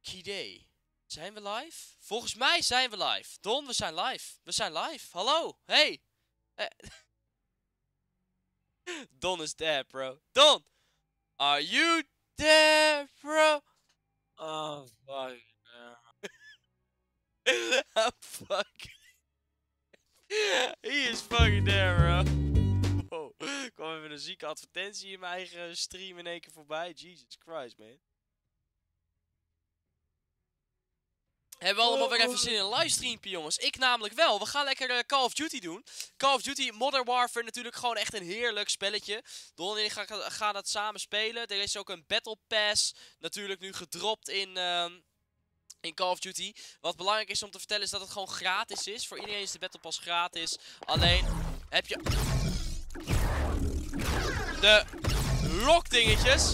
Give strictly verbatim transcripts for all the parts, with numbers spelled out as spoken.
Cheeky Day. Zijn we live? Volgens mij zijn we live. Don, we zijn live. We zijn live. Hallo. Hey. Eh. Don is there, bro. Don. Are you there, bro? Oh, fuck. I'm fucking... He is fucking there, bro. Wow. Kwam even een zieke advertentie in mijn eigen stream in één keer voorbij. Jesus Christ, man. Hebben we allemaal weer even zin in een livestreampje, jongens. Ik namelijk wel. We gaan lekker uh, Call of Duty doen. Call of Duty Modern Warfare natuurlijk gewoon echt een heerlijk spelletje. Don en ik gaan, gaan dat samen spelen. Er is ook een Battle Pass natuurlijk nu gedropt in, uh, in Call of Duty. Wat belangrijk is om te vertellen is dat het gewoon gratis is. Voor iedereen is de Battle Pass gratis. Alleen heb je de lokdingetjes.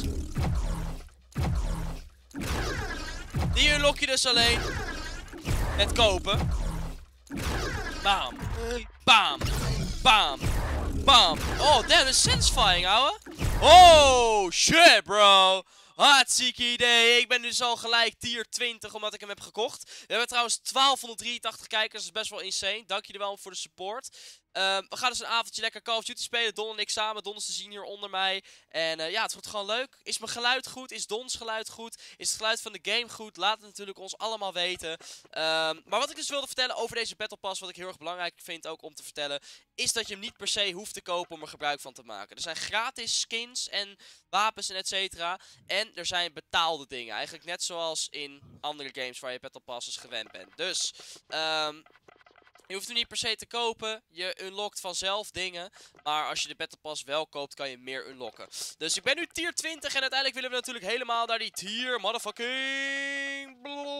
Die unlock je dus alleen met kopen. Bam. Bam. Bam. Bam. Oh, damn, dat is satisfying, ouwe. Oh, shit, bro. Hartstikke idee. Ik ben dus al gelijk tier twintig omdat ik hem heb gekocht. We hebben trouwens twaalfhonderddrieëntachtig kijkers. Dat is best wel insane. Dank jullie wel voor de support. Um, we gaan dus een avondje lekker Call of Duty spelen. Don en ik samen. Don is te zien hier onder mij. En uh, ja, het wordt gewoon leuk. Is mijn geluid goed? Is Don's geluid goed? Is het geluid van de game goed? Laat het natuurlijk ons allemaal weten. Um, maar wat ik dus wilde vertellen over deze Battle Pass, wat ik heel erg belangrijk vind ook om te vertellen, is dat je hem niet per se hoeft te kopen om er gebruik van te maken. Er zijn gratis skins en wapens en et cetera. En er zijn betaalde dingen. Eigenlijk net zoals in andere games waar je Battle Passes gewend bent. Dus, um, je hoeft hem niet per se te kopen. Je unlockt vanzelf dingen. Maar als je de Battle Pass wel koopt, kan je meer unlocken. Dus ik ben nu tier twintig. En uiteindelijk willen we natuurlijk helemaal naar die tier. Motherfucking.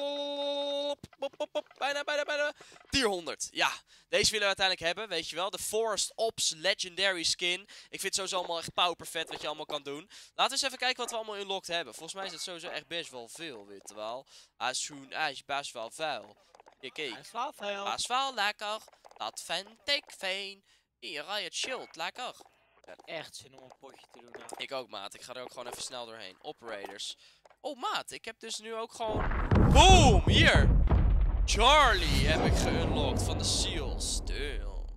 Bijna, bijna, bijna. Tier honderd. Ja, deze willen we uiteindelijk hebben. Weet je wel. De Forest Ops Legendary Skin. Ik vind het sowieso allemaal echt paupervet wat je allemaal kan doen. Laten we eens even kijken wat we allemaal unlocked hebben. Volgens mij is het sowieso echt best wel veel. Weet je wel. Als hij is best wel vuil. Kijk, Hij is wel veel. dat is wel lekker. Dat vind ik fijn. Hier, Riot Shield, lekker. Ik heb echt zin om een potje te doen. Nou. Ik ook, maat. Ik ga er ook gewoon even snel doorheen. Operators. Oh, maat. Ik heb dus nu ook gewoon... Boom! Hier! Charlie heb ik geunlocked van de Seals. Damn.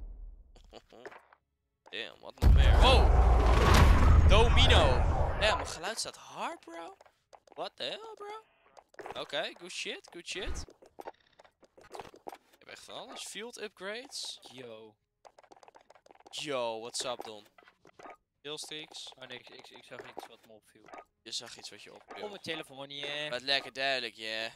Damn, wat nog meer? Oh! Domino. Damn, mijn geluid staat hard, bro. What the hell, bro? Oké, okay, good shit, good shit. Echt van alles. Field upgrades. Yo. Yo, what's up, Don? Killstreaks. Oh nee, ik, ik, ik zag iets wat me opviel. Je zag iets wat je opviel. Op mijn telefoon, yeah. Wat lekker duidelijk, ja. Yeah.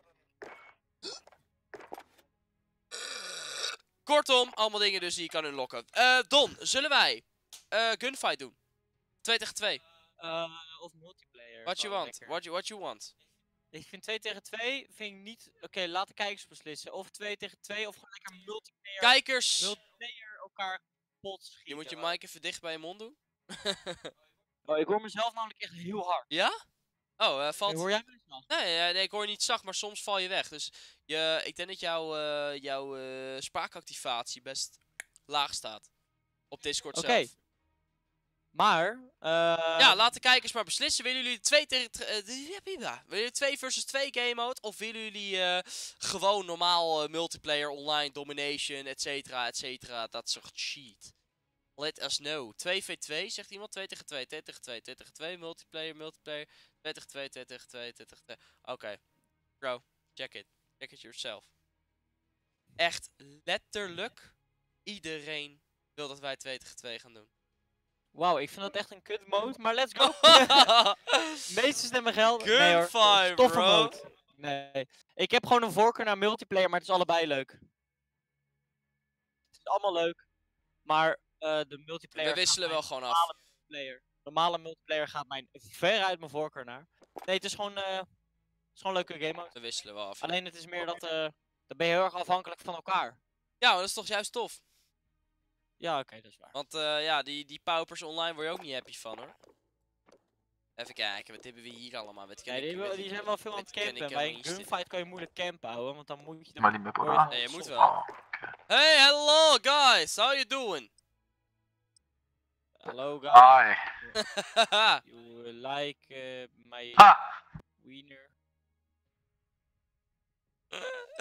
Kortom, allemaal dingen dus die je kan unlocken. Uh, Don, zullen wij uh, gunfight doen? twee tegen twee. Uh, of multiplayer. What you want? What you, what you want? Ik vind twee tegen twee vind ik niet... Oké, okay, laat de kijkers beslissen. Of twee tegen twee of gewoon lekker multiplayer. Kijkers! Multiplayer elkaar kapot schieten. Je moet je mic even dicht bij je mond doen. Oh, ik hoor mezelf namelijk echt heel hard. Ja? Oh, uh, valt... Nee, hoor jij mij zacht? Nee, nee, ik hoor je niet zacht, maar soms val je weg. Dus je, ik denk dat jouw, uh, jouw uh, spraakactivatie best laag staat. Op Discord okay. zelf. Maar, uh... ja, laat de kijkers maar beslissen. Willen jullie twee tegen... Uh, willen jullie twee versus twee game mode? Of willen jullie uh, gewoon normaal uh, multiplayer, online, domination, et cetera, et cetera. Dat soort shit. Let us know. twee v twee, zegt iemand. twee tegen twee, twee tegen twee, twee tegen twee. Multiplayer, multiplayer. twee tegen twee, twee tegen twee, twee tegen twee. Oké. Okay. Bro, check it. Check it yourself. Echt letterlijk iedereen wil dat wij twee tegen twee gaan doen. Wauw, ik vind dat echt een kut mode, maar let's go! Meeste stemmen gelden. Good nee, hoor. five, Toffe bro. Mode. Nee. Ik heb gewoon een voorkeur naar multiplayer, maar het is allebei leuk. Het is allemaal leuk. Maar uh, de multiplayer... We wisselen wel gewoon af. Normale multiplayer. Normale multiplayer gaat mij ver uit mijn voorkeur naar. Nee, het is gewoon, uh, het is gewoon een leuke game mode. We wisselen wel af. Ja. Alleen het is meer dat... Uh, dan ben je heel erg afhankelijk van elkaar. Ja, maar dat is toch juist tof? Ja, oké, okay, dat is waar. Want uh, ja, die, die paupers online word je ook niet happy van, hoor. Even kijken, wat hebben we hier allemaal? Wat nee, die, ik, die zijn wel veel aan het campen. Bij een gunfight kan je moeilijk campen houden, want dan moet je... Maar niet meer programma. Nee, je moet wel. Hey, hello guys, how you doing? Hello guys. Hi. You like uh, my ah. wiener?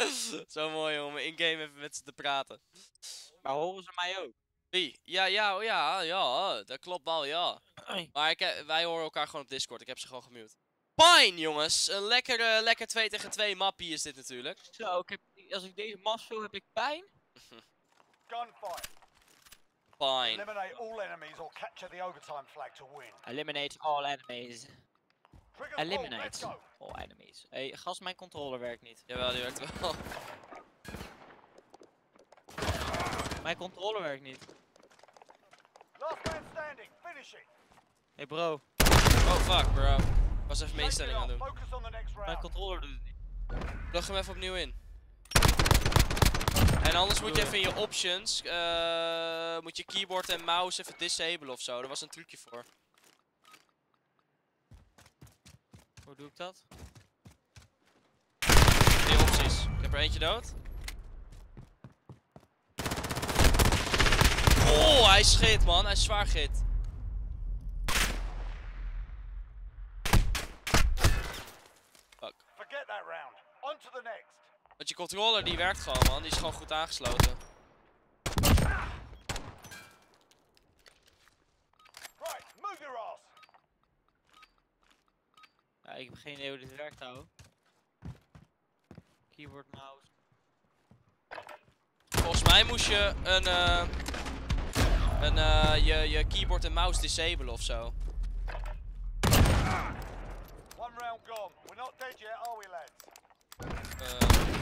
Zo mooi om in-game even met ze te praten. Maar horen ze mij ook? Wie? Ja, ja, oh ja, ja, dat klopt wel, ja. Maar ik heb, wij horen elkaar gewoon op Discord, ik heb ze gewoon gemute. Fine, jongens. Een lekker, uh, lekker twee tegen twee mappie is dit natuurlijk. Zo, ik heb, als ik deze mas vul, heb ik pijn. Gunfight. Fine. Eliminate all enemies or capture the overtime flag to win. Eliminate all enemies. Triggers pulled, let's Eliminate go. all enemies. Hé, hey, gast, mijn controller werkt niet. Jawel, die werkt wel. Mijn controller werkt niet. Last man standing, finish it. Hey bro, Oh fuck, bro. Ik was even mijn Shake it instelling aan het off, doen. focus on the next mijn round. controller doet het niet. Plug hem even opnieuw in. En anders moet je even in je options, uh, moet je keyboard en mouse even disablen of zo. Daar was een trucje voor. Hoe doe ik dat? Die opties. Ik heb er eentje dood. Oh, hij is git, man. Hij is zwaar git. Fuck. Forget that round. On to the next. Want je controller die werkt gewoon, man. Die is gewoon goed aangesloten. Right, move your ass. Ja, ik heb geen idee hoe dit werkt, ouwe. Keyboard, mouse. Volgens mij moest je een, uh, een uh, je, je keyboard en mouse disabelen of zo. One round gone. We're not dead yet, are we, lads? Uh,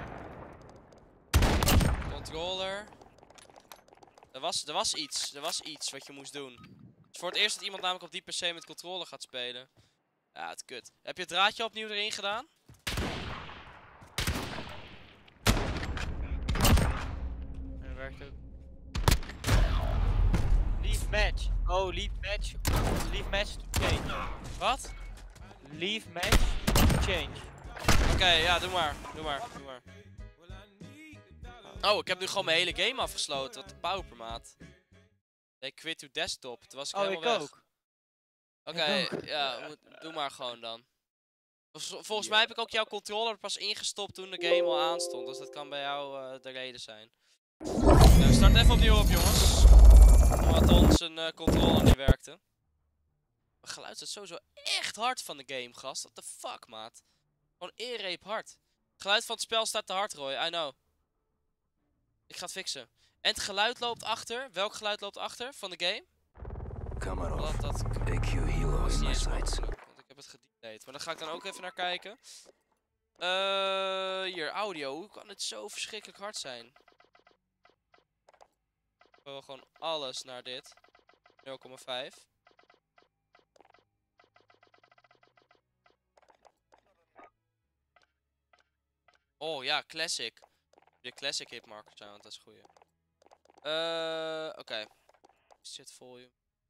controller. Er was, er was iets. Er was iets wat je moest doen. Het is voor het eerst dat iemand namelijk op die P C met controller gaat spelen. Ja, het kut. Heb je het draadje opnieuw erin gedaan? Dat werkt ook. Leave match. Oh, leave match. Leave match to change. Wat? Leave match to change. Oké, okay, ja, doe maar. Doe maar. Doe maar. Oh, ik heb nu gewoon mijn hele game afgesloten. Wat de pauper, maat. Nee, quit to desktop. Toen was ik Oh, ik helemaal weg. ook. Oké, okay, ja, moet, doe maar gewoon dan. Vol volgens mij heb ik ook jouw controller pas ingestopt toen de game al aanstond. Dus dat kan bij jou uh, de reden zijn. Nou, start even opnieuw op, jongens. Omdat ons een uh, controller niet werkte. Mijn geluid zit sowieso echt hard van de game, gast. What the fuck, maat. Gewoon eerreep hard. Het geluid van het spel staat te hard, Roy. I know. Ik ga het fixen. En het geluid loopt achter. Welk geluid loopt achter van de game? Kamarov, Dat, dat A Q Hilo is in niet my eens sights. mogelijk, want ik heb het gedelayed. Maar daar ga ik dan ook even naar kijken. Uh, hier, audio. Hoe kan het zo verschrikkelijk hard zijn? Ik wil gewoon alles naar dit. nul komma vijf. Oh ja, classic. De classic hitmarker sound, dat is goed. Uh, Oké. Okay. Shit volume.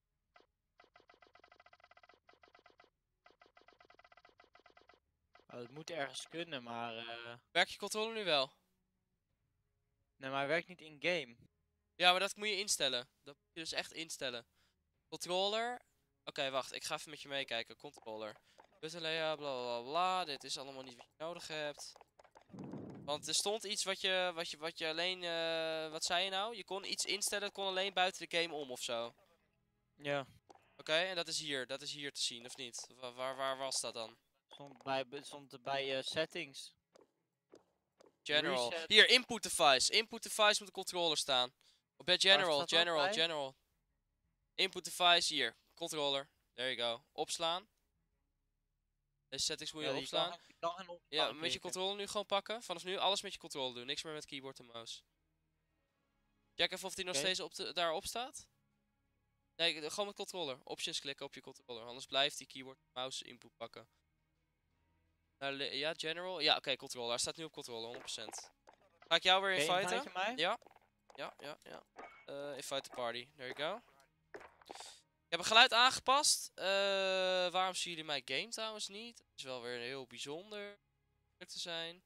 Oh, het moet ergens kunnen, maar... Uh... Werkt je controller nu wel? Nee, maar hij werkt niet in-game. Ja, maar dat moet je instellen. Dat moet je dus echt instellen. Controller. Oké, okay, wacht. Ik ga even met je meekijken. Controller. Button layout, bla bla bla. Dit is allemaal niet wat je nodig hebt. Want er stond iets wat je, wat je, wat je alleen... Uh, wat zei je nou? Je kon iets instellen, dat kon alleen buiten de game om of zo. Ja. Oké, okay, en dat is hier. Dat is hier te zien, of niet? Waar, waar, waar was dat dan? Stond bij, stond bij uh, settings. General. Reset. Hier, input device. Input device moet de controller staan. Op bij general, staat dat general, bij? general. Input device, hier. Controller. There you go. Opslaan. Deze settings moet je Ja, opslaan. kan, je kan geen op Ja, met je klikken. controller nu gewoon pakken. Vanaf nu alles met je controller doen. Niks meer met keyboard en mouse. Check even of die nog Oké. steeds op de, daarop staat. Nee, gewoon met controller. Options klikken op je controller. Anders blijft die keyboard en mouse input pakken. Nou, ja, general. Ja, oké, okay, controller. Hij staat nu op controller, honderd procent. Ga ik jou weer Oké, inviten? invite je mij? Ja. Ja, ja, ja. Uh, invite the party. There you go. Ik heb een geluid aangepast. Uh, waarom zien jullie mijn game trouwens niet? Dat is wel weer heel bijzonder te zijn.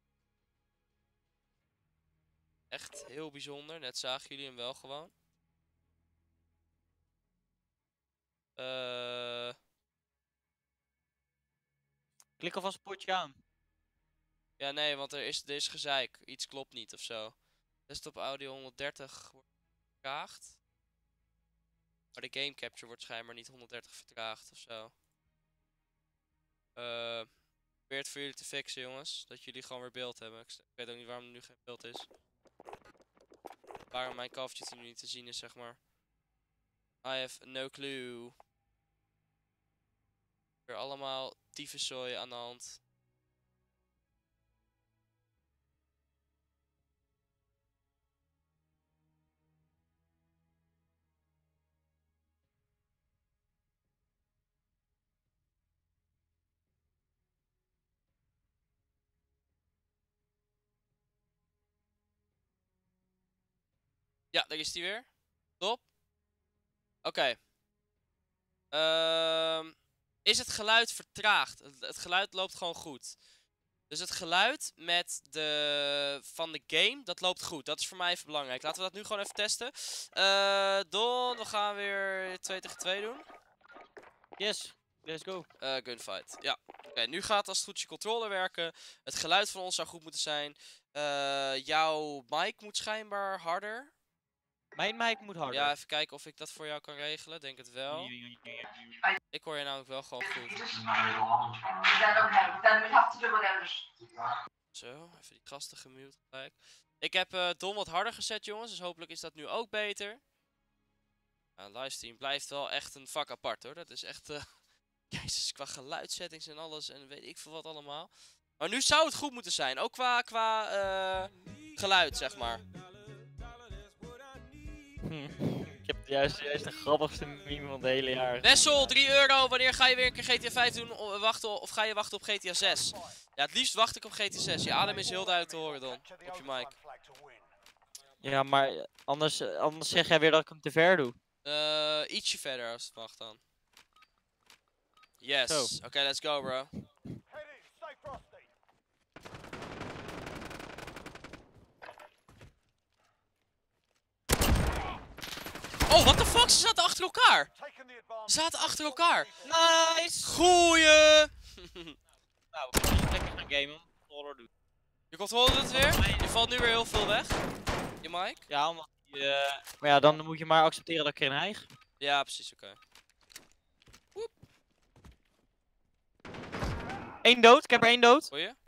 Echt heel bijzonder. Net zagen jullie hem wel gewoon. Uh, Klik alvast potje aan. Ja, nee, want er is, er is gezeik. Iets klopt niet of zo. Desktop audio honderddertig wordt vertraagd. Maar de game capture wordt schijnbaar niet honderddertig vertraagd of zo. Uh, ik probeer het voor jullie te fixen, jongens. Dat jullie gewoon weer beeld hebben. Ik, ik weet ook niet waarom er nu geen beeld is. Waarom mijn Call of Duty nu niet te zien is, zeg maar. I have no clue. Weer allemaal tyfuszooi aan de hand. Ja, daar is hij weer. Top. Oké. Okay. Um, is het geluid vertraagd? Het, het geluid loopt gewoon goed. Dus het geluid met de, van de game, dat loopt goed. Dat is voor mij even belangrijk. Laten we dat nu gewoon even testen. Uh, Don, we gaan weer twee tegen twee doen. Yes, let's go. Uh, gunfight, ja. Oké, okay, nu gaat als het goed je controller werken. Het geluid van ons zou goed moeten zijn. Uh, jouw mic moet schijnbaar harder. Mijn mic moet harder. Ja, even kijken of ik dat voor jou kan regelen. Denk het wel. Ik hoor je namelijk wel gewoon goed. Zo, even die gasten gemute gelijk. Ik heb uh, Don wat harder gezet, jongens. Dus hopelijk is dat nu ook beter. Nou, livestream blijft wel echt een vak apart, hoor. Dat is echt... Uh, Jezus, qua geluidssettings en alles en weet ik veel wat allemaal. Maar nu zou het goed moeten zijn. Ook qua, qua uh, geluid, zeg maar. Hm. Ik heb juist, juist de grappigste meme van het hele jaar. Wessel, drie euro. Wanneer ga je weer een keer G T A vijf doen? Of, wachten, of ga je wachten op G T A zes? Ja, het liefst wacht ik op G T A zes. Je adem is heel duidelijk te horen, Don. Op je mic. Ja, maar anders, anders zeg jij weer dat ik hem te ver doe. Uh, ietsje verder als het wacht dan. Yes. Oké, okay, let's go, bro. Oh, what the fuck? Ze zaten achter elkaar. Ze zaten achter elkaar. Nice. Goeie. Nou, we gaan lekker gaan gamen. Controller doet. Je controller doet het weer? Je valt nu weer heel veel weg. Je mic? Ja, omdat die, uh... maar ja, dan moet je maar accepteren dat ik erin hijg. Ja, precies, oké. Okay. Eén dood, ik heb er één dood. Hoor je?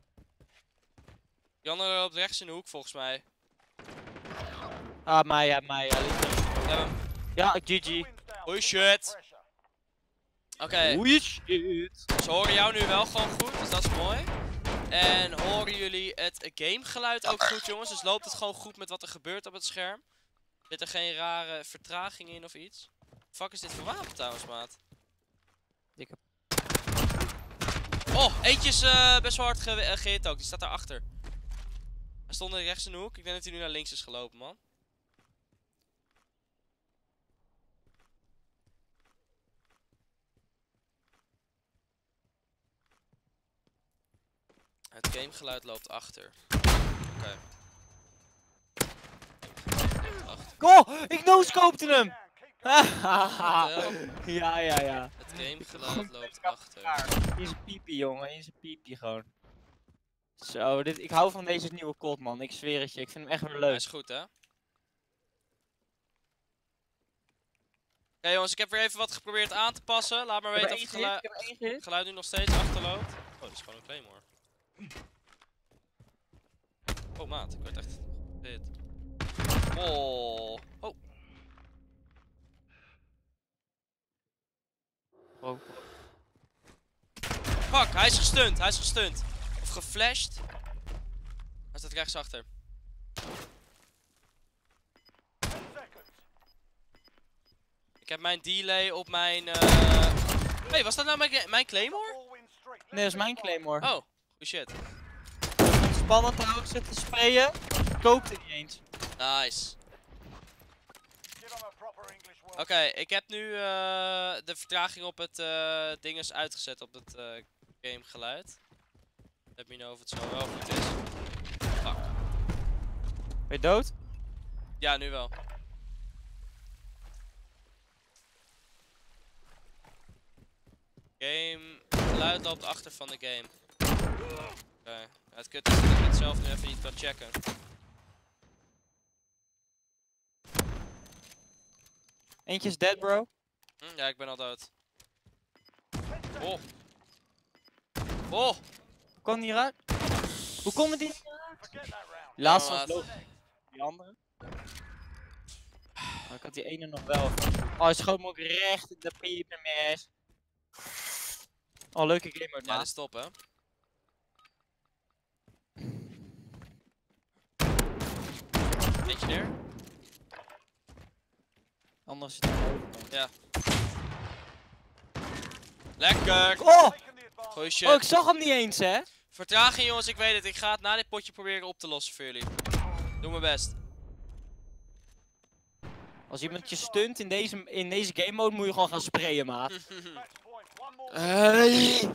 Die andere loopt rechts in de hoek volgens mij. Ah, mij, ja, mij. Ja, ja, ja G G. Oei shit. Oké. Okay. Oei shit. Ze horen jou nu wel gewoon goed, dus dat is mooi. En horen jullie het gamegeluid ook goed, jongens? Dus loopt het gewoon goed met wat er gebeurt op het scherm? Zit er geen rare vertraging in of iets? Fuck is dit voor wapen trouwens, maat? Ik heb... Oh, eentje is uh, best wel hard ge uh, gehit ook. Die staat daarachter. Hij stond er rechts in de hoek. Ik denk dat hij nu naar links is gelopen, man. Het gamegeluid loopt achter. Oké. Okay. Oh, ik no-scopte hem! ja, ja, ja. Het gamegeluid loopt achter. Hier is een piepie, jongen. Hier is een piepie gewoon. Zo, dit, ik hou van deze nieuwe C O D, man. Ik zweer het je. Ik vind hem echt weer leuk. Hij is goed, hè? Oké, okay, jongens. Ik heb weer even wat geprobeerd aan te passen. Laat maar weten of het gelu geluid, geluid nu nog steeds achterloopt. Oh, dat is gewoon een claymore. Oh, maat. Ik werd echt dit. Oh. Oh. Oh. Fuck, hij is gestunt. Hij is gestunt. Of geflasht. Hij staat rechtsachter. Ik heb mijn delay op mijn... Uh... Hey, was dat nou mijn, mijn claymore? Nee, dat is mijn claymore. Oh, good shit. Spannend trouwens, zitten te sprayen. Koopt het niet eens. Nice. Oké, okay, ik heb nu uh, de vertraging op het uh, ding is uitgezet op het uh, gamegeluid. Let me know of het zo wel goed is. Fuck. Ben je dood? Ja, nu wel. Game geluid loopt achter van de game. Okay. Ja, het kut is dat ik het zelf nu even niet kan checken. Eentje is dead, bro. Hm, ja, ik ben al dood. Oh. Oh! Hoe kwam die eruit? Hoe komen die? Forget that round. Die laatste Ja, was maat. low. Die andere? Oh, ik had die ene nog wel. Oh, hij schoot me ook recht in de piepermes. Oh, leuke game mode, Ja, dat maat. is top, hè? Eentje neer. Anders is het aan de overkant. Ja. Lekker! Oh! Taking the advantage. Goeie shit. Oh, ik zag hem niet eens, hè? Vertraging, jongens, ik weet het. Ik ga het na dit potje proberen op te lossen voor jullie. Doe mijn best. Als iemand je stunt in deze, in deze game mode, moet je gewoon gaan sprayen, maat. Match point. One more. Hey.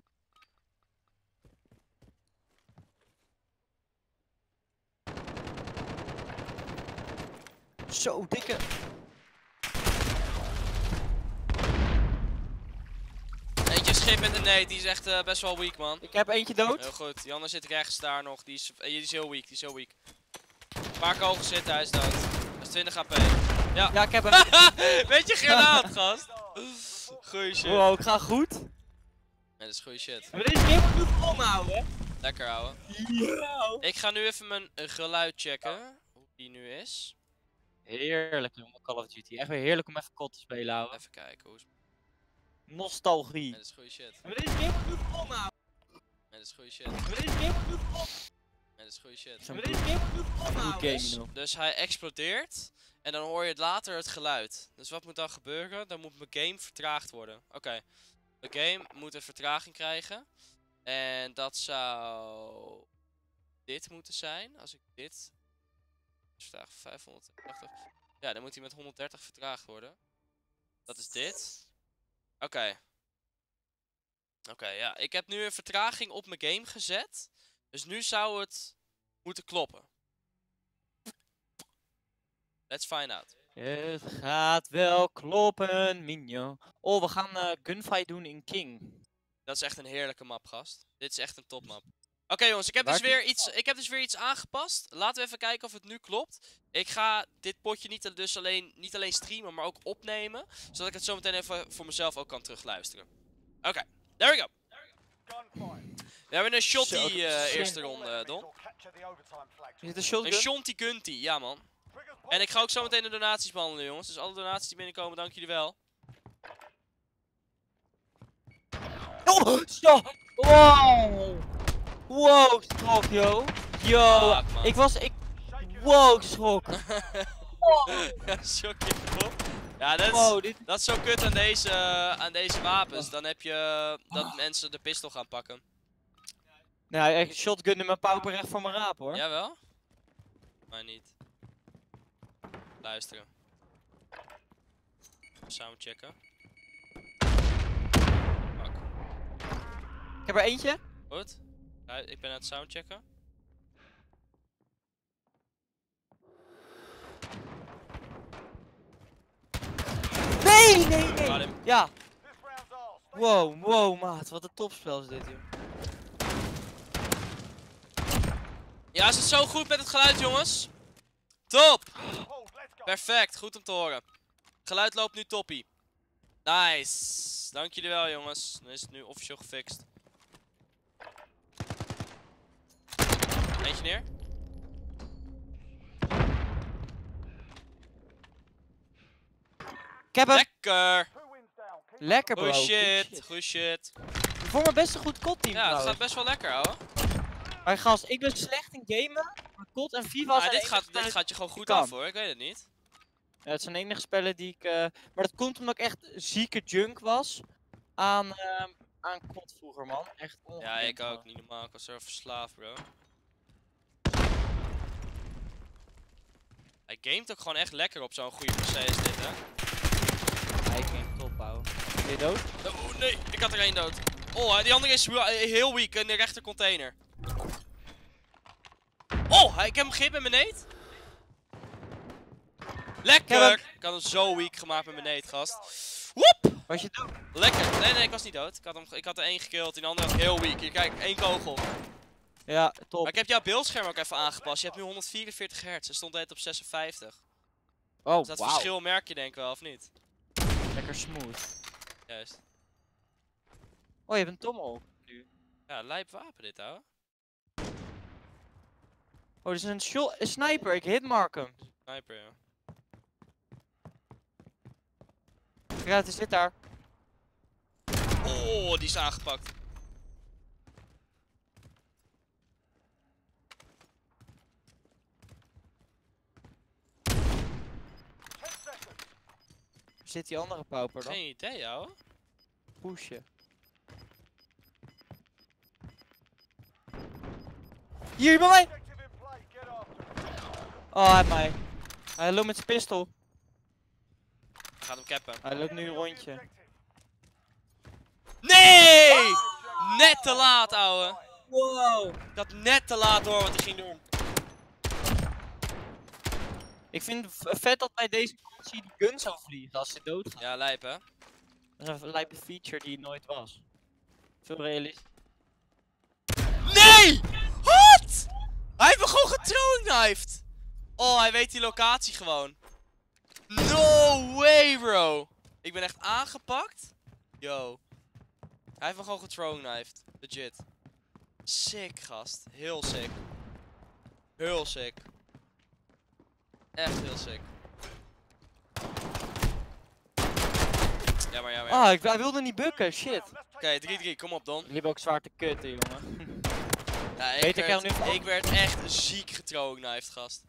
Zo, dikke. Eentje schip met een nee, die is echt eh, best wel weak, man. Ik heb eentje dood. Heel goed. Die andere zit rechts daar nog. Die is, eh, die is heel weak, die is heel weak. Een paar kogels zitten, hij is dood. Dat is twintig H P. Ja. Ja, ik heb hem. Weet je, granaat, gast. Goeie shit. Wow, ik ga goed. Ja, dat is goeie shit. Maar deze game moet nu volhouden. Lekker, ouwe. Ja. Ik ga nu even mijn eh, geluid checken. Hoe die nu is. Heerlijk, jongen, Call of Duty. Echt weer heerlijk om even C O D te spelen, ouwe. Even kijken, hoe is... Nostalgie. Ja, dat is goeie shit. Maar deze game moet nu volhouden. Ja, dat is goeie shit. Maar deze game moet nu volhouden. Ja, dat is goeie shit. Maar deze game moet nu volhouden. Good game, Dus, you know. dus hij explodeert. En dan hoor je het later het geluid. Dus wat moet dan gebeuren? Dan moet mijn game vertraagd worden. Oké. De game moet een vertraging krijgen. En dat zou... dit moeten zijn. Als ik dit... vertraag vijfhonderdtachtig. Ja, dan moet hij met honderddertig vertraagd worden. Dat is dit. Oké. Oké, ja. Ik heb nu een vertraging op mijn game gezet. Dus nu zou het moeten kloppen. Let's find out. Het gaat wel kloppen, Minjo. Oh, we gaan eh gunfight doen in King. Dat is echt een heerlijke map, gast. Dit is echt een topmap. Oké jongens, ik heb, Waar dus kun- weer iets, ik heb dus weer iets aangepast. Laten we even kijken of het nu klopt. Ik ga dit potje niet, dus alleen, niet alleen streamen, maar ook opnemen. Zodat ik het zo meteen even voor mezelf ook kan terugluisteren. Oké, there we go. Gunfight. We hebben een shotty Zo, uh, shit. eerste ronde, uh, Don. Or capture the overtime flag. Is het een Een shotgun? shonty gunty, ja man. Triggers En ik ga ook zo meteen de donaties behandelen jongens. Dus alle donaties die binnenkomen, dank jullie wel. Oh, zo. Wow. Wow, schrok, yo. Yo, Fuck, man. ik was, ik, wow, ik schrok. Ja, shock je op. Ja, dat is, Wow, dit, dat is zo kut aan deze, uh, aan deze wapens. Dan heb je uh, dat mensen de pistool gaan pakken. nou, echt shotgunnen mijn pauper recht voor mijn raap, hoor. Jawel? Maar niet. Luisteren. Sound checken. Fuck. Ik heb er eentje. Goed. Ja, ik ben aan het sound checken. Nee, nee, Got nee. him. Ja. This round's ours. Stay Wow, wow, maat. Wat een topspel is dit, joh. Ja, is het zo goed met het geluid, jongens? Top! hold. Let's go. Perfect, goed om te horen. Geluid loopt nu toppie. Nice. Dank jullie wel, jongens. Dan is het nu officieel gefixt. Eentje neer. Ik heb hem. Lekker! Who wins down? Keep Lekker, bro. Goeie Goed shit, goeie shit. Voor me best een goed C O D-team, Ja, het trouwens. gaat best wel lekker, ouwe. Maar gast, ik ben slecht in gamen. Maar C O D en FIFA Maar zijn dit de gaat, enige dit gaat je gewoon goed kan. af, hoor. Ik weet het niet. Ja, het zijn de enige spellen die ik... eh, Maar dat komt omdat ik echt zieke junk was aan, ehm aan C O D vroeger, man. Echt Ja, ongekend, ik ook. man. Niet normaal. Ik was er verslaafd, bro. Hij gamet ook gewoon echt lekker op zo'n goede P C is dit, hè. Ja, ik game top, ouwe. Ben je dood? Oh, nee. Ik had er één dood. Oh, die andere is wa- heel weak in de rechter container. Oh, hij- ik heb hem gegrepen met mijn neet. Lekker! Ik Ik had hem zo weak gemaakt met mijn neet, gast. Woep! Was je dood? Lekker. Nee, nee, ik was niet dood. Ik had, hem, ge- ik had er één gekillt en de andere was heel weak. Hier, kijk, één kogel. Ja, top. Maar ik heb jouw beeldscherm ook even aangepast. Je hebt nu honderdvierenveertig hertz. Er stond net op zesenvijftig. Oh, Dus dat wauw. verschil merk je denk ik wel, of niet? Lekker smooth. Juist. Oh, je hebt een tommel. Ja, lijp wapen dit, ouwe. Oh, dit is een, shot, een sniper. Ik hitmark hem. Sniper, ja. Ja, het is dit daar. Oh, die is aangepakt. Ten seconds. Waar zit die andere pauper dan? Geen idee, ouwe. Pushen. Hier bij mij! Objective in play. Get after it. Oh, hij heeft mij. Hij loopt met zijn pistool. Hij gaat hem cappen. Hij loopt nu een rondje. Objective. Nee! Net te laat, ouwe. Wow! Ik had net te laat door wat hij ging doen. Ik vind het v- vet dat bij deze conditie die gun zou vliegen als ze doodgaan. Ja, lijp, hè? Dat is een lijpe feature die het nooit was. Veel realistisch. Nee! Wat? Hij heeft me gewoon gethrowknifed. Oh, hij weet die locatie gewoon. No way, bro. Ik ben echt aangepakt. Yo. Hij heeft me gewoon gethrowknifed. Legit. Sick, gast. Heel sick. Heel sick. Echt heel sick. Jammer, jammer. Ah, ik, hij wilde niet bukken, shit. Let's take Oké, drie drie. Kom op, Don. Ik liep ook zwaar te kutten, jongen. Ja, ik, Weet ik werd, jou nu- ik werd echt ziek gethrowknifed, gast.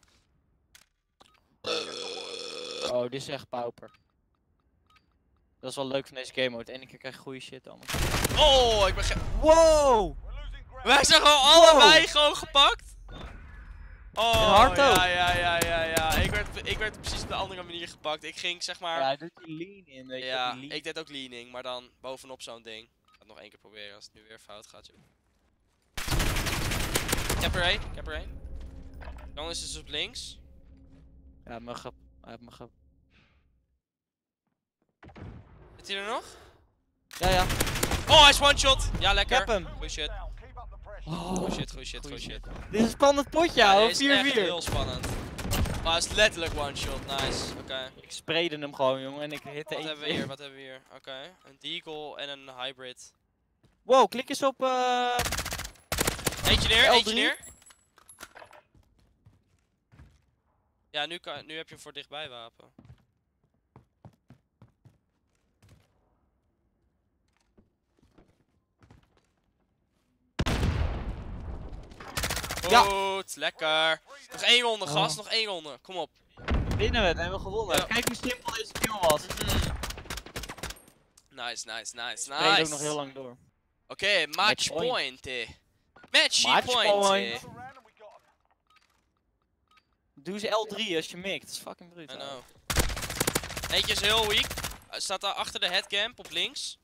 Oh, dit is echt pauper. Dat is wel leuk van deze game mode. En ik krijg goede shit allemaal. Oh, ik ben ge... Wow! We're losing ground. Wij zijn gewoon allebei gewoon gepakt. Oh, hard ook. ja, ja, ja, ja, ja. Ik werd, ik werd precies op de andere manier gepakt. Ik ging zeg maar... Ja, hij doet die lean in, weet je. Ja, die lean. ik deed ook leaning, maar dan bovenop zo'n ding. Ik ga het nog één keer proberen als het nu weer fout gaat, joh. Ik heb er één, ik heb er één. Dan is het dus op links. Ja, mijn grap. Hij heeft mijn grap. Zit hij er nog? Ja, ja. Oh, hij is one shot! Ja, lekker. Ik heb hem. Goeie shit. Down. Keep up the pressure. Oh, Goeie shit, goeie shit, goeie goeie shit. Dit is een spannend potje, Ja, ouwe. dit is vier echt vier. heel spannend. Maar hij is letterlijk one shot, nice. Oké. Ik sprayde hem gewoon, jongen. En ik hitte Wat één. hebben we hier, wat hebben we hier? Oké, een deagle en een hybrid. Wow, klik eens op. eh Eentje neer, L eentje drie. neer. Ja, nu, kan, nu heb je hem voor dichtbij wapen. Ja. Goed, lekker. Nog één ronde, Oh. gast, nog één ronde. Kom op. Winnen we het, hebben we gewonnen. Ja. Kijk hoe simpel deze kill was. Mhm. Nice, nice, nice, Sprayde ook nog nice. heel lang door. Oké, match Match point. point. eh. Match Match point. point. eh. Another round and we got 'em. Doe ze L drie als je mikt. Dat is fucking bruut. I ouwe. know. Eentje is heel weak. Hij staat daar achter de headcamp op links.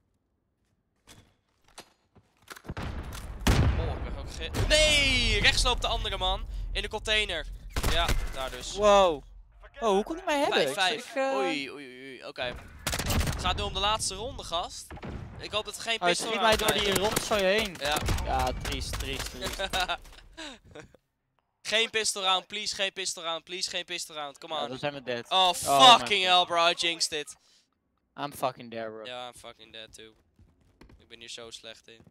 Oh, ik ben ook ge... Nee! Rechts loopt de andere man. In de container. Ja, daar dus. Wow. Forget Oh, hoe about kon it. hij mij hebben? vijf Ik- vijf. ik, eh, Oei, oei, oei. Oké. Het gaat nu om de laatste ronde, gast. Ik hoop dat er geen Oh, hij pistool schiet mij door die rotzooi heen. Ja. Ja, triest, triest, triest. Geen pistol round, please. Geen pistol round, please. Geen pistol round. Come Ja, on. dan zijn we dead. Oh, my fucking God. hell, bro. I jinxed it. I'm fucking there, bro. Ja, I'm fucking dead too. Ik ben hier zo slecht in.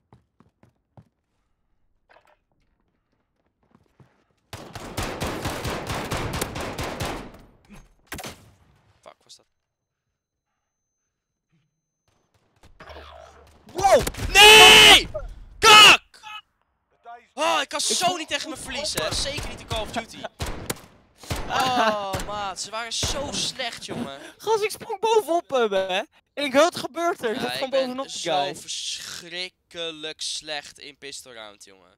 Fuck, was dat? Wow! Nee! Kak! The day's Oh, ik kan zo niet tegen me verliezen, hè. Zeker niet in Call of Duty. Oh, maat. Ze waren zo slecht, jongen. Gast, ik sprong bovenop hem, hè. En ik wat gebeurt er? Ik Ja, zat ik gewoon ben bovenop die zo guy. verschrikkelijk slecht in pistol round, jongen.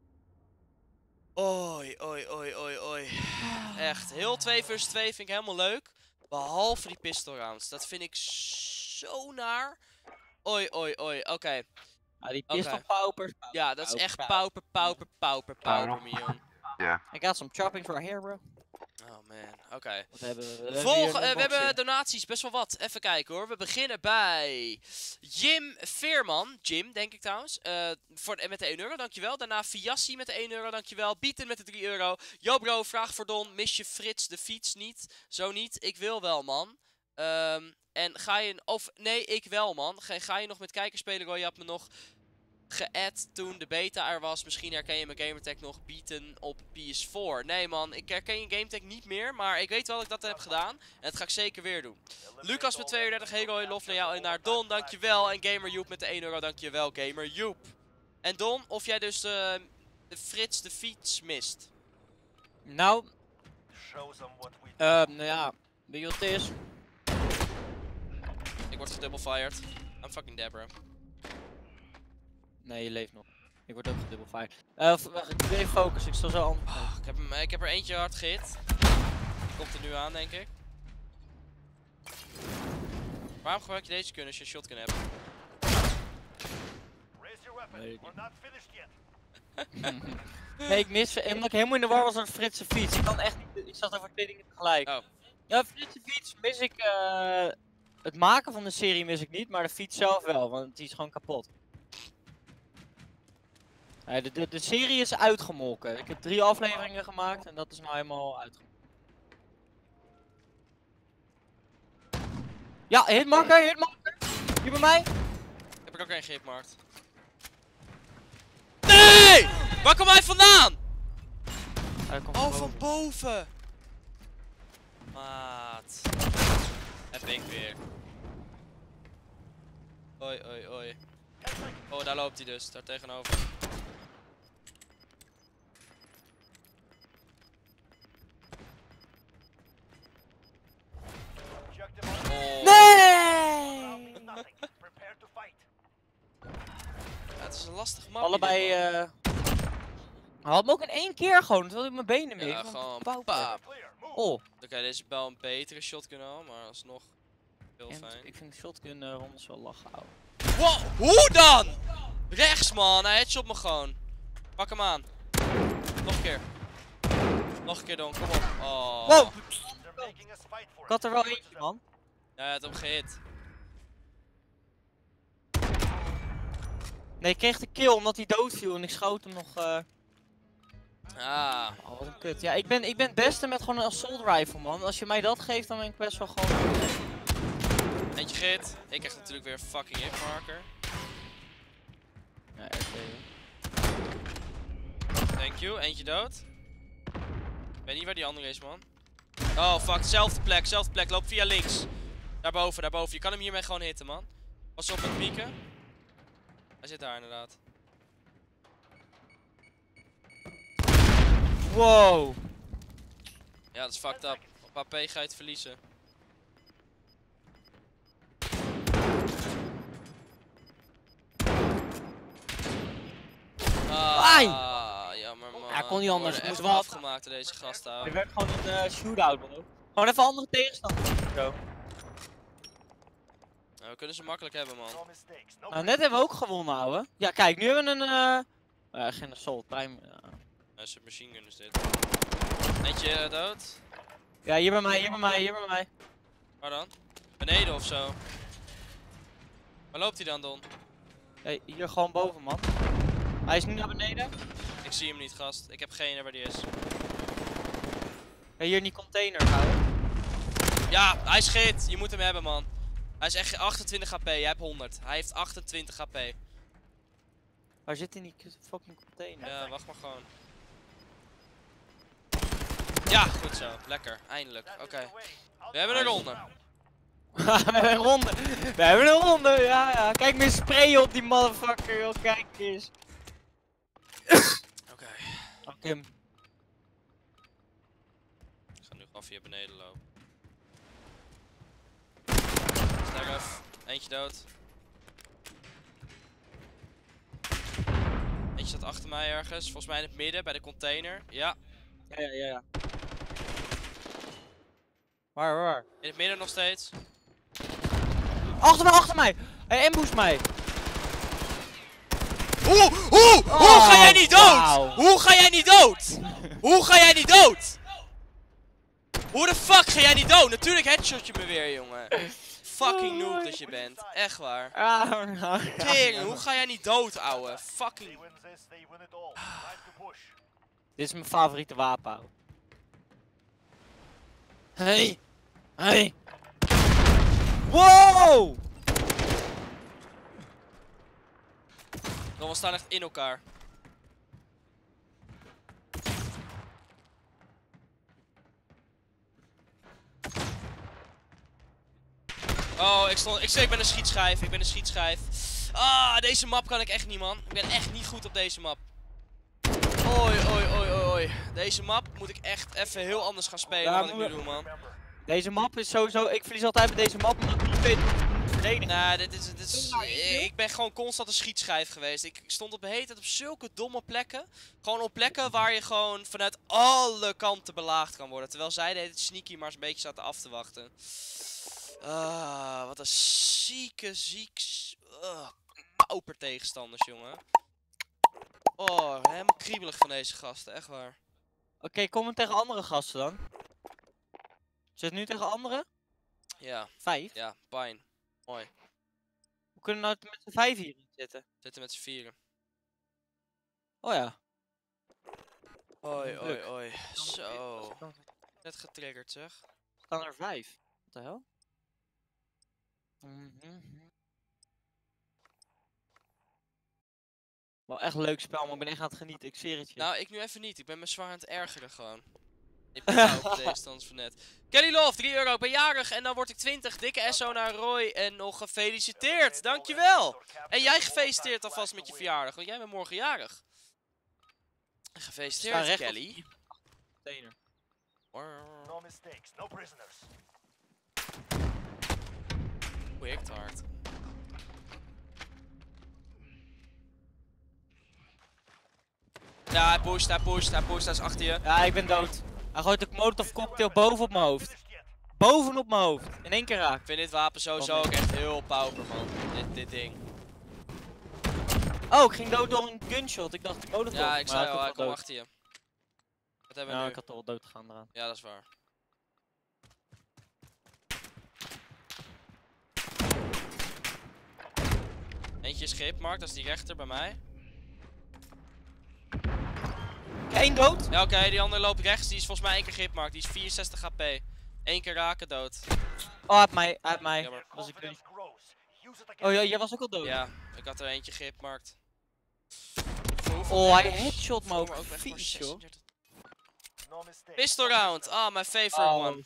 Oei, oei, oei, oei, oei. Echt, heel twee versus twee vind ik helemaal leuk. Behalve die pistol rounds. Dat vind ik zo naar. Oei, oei, oei. Oké. Ah, die Oké. pistol paupers. Ja, dat is Pauper, echt pauper. pauper, pauper, pauper, pauper, mijn jong. I got some chopping for here, bro. Oh man, oké. Wat hebben we? We hebben Volg, hier eh, een we hebben unboxing. donaties, best wel wat. Even kijken hoor. We beginnen bij Jim Veerman. Jim, denk ik trouwens. eh, voor, de- met de één euro, dankjewel. Daarna Fiassi met de één euro, dankjewel. Bieten met de drie euro. Yo bro, vraag voor Don. Mis je Frits de fiets niet? Zo niet. Ik wil wel, man. Ehm, en ga je... Of, nee, ik wel, man. Ga, ga je nog met kijkers spelen, Roy? Je had me nog geadd toen de beta er was. Misschien herken je mijn gamertag nog. Bieten op P S vier. Nee, man. Ik herken je gamertag niet meer. Maar ik weet wel dat ik dat heb gedaan. En dat ga ik zeker weer doen. Lucas met tweeëndertig. Hey Roy, lof naar jou en naar Don. Dankjewel. En Gamer Joep met de één euro. Dankjewel, Gamer Joep. En Don, of jij dus de, de Frits de fiets mist. Nou, Show them what we eh, nou ja, weet je wat het is? Ik word gedouble fired. I'm fucking dead, bro. Nee, je leeft nog. Ik word ook gedubbel fired. Eh, f- wacht, ik doe even focus, ik zal zo anders. Ah, ik, heb hem, ik heb er eentje hard gehit. Die komt er nu aan, denk ik. Waarom gebruik je deze gun als je een shotgun hebt? raise your weapon. Nee, ik- We're not finished yet. Nee, ik mis, omdat ik helemaal in de war was aan de Fritse fiets. Ik kan echt niet, ik zat over twee dingen tegelijk. Oh. Ja, Fritse fiets mis ik, eh, het maken van de serie mis ik niet, maar de fiets zelf wel, want die is gewoon kapot. Nee, de, de, de serie is uitgemolken. Ik heb drie afleveringen gemaakt en dat is nou helemaal uitgemolken. Ja, hitmarker, hitmarker. Hier bij mij. Heb ik ook één gehitmarkt. Nee! Waar komt hij vandaan? Ah, dat komt Oh, van van boven. Maat. Heb ik weer. Oi, oi, oi. Oh, daar loopt hij dus. Daar tegenover. Objective on Oh. Nee! nothing. Prepare to fight. Ja, het is een lastig map. Allebei, eh. Hij had me ook in één keer gewoon, terwijl ik mijn benen mee. Ja, van gewoon pauper. paap. Clear. Move. Oh, Oké, deze is wel een betere shotgun al, maar alsnog heel en fijn. ik vind shotgun uh, rondes wel lachen, ouwe. Wow, hoe dan? Rechts, man. Hij headshot me gewoon. Pak hem aan. Nog een keer. Nog een keer, Don. Kom op. Oh. Wow! They're making us fight for Ik had it. er wel eentje, man. Ja, hij had hem gehit. Nee, ik kreeg de kill omdat hij doodviel en ik schoot hem nog. eh Ah. Oh, wat een kut. Ja, ik ben, ik ben het beste met gewoon een assault rifle, man. Als je mij dat geeft, dan ben ik best wel gewoon. Eentje gehit. Ik krijg natuurlijk weer een fucking hitmarker. Ja, oké. Thank you. Eentje dood. Ik weet niet waar die andere is, man. Oh, fuck. Zelfde plek. Zelfde plek. Loop via links. Daarboven, daarboven. Je kan hem hiermee gewoon hitten, man. Pas op met pieken. Hij zit daar inderdaad. Wow! Ja, dat is fucked up. Op H P ga je het verliezen. Ai! Ah, jammer man. Ja, kon niet anders. We worden Moest echt wel- afgemaakt door deze gasten. Er ouwe. werd gewoon een eh, shootout, man. Gewoon even andere tegenstander. Zo. Nou, we kunnen ze makkelijk hebben, man. No mistakes. No Nou, net hebben we ook gewonnen, ouwe. Ja, kijk, nu hebben we een. eh eh, geen assault, prime. Ja. Een submachine gun is dit. Eentje eh, dood. Ja, hier bij mij, hier bij mij, hier bij mij. Waar dan? Beneden of zo? Waar loopt hij dan, Don? Ja, hier gewoon boven, man. Hij is nu naar beneden. Ik zie hem niet, gast. Ik heb geen idee waar die is. Ja, hier in die container, ouwe. Ja, hij is gehit. Je moet hem hebben, man. Hij is echt achtentwintig H P. Jij hebt honderd. Hij heeft achtentwintig H P. Waar zit in die kut- fucking container? Ja, wacht maar gewoon. Ja, goed zo. Lekker. Eindelijk. That Oké. is the way. I'll We hebben een try ronde. now. We hebben een ronde. We hebben een ronde, ja, ja. Kijk me sprayen op die motherfucker, joh. Kijk eens. Oké. Oké. Ik ga nu gewoon via beneden lopen. Sterf. Eentje dood. Eentje staat achter mij ergens. Volgens mij in het midden, bij de container. Ja. Ja, ja, ja, ja. Waar, waar? In het midden nog steeds. Achter mij, achter mij! Hij ambush mij! Hoe, hoe, hoe ga jij niet dood? wauw. Hoe ga jij niet dood? Hoe ga jij niet dood? Hoe de fuck ga jij niet dood? Natuurlijk headshot je me weer, jongen. Fucking Oh noob my dat je bent. Echt waar. Ah, nou, Tering, hoe ga jij niet dood, ouwe? They Fucking... win this, they win it all. Time to push. Dit is mijn favoriete wapen, ouwe. Hey! Hey! Wow! Dan we staan echt in elkaar. Oh, ik, stond, ik, ik ben een schietschijf, ik ben een schietschijf. Ah, deze map kan ik echt niet, man. Ik ben echt niet goed op deze map. Oei, oei, oei, oei, oei. Deze map moet ik echt even heel anders gaan spelen Ja, dan wat ik moet- nu doe, man. Deze map is sowieso... Ik verlies altijd bij deze map omdat ik niet weet hoe ik het moet verdedigen. Nee, dit is, dit is, ik ben gewoon constant een schietschijf geweest. Ik stond op de hele tijd op zulke domme plekken. Gewoon op plekken waar je gewoon vanuit alle kanten belaagd kan worden. Terwijl zij deed het sneaky maar eens een beetje zaten af te wachten. Ah, wat een zieke, ziek... Uh, pauper tegenstanders, jongen. Oh, helemaal kriebelig van deze gasten, echt waar. Oké, kom maar tegen andere gasten dan. Zit nu tegen anderen? Ja, Vijf? ja, pijn. Mooi. We kunnen nou met z'n vijf hier zitten. Zitten met z'n vieren. Oh ja. Oi, oi, Druk. oi. Zo. Dan Net getriggerd, zeg. staan er vijf. Wat de hel? Mhm. Wel echt een leuk spel, maar ik ben echt aan het genieten. Ik zweer het je. Nou, ik nu even niet. Ik ben me zwaar aan het ergeren gewoon. Ik ben nou op deze stand van net. Kelly Love, drie euro per jarig. En dan word ik twintig. Dikke S O naar Roy. En nog gefeliciteerd. Dankjewel. En jij gefeliciteerd alvast met je verjaardag. Want jij bent morgen jarig. Sta Gefeliciteerd, recht op Kelly. die container. No mistakes, no prisoners. Wikt hard. Ja, hij pusht, hij pusht, hij pusht. Hij is achter je. Ja, ik ben dood. Hij gooit de molotov cocktail boven op mijn hoofd. Finished yet? Bovenop mijn hoofd. In één keer raak. Ik vind dit wapen sowieso Kom ook echt heel pauper, man. Dit, dit ding. Oh, ik ging dood door een gunshot. Ik dacht molotov. Ja, ik maar zei had al, hij toch komt wel achter je. Wat hebben dood. we Ja, nu? ik had toch wel dood gegaan eraan. Ja, dat is waar. Eentje is gripmarkt, dat is die rechter bij mij. Eén dood. Ja, oké, die andere loopt rechts, die is volgens mij één keer gripmarkt. Die is vierenzestig H P. Eén keer raken, dood. Oh, uit mij. Uit mij. Jammer. Was ik Confidence grows. Use it against Oh ja, jij was ook al dood. Ja, ik had er eentje gripmarkt. Oh, hij headshot me ook. ook weg voor Vies, joh. zesenzestig. no mistakes. Pistol round, ah, my favorite Oh. one.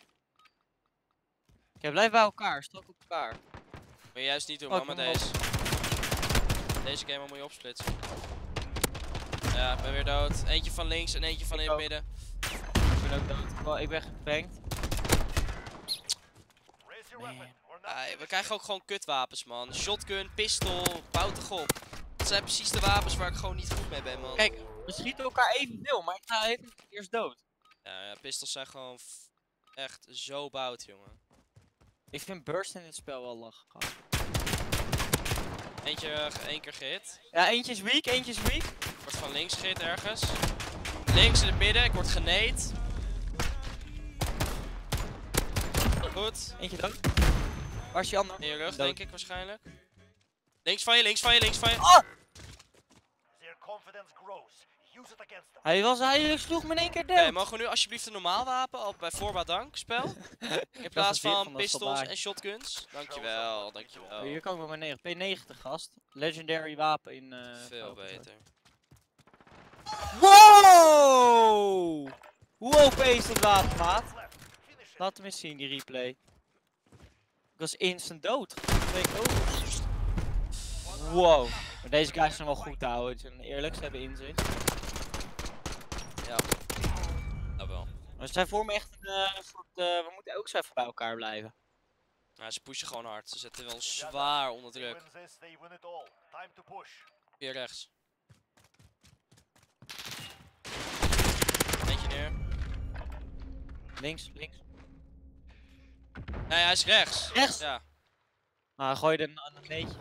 Oké, blijf bij elkaar. Stop op elkaar. Moet je juist niet doen, Oh, man, met kom maar deze. Deze game moet je opsplitsen. Ja, ik ben weer dood. Eentje van links en eentje van Ik in het ook. midden. Ik ben ook dood. Oh, ik ben gebankt. Raise your Man. weapon. We're not Ah, we finished krijgen ook gewoon kutwapens, man. Shotgun, pistool, boutengop. Dat zijn precies de wapens waar ik gewoon niet goed mee ben, man. Kijk, we schieten elkaar evenveel, maar ik ga even eerst dood. Ja, ja, pistols zijn gewoon f- echt zo bout, jongen. Ik vind burst in dit spel wel lach. Eentje, uh, één keer gehit. Ja, eentje is weak, eentje is weak. Ik word van links gehit ergens. Links in het midden, ik word geneed. Goed. Eentje dood. Waar is die ander? In je rug, Dood. denk ik waarschijnlijk. Links van je, links van je, links van je. Oh! Their confidence grows. Use it against them. Hij was, hij sloeg me in één keer Oké, dood. mogen we nu alsjeblieft een normaal wapen, al bij voorbaat dank, spel? In plaats gezicht van van dat pistols soldaat. en shotguns. Dankjewel, Oh, dankjewel. hier kan ik met mijn negen- P negentig gast. Legendary wapen in eh Veel Open Source. beter. Wow! Hoe O P is dit wapen, maat? Left. Finish it. Laat hem eens zien, die replay. Ik was instant dood. Twee over. Wow. Maar deze guys zijn wel goed te houden. Ze zijn eerlijk, ze hebben inzicht. Ja. Dat wel. Maar ze zijn voor me echt een eh, soort... eh, we moeten ook zo even bij elkaar blijven. Nou, ze pushen gewoon hard. Ze zetten wel zwaar onder They druk. win this, they win it all. Time to push. Hier rechts. Eentje neer. Links, links. Nee, hij is rechts. Rechts? Ja. Nou, gooi er een, een neetje.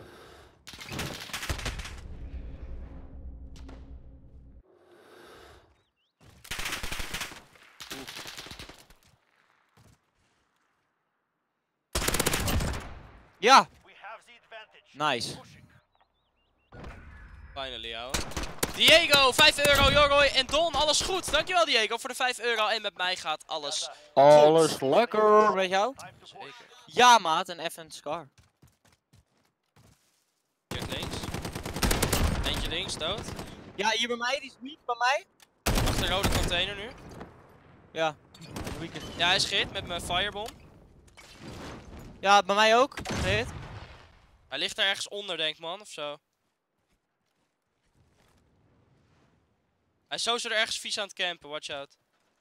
Ja, We have the advantage. nice. Pushing. Finally, ouwe. Diego, vijf euro, Jorroy en Don, alles goed. Dankjewel Diego voor de vijf euro en met mij gaat alles Alles lekker. Weet jou? Time to push. zeker. Ja, maat, en even een scar. Hier links. Eentje links, dood. Ja, hier bij mij, die is weak bij mij. Achter de rode container nu. Ja, weak is. Ja, hij schiet met mijn firebomb. Ja, bij mij ook. Hit. Hij ligt er ergens onder, denk ik, man, of zo. Hij is sowieso er ergens vies aan het campen, watch out.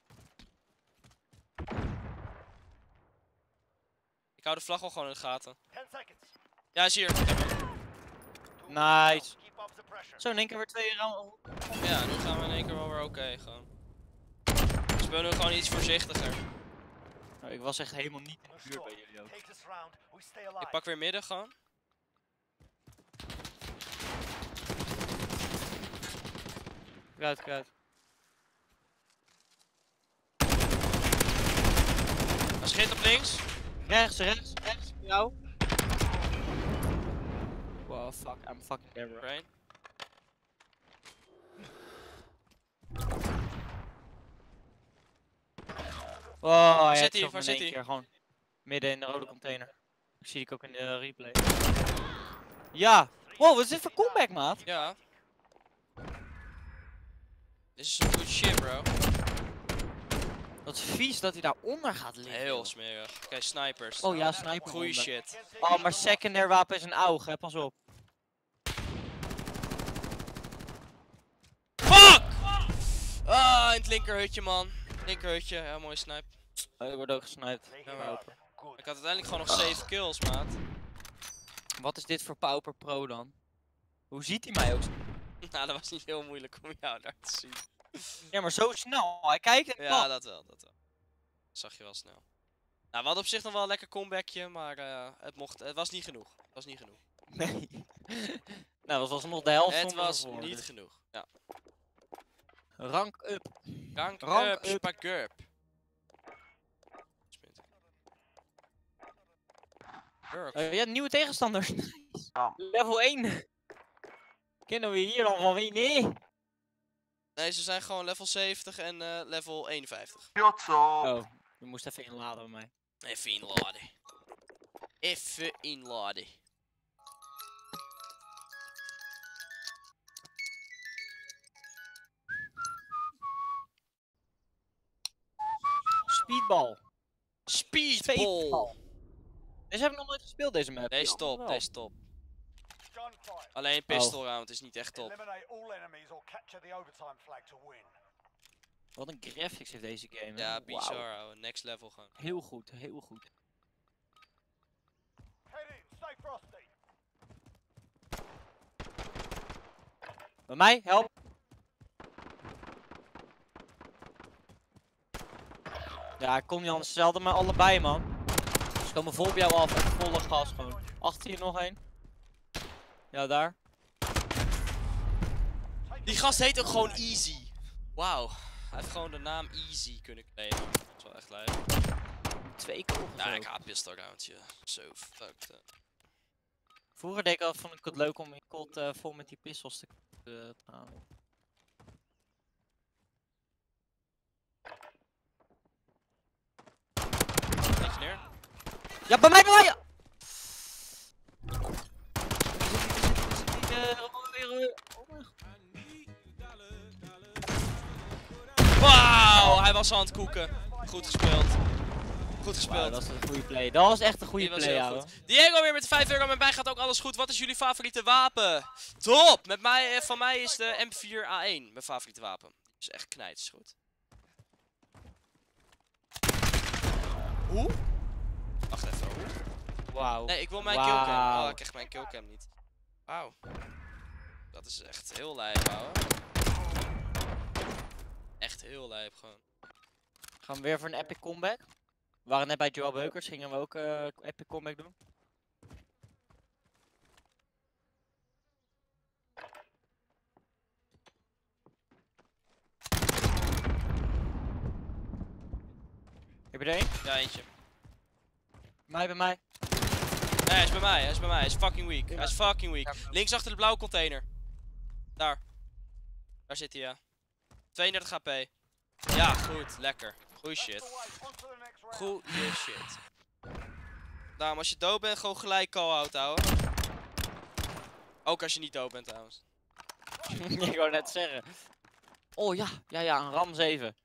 Ik hou de vlag wel gewoon in de gaten. ten seconds. Ja, hij is hier. Ik heb hem. Two Nice. Keep up the pressure. Zo, in één keer weer twee round. Ja, nu gaan we in één keer wel weer oké, gewoon. We spelen nu gewoon iets voorzichtiger. Nou, ik was echt helemaal niet in de Push buurt on. bij jullie ook. Take this round. We stay alive. Ik pak weer midden gewoon. Kruid, kruid. Hij schiet op links. Rechts, rechts, rechts. Voor jou. Wow, fuck. I'm fucking camera. Brain. Oh, hij zit had hij? zelf Waar in zit één hij? keer gewoon midden in de rode container. Ik zie ik ook in de replay. Ja! Wow, wat is dit voor comeback, maat? Ja. Dit is some good shit, bro. Wat vies dat hij daaronder gaat liggen. Heel joh. smerig. Oké, snipers. Oh ja, sniper. Goeie onder. shit. Oh, maar secondary wapen is een aug, hè, pas op. Fuck! Ah, in het linkerhutje, man. Linkerhutje, ja, mooi snipe. Oh, ik word ook gesniped. Play Ja, hard. maar- Good. Ik had uiteindelijk gewoon nog zeven kills, maat. Wat is dit voor Pauper Pro dan? Hoe ziet hij mij ook? Nou, dat was niet heel moeilijk om jou daar te zien. Ja, maar zo snel. Hij kijkt en Ja, pap. dat wel, dat wel. Dat zag je wel snel. Nou, we hadden op zich nog wel een lekker comebackje, maar eh, het, mocht, het was niet genoeg. Het was niet genoeg. Nee. Nou, dat was nog de helft. Het zonder was ervoor, niet dus. genoeg. Ja. Rank up. Rank, Rank up, up. spagurp. Urk. Uh, ja, nieuwe tegenstanders. Level één. Kunnen we hier nog wel winnen? Nee, ze zijn gewoon level zeventig en eh, level eenenvijftig. Oh, je moest even inladen bij mij. Even inladen. Even inladen. Speedball. Speedball. Deze heb ik nog nooit gespeeld, deze map. Deze Die top, andere wel. deze top. Gunfire. Alleen pistol round is niet echt top. Eliminate all enemies or capture the overtime flag to win. Wat een graphics heeft deze game. hè. Ja, Wauw. bizar, ouwe. Next level gewoon. Heel goed, heel goed. Head in. Stay frosty. Bij mij, help. Ja, ik kom niet anders. Ze hadden me allebei, man. Ze komen vol op jou af. Echt volle gas gewoon. Achter je nog één. Ja, daar. Die gast heet ook gewoon Easy. Wauw. Hij heeft gewoon de naam Easy kunnen claimen. Dat is wel echt leuk. Twee kogels. Ja, ook. ik haat pistol roundje. Zo fucked up. Vroeger deed ik al, vond ik het leuk om in kot eh, vol met die pistols te uh, halen. Eentje neer. Ja, bij mij, bij mij! Eh, Wauw, hij was aan het koeken. Goed gespeeld. Goed Wauw, gespeeld. dat was een goede play. Dat was echt een goede Die was play, heel ouwe. goed. Diego weer met de vijf euro. Met mij gaat ook alles goed. Wat is jullie favoriete wapen? Top! Met mij, eh, van mij is de M vier A één mijn favoriete wapen. Is echt knijt, is goed. Hoe? Wacht even. Hoe? Wauw. Nee, ik wil mijn Wauw. killcam. Oh, ik krijg mijn killcam niet. Wauw. Dat is echt heel lijp, ouwe. Echt heel lijp, gewoon. Gaan we weer voor een epic comeback? We waren net bij Joel Beukers, gingen we ook eh epic comeback doen. Heb je er één? Ja, eentje. Bij mij, bij mij. Nee, hij is bij mij, hij is bij mij. Hij is fucking weak. Hij is fucking weak. Links achter de blauwe container. Daar. Daar zit hij, ja. tweeëndertig H P. Ja, goed. Lekker. Goeie shit. On to the next round. Goeie shit. Daarom, als je dood bent, gewoon gelijk call-out houden. Ook als je niet dood bent, trouwens. Ik wou net zeggen. Oh ja, ja, ja, een RAM zeven.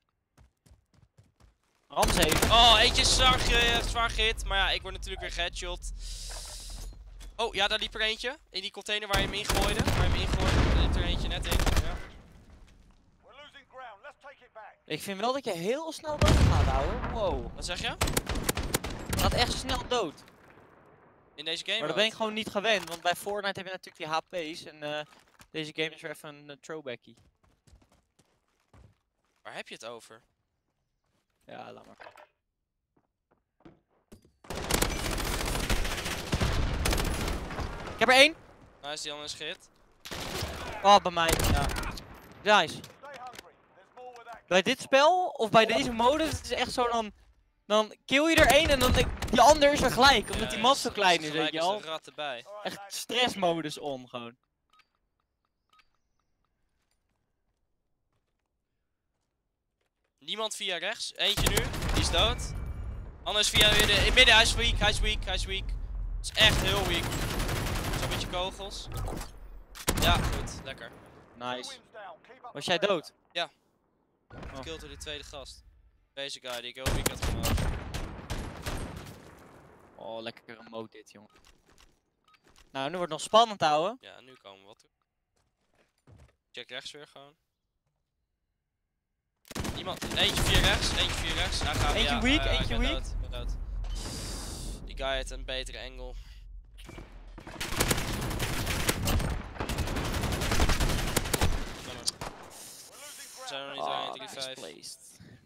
RAM zeven. Oh, eentje is zwaar, ge zwaar gehit. Maar ja, ik word natuurlijk weer geheadshot. Oh, ja, daar liep er eentje. In die container waar je hem ingooide. Waar je hem ingooide. Daar liep er eentje net in. Ja. We're losing ground. Let's take it back. Ik vind wel dat je heel snel dood gaat, ouwe. Wow. Wat zeg je? Je gaat echt snel dood. In deze game? Maar dat ben ik gewoon niet gewend, want bij Fortnite heb je natuurlijk die H P's en eh, deze game is weer even een uh, throwbackie. Waar heb je het over? Ja, laat maar. Ik heb er één. Nice, die andere is gehit. Oh, bij mij. Ja. Nice. Stay hungry. There's more where that Bij dit spel, of bij deze modus, het is echt zo dan... Dan kill je er één en dan denk die ander is er gelijk, omdat die map zo klein is, weet je wel. Er rat erbij. Alright, Echt lads. stressmodus on, gewoon. Niemand via rechts. Eentje nu. Die is dood. Anders via weer de... In midden, hij is weak, hij is weak, hij is weak. Het is echt heel weak. Zo'n beetje kogels. Ja, goed. Lekker. Nice. Wind's down. Keep up Was the jij pressure. dood? Oh. Gekillt door die tweede gast. Deze guy die ik heel weak had gemaakt. Oh, lekker remote dit, jongen. Nou, nu wordt het nog spannend, ouwe. Ja, nu komen we wat toe. Check rechts weer gewoon. Iemand, eentje via rechts, eentje via rechts. Hij gaat, Eentje ja, weak, eh, ik eentje ben weak. dood, ik ben dood. Die guy heeft een betere angle. We're losing ground. Zijn er niet Ah, één, drie, nice vijf. placed.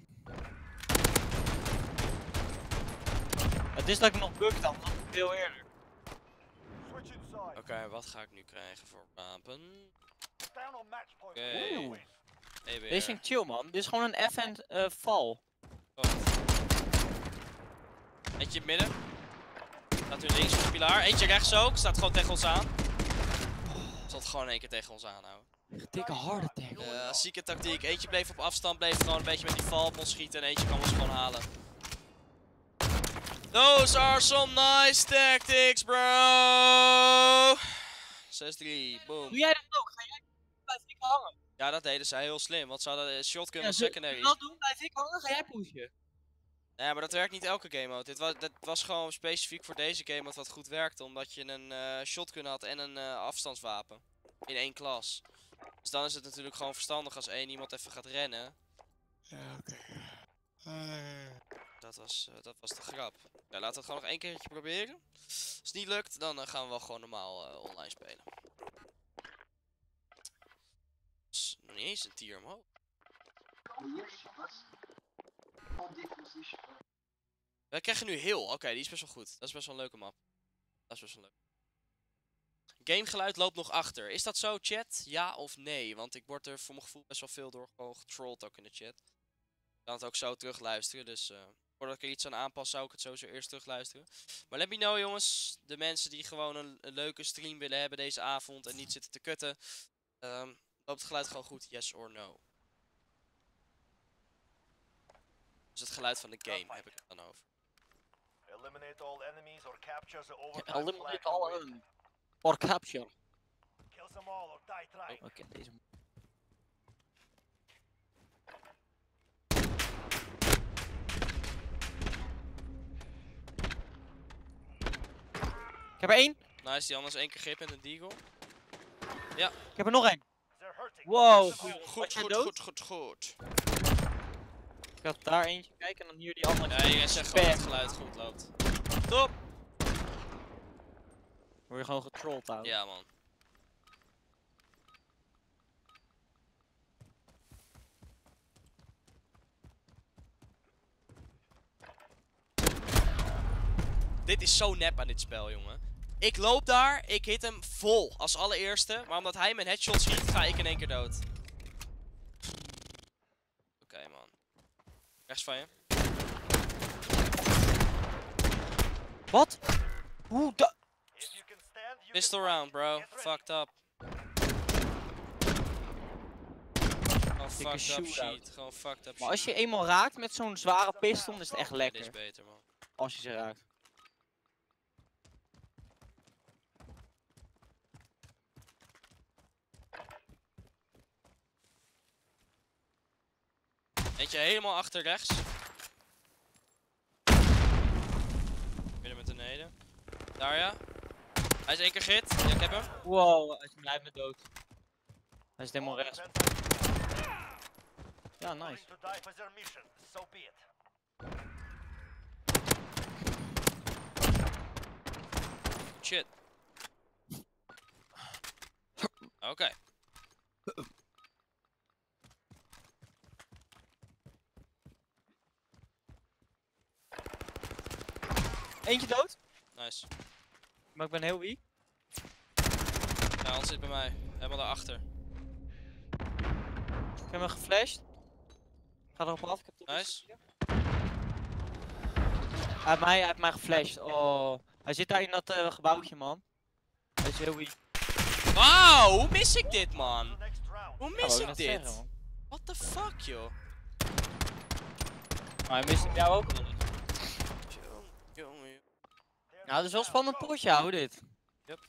Het is dat ik nog bug dan, want veel eerder. Switch inside. Oké, wat ga ik nu krijgen voor wapen? Down on match point. Oké. We will Oeh. win. E B R. Deze vind ik chill, man. Dit is gewoon een F en uh, val. Oh. Eentje in het midden. Staat nu links op de pilaar. Eentje rechts ook. Staat gewoon tegen ons aan. Staat gewoon in één keer tegen ons aan houden. Dikke harde attack. Ja, zieke tactiek. Eentje bleef op afstand. Bleef gewoon een beetje met die val op ons schieten. En eentje kan ons gewoon halen. Those are some nice tactics, bro. zes drie. Boom. Doe jij dat ook? Ga jij blijf ik hangen? Ja, dat deden zij heel slim. Want ze hadden de shotgun Ja, als zo- secondary. dat doen, blijf ik hangen, ga jij pushen. Ja, maar dat werkt niet elke game mode. Dit was, dat was gewoon specifiek voor deze game mode wat goed werkte. Omdat je een eh, shotgun had en een eh, afstandswapen. In één klas. Dus dan is het natuurlijk gewoon verstandig als één iemand even gaat rennen. Ja, oké. Dat was, eh, dat was de grap. Ja, laten we het gewoon nog één keertje proberen. Als het niet lukt, dan eh, gaan we wel gewoon normaal eh, online spelen. Dus nog niet eens een tier omhoog. We krijgen nu heel. Oké, die is best wel goed. Dat is best wel een leuke map. Dat is best wel leuk. Gamegeluid loopt nog achter. Is dat zo, chat? Ja of nee? Want ik word er voor mijn gevoel best wel veel door gewoon getrolled ook in de chat. Ik kan het ook zo terugluisteren. Dus uh, voordat ik er iets aan aanpas, zou ik het sowieso eerst terugluisteren. Maar let me know, jongens. De mensen die gewoon een, een leuke stream willen hebben deze avond en niet zitten te kutten. Um, loopt het geluid gewoon goed? Yes or no? Dus het geluid van de game heb ik het dan over. Eliminate all enemies or capture the Ja, overtime eliminate flag all and win. enemies. Or capture. Kill them all or die Oh, trying. oké, deze. Ik heb er één. Nice, die anders één keer grip met een deagle. Ik heb er nog één. They're hurting. Wow. Kill them all. Goed, jij goed, dood? goed, goed, goed. Ik had daar eentje. Kijk, en dan hier die andere. Ja, je zegt gewoon dat het geluid goed loopt. Top! Word je gewoon getrolled, ouwe. Ja, man. Dit is zo nep aan dit spel, jongen. Ik loop daar, ik hit hem vol als allereerste. Maar omdat hij mijn headshot schiet, ga ik in één keer dood. Oké, okay, man. Rechts van je. Wat? Hoe da... Pistol round, bro. Fucked up. Gewoon fucked up shootout. shit. Gewoon fucked up Maar als shit. je eenmaal raakt met zo'n zware pistool, is het echt Ja, dit is lekker. beter, man. Als je ze raakt. Eentje helemaal achter rechts. Midden met de neden. Daar ja. Hij is één keer git. Ja, ik heb hem. Wow, hij is blijft me dood. Hij is helemaal rechts. Ja, nice. Willing to die for their mission, so be it. Shit. Oké. Eentje dood, Nice. maar ik ben heel weak. Ja, Hans zit bij mij. Helemaal daarachter. Ik heb hem geflasht. Ga erop af, ik heb de Nice. Hij heeft mij, hij heeft mij geflasht. Oh, hij zit daar in dat uh, gebouwtje, man. Hij is heel weak. Wauw, hoe mis ik dit, The man? next round. Hoe Ja, mis wou ik net dit? zeggen, man. What the fuck, joh? Maar hij mist jou ook wel. Jongen, jongen. Nou, het is wel een spannend potje, hou dit. Yep.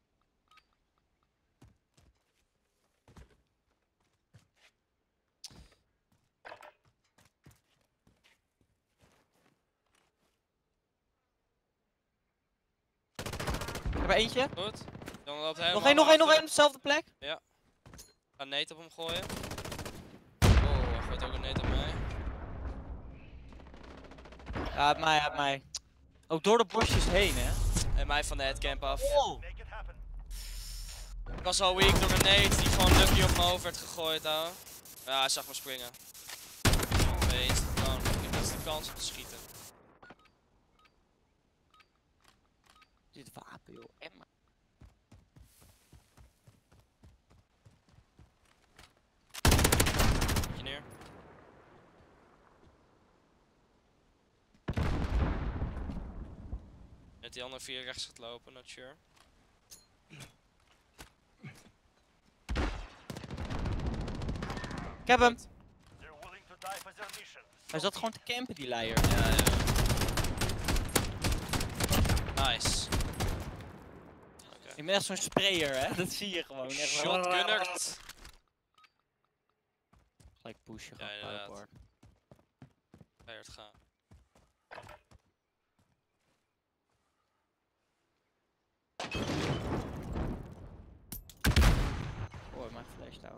Ik heb er eentje. Goed. Dan loopt hij Nog helemaal één, nog één, nog naar één op dezelfde plek. Ga een neet op hem gooien. Oh, hij gooit ook een neet op mij. Ja, op mij, hij heeft mij. Ook door de bosjes heen, hè. En mij van de headcamp af. Oh. Make it happen. Ik was al weak door een neet die gewoon lucky op mijn hoofd werd gegooid, ouwe. Ja, hij zag me springen. Weet, gewoon, ik had de kans om te schieten. Dit wapen, joh. Emma. Je neer. Net die andere via rechts gaat lopen, not sure. Ik heb hem. They're willing to die for their mission. Hij zat gewoon te campen, die leier. Ja, ja. Nice. Ik ben echt zo'n sprayer, hè. Dat zie je gewoon. Echt zo- Shotgunnerd. Gelijk pushen, Ja, gewoon inderdaad. power. Keihard gaan. Oh, mijn flash nou.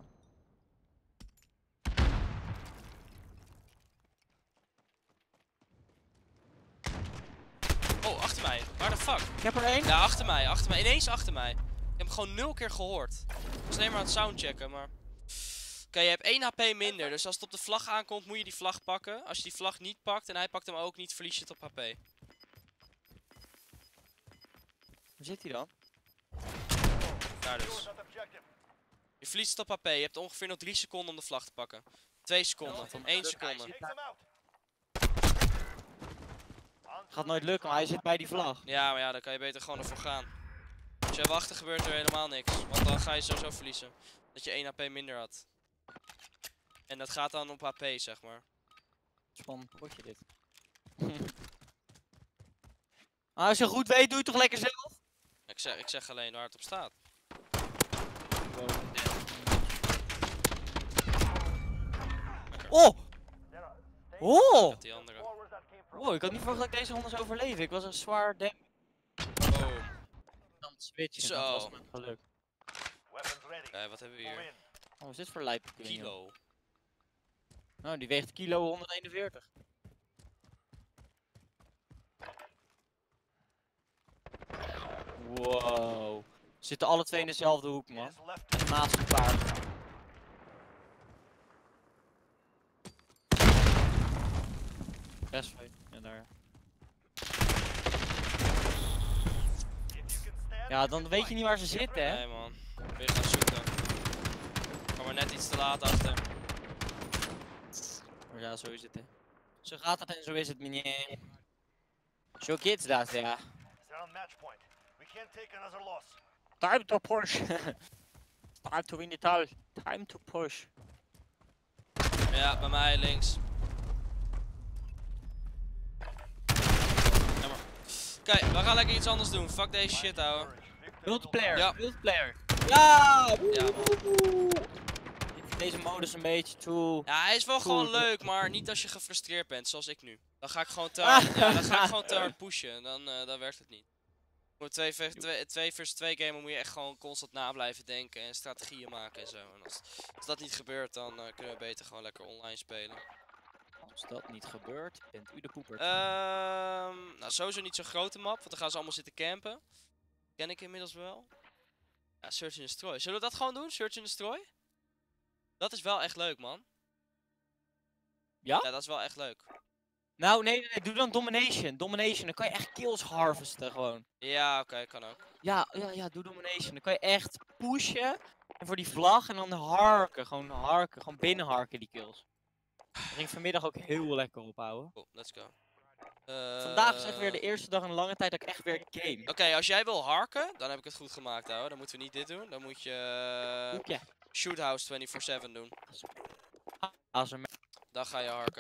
Oh, achter mij. Waar de fuck? Ik heb er één. Ja, achter mij, achter mij. Ineens achter mij. Ik heb hem gewoon nul keer gehoord. Ik was alleen maar aan het soundchecken, maar... Oké, je hebt één H P minder, dus als het op de vlag aankomt, moet je die vlag pakken. Als je die vlag niet pakt en hij pakt hem ook niet, verlies je het op H P. Waar zit hij dan? Daar Secure dus. that objective. Je verliest het op H P, je hebt ongeveer nog drie seconden om de vlag te pakken. Twee seconden, één seconde. Take them out. Gaat nooit lukken, maar hij zit bij die vlag. Ja, maar ja, dan kan je beter gewoon ervoor gaan. Als jij wacht, dan gebeurt er helemaal niks. Want dan ga je sowieso verliezen. Dat je één H P minder had. En dat gaat dan op H P, zeg maar. Spannend potje dit. Maar als je goed weet, doe je het toch lekker zelf? Ik zeg, ik zeg alleen waar het op staat. Oh! There are- stay Oh! Met die andere. forward that came from. Oh, ik had niet verwacht dat ik deze ronde zou overleven. Ik was een zwaar dam. Boom. Dan switchen. Zo. Dat was mijn geluk. Weapons ready. Kijk, wat hebben we Move hier? in. Oh, wat is dit voor lijp? Kilo. Nou, die weegt kilo honderdeenenveertig. Wow. Zitten alle twee in dezelfde hoek, It man. is left. En naast elkaar. Best veel. Ja, daar. If you can stand, Ja, dan weet je niet waar ze zitten, hè? Nee man, weer gaan zoeken. Ik kwam er net iets te laat achter. Maar ja, zo is het, hè. Zo gaat het en zo is het, meneer. Zo kids dat, ja. they're on match point. We can't take another loss. Time to push. Time to win the title. Time to push. Ja, bij mij links. Jammer. Kijk, we gaan lekker iets anders doen. Fuck deze shit, ouwe. Multiplayer. Ja. Multiplayer. Ja! Ja, man. Ik vind deze modus een beetje toe. Ja, hij is wel Cool. gewoon leuk, maar niet als je gefrustreerd bent, zoals ik nu. Dan ga ik gewoon te hard, ja, dan ga ik gewoon te hard pushen. Dan, uh, dan werkt het niet. Voor twee versus twee gamen moet je echt gewoon constant na blijven denken en strategieën maken en zo. En als, als dat niet gebeurt, dan uh, kunnen we beter gewoon lekker online spelen. Als dat niet gebeurt, bent u de poeper. Ehm, nou, sowieso niet zo'n grote map, want dan gaan ze allemaal zitten campen. Ken ik inmiddels wel. Ja, Search and Destroy. Zullen we dat gewoon doen? Search and Destroy? Dat is wel echt leuk, man. Ja? Ja, dat is wel echt leuk. Nou, nee, nee, nee, doe dan Domination. Domination, dan kan je echt kills harvesten gewoon. Ja, oké, kan ook. Ja, ja, ja, doe Domination. Dan kan je echt pushen. En voor die vlag en dan harken. Gewoon harken. Gewoon binnenharken die kills. Daar ging vanmiddag ook heel lekker op, ouwe. Cool, let's go. Uh, Vandaag is echt weer de eerste dag in een lange tijd dat ik echt weer game. Oké, als jij wil harken, dan heb ik het goed gemaakt, ouwe. Dan moeten we niet dit doen. Dan moet je uh, Hoekje. Shoot House twenty-four seven doen. Als er Dan ga je harken.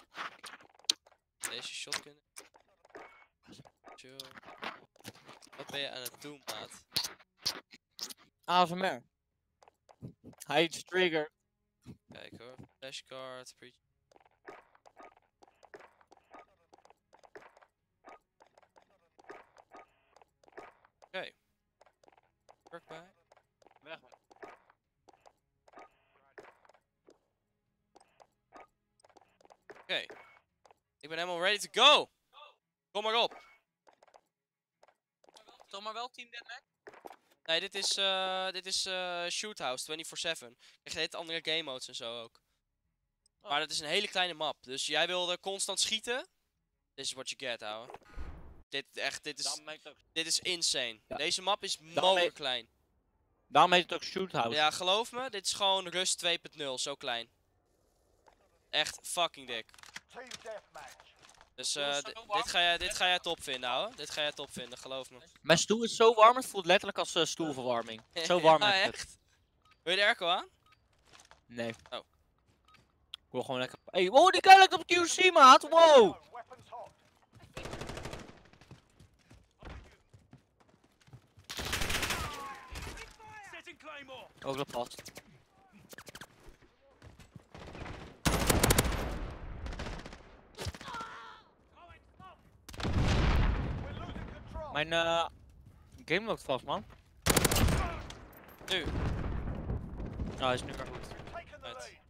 Deze shotgun. Chill. Wat ben je aan het doen, maat? A S M R. Hide trigger. Kijk hoor. Flashcard. Preach. Oké. Okay. Work bij. Weg. Oké. Okay. Ik ben helemaal ready to go. Kom maar op. Toch maar wel Team Deathmatch? Nee, dit is, uh, dit is uh, Shoot House twenty-four seven. Je krijgt andere game modes en zo ook. Oh. Maar dat is een hele kleine map. Dus jij wilde constant schieten. This is what you get, ouwe. Dit, echt, dit is, dit is insane. Ja. Deze map is Dan mooi klein. Daarom heet het ook Shoothouse. Ja, geloof me. Dit is gewoon Rust twee punt nul. Zo klein. Echt fucking dik. Team deathmatch. Dus uh, dit, ga jij, dit ga jij top vinden, ouwe. Dit ga jij top vinden, geloof me. Mijn stoel is zo warm, het voelt letterlijk als uh, stoelverwarming. Zo warm ja, is het. echt? Wil je de airco aan? Nee. Oh. Ik wil gewoon lekker... Hey, wow, die guy lijkt op Q C, maat! Wow! Weapons hot. Ook dat past. We're losing control. Mijn uh, game loopt vast, man. Nu. Nou, hij is nu weer goed. Taking the Right. lead.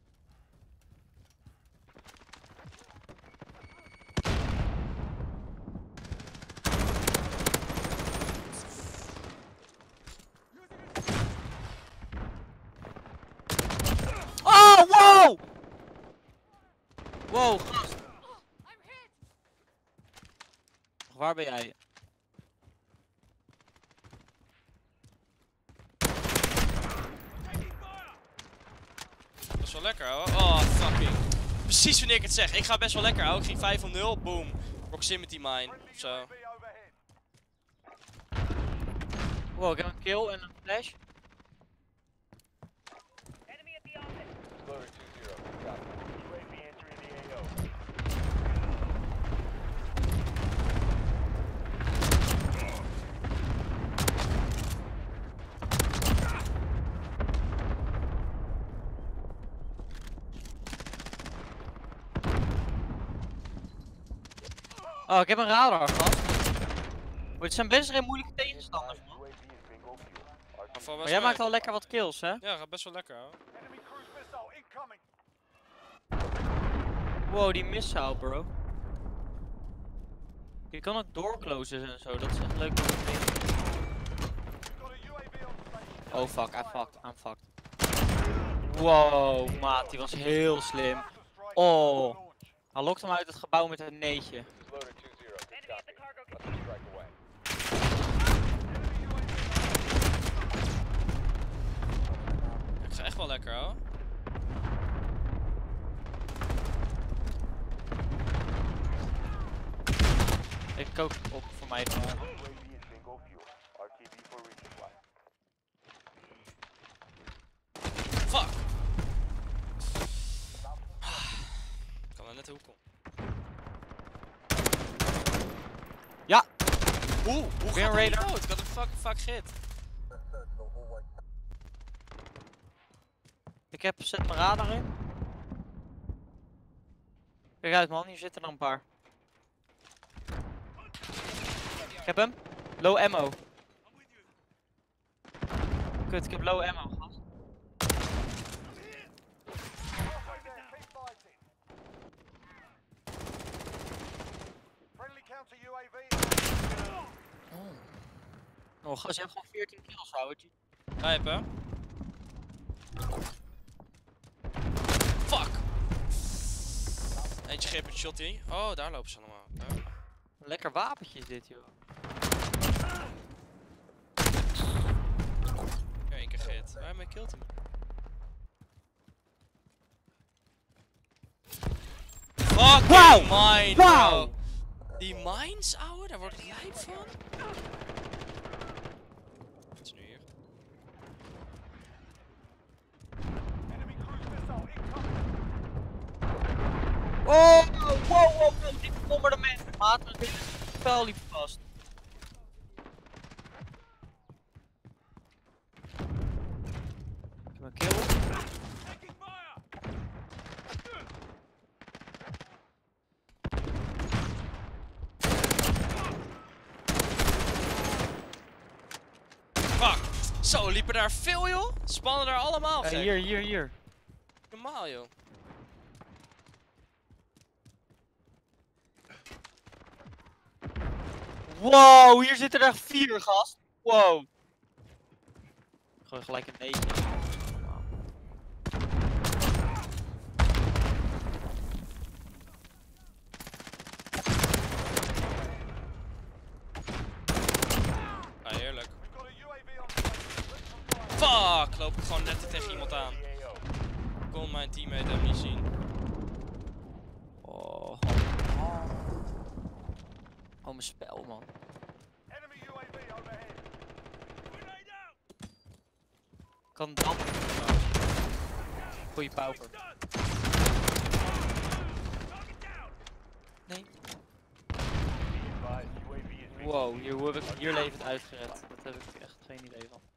Oh, wow! Wow, gast. Waar ben jij? Dat is wel lekker, hoor. Oh, fucking. Precies wanneer ik het zeg. Ik ga best wel lekker, hoor. Ik ging vijf om nul. Boom. Proximity mine. Of zo. U A V overhead. Wow, ik heb een kill en een flash. Loader two zero. Copy. U A V entering the A O. Oh, ik heb een radar gehad. Maar het zijn best geen moeilijke tegenstanders, man. U A V is bingo fuel. Maar voor Maar best jij wel- maakt al lekker wat kills, hè? Ja, gaat best wel lekker, hoor. Enemy cruise missile incoming. Wow, die missile, bro. Je kan ook doorcloses en zo, dat is echt leuk. Got a U A V on station. Oh fuck, I fucked, I'm fucked. Wow, maat, die was heel slim. Oh. Hij lokt hem uit het gebouw met een neetje. Loader two zero. Good copy. Let's strike away. Ik ga echt wel lekker, hoor. Ik kook op voor mij. U A V is bingo fuel. R T B for resupply. de hoek om. Ja. Oeh, hoe Weer gaat een hij niet radar. dood? Ik had hem fucking vaak gehit. Ik heb zet mijn radar in. Kijk uit man, hier zitten er een paar. Ik heb hem. Low ammo. Kut, ik heb low ammo gast. Halfway there, keep fighting. Friendly counter U A V. Oh gast, je hebt gewoon veertien kills ouwe. Grijpen. Fuck! Eentje greep een shotty. Oh, daar lopen ze allemaal. Ja. Lekker wapentje is dit joh. Ja, één keer gehit. Waarom hij killt hem? Fucking Wauw! mine, Wauw! bro. Die mines, ouwe, daar wordt het lijp van. Wat is nu hier? Enemy cruise missile incoming. Oh, wow, wow, wow, die bombardement. Maat, dit spel liep vast. Ik heb een kill. Taking fire. Fuck! Zo, liepen daar veel, joh? Spannen daar allemaal, Uh, gek. hier, hier, hier. Normaal, joh. Wow, hier zitten er echt vier gast. Wow. Gooi gelijk een negen. Ah, heerlijk. We've got a U A V on station. Look for fire. Fuck! Loop ik gewoon net tegen iemand aan. E A O. Ik kon mijn teammate hem niet zien. Oh. Oh, mijn spel, man. Enemy U A V overhead. Grenade out. Kan dat? Goeie pauper. Target down. Nee. Be advised, U A V is being Wow, hier heb ik hier levend uitgered. Dat heb ik echt geen idee van.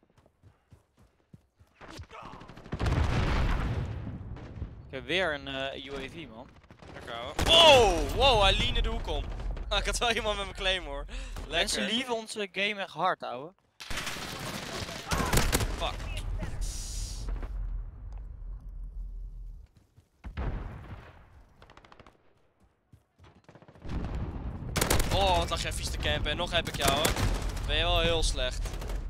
Ik heb weer een uh, U A V, man. Lekker, ouwe. Wow! Wow, hij leende de hoek om. Ah, ik had wel iemand met mijn claymore. Mensen Lekker. lieven onze game echt hard, ouwe. Fuck. Oh, wat lag jij vies te campen. En nog heb ik jou, hoor. Ben je wel heel slecht.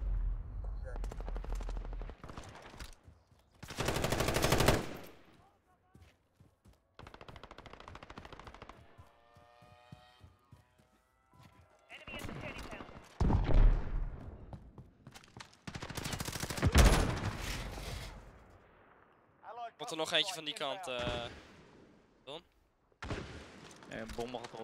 Allied Komt er nog eentje van die kant, inbound. eh. Don? Nee, een bom mag het op.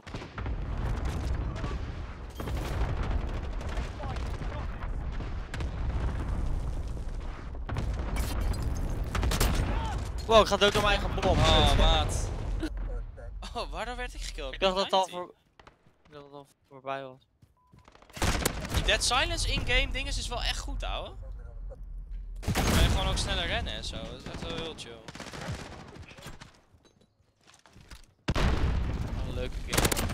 Wow, ik ga dood door mijn eigen bom. Oh, maat. Oh, waardoor werd ik gekilld? Ik dacht dat het al nineteen. voor... Ik dacht dat het al voorbij was. Die Dead Silence in-game dinges is wel echt goed, ouwe. Dan kan je gewoon ook sneller rennen en zo. Dat is echt wel heel chill. Wat een leuke game.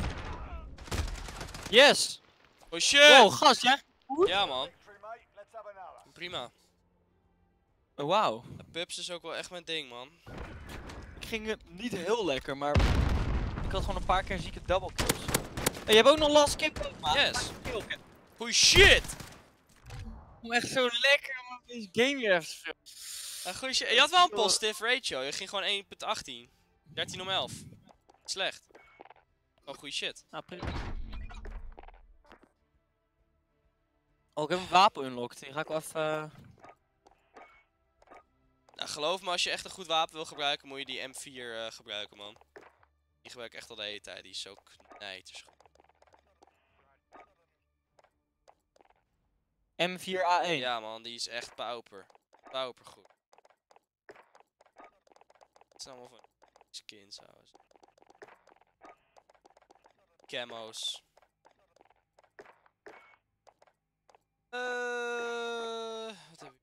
Yes! Oh shit! Wow, gast, jij? Ja, man. Victory, mate. Let's have another. Prima. Oh, wauw. De pubs is ook wel echt mijn ding, man. Ik ging het niet heel lekker, maar ik had gewoon een paar keer zieke double kills. En je hebt ook nog last kick ook, man. Yes. Kill. Holy shit! Om echt zo lekker om deze game weer even te spelen. Uh, goeie shit. Je had wel een positive ratio. Je ging gewoon één punt achttien. dertien om elf. Slecht. Oh, goeie shit. Nou, prima. Oh, ik heb een wapen unlocked. Die ga ik wel even... Uh... Nou, geloof me, als je echt een goed wapen wil gebruiken, moet je die M vier uh, gebruiken, man. Die gebruik ik echt al de hele tijd. Die is zo knijters. M vier A één. Ja, man, die is echt pauper. Pauper goed. Het zijn allemaal van skins, trouwens. camo's. Eh, wat heb ik?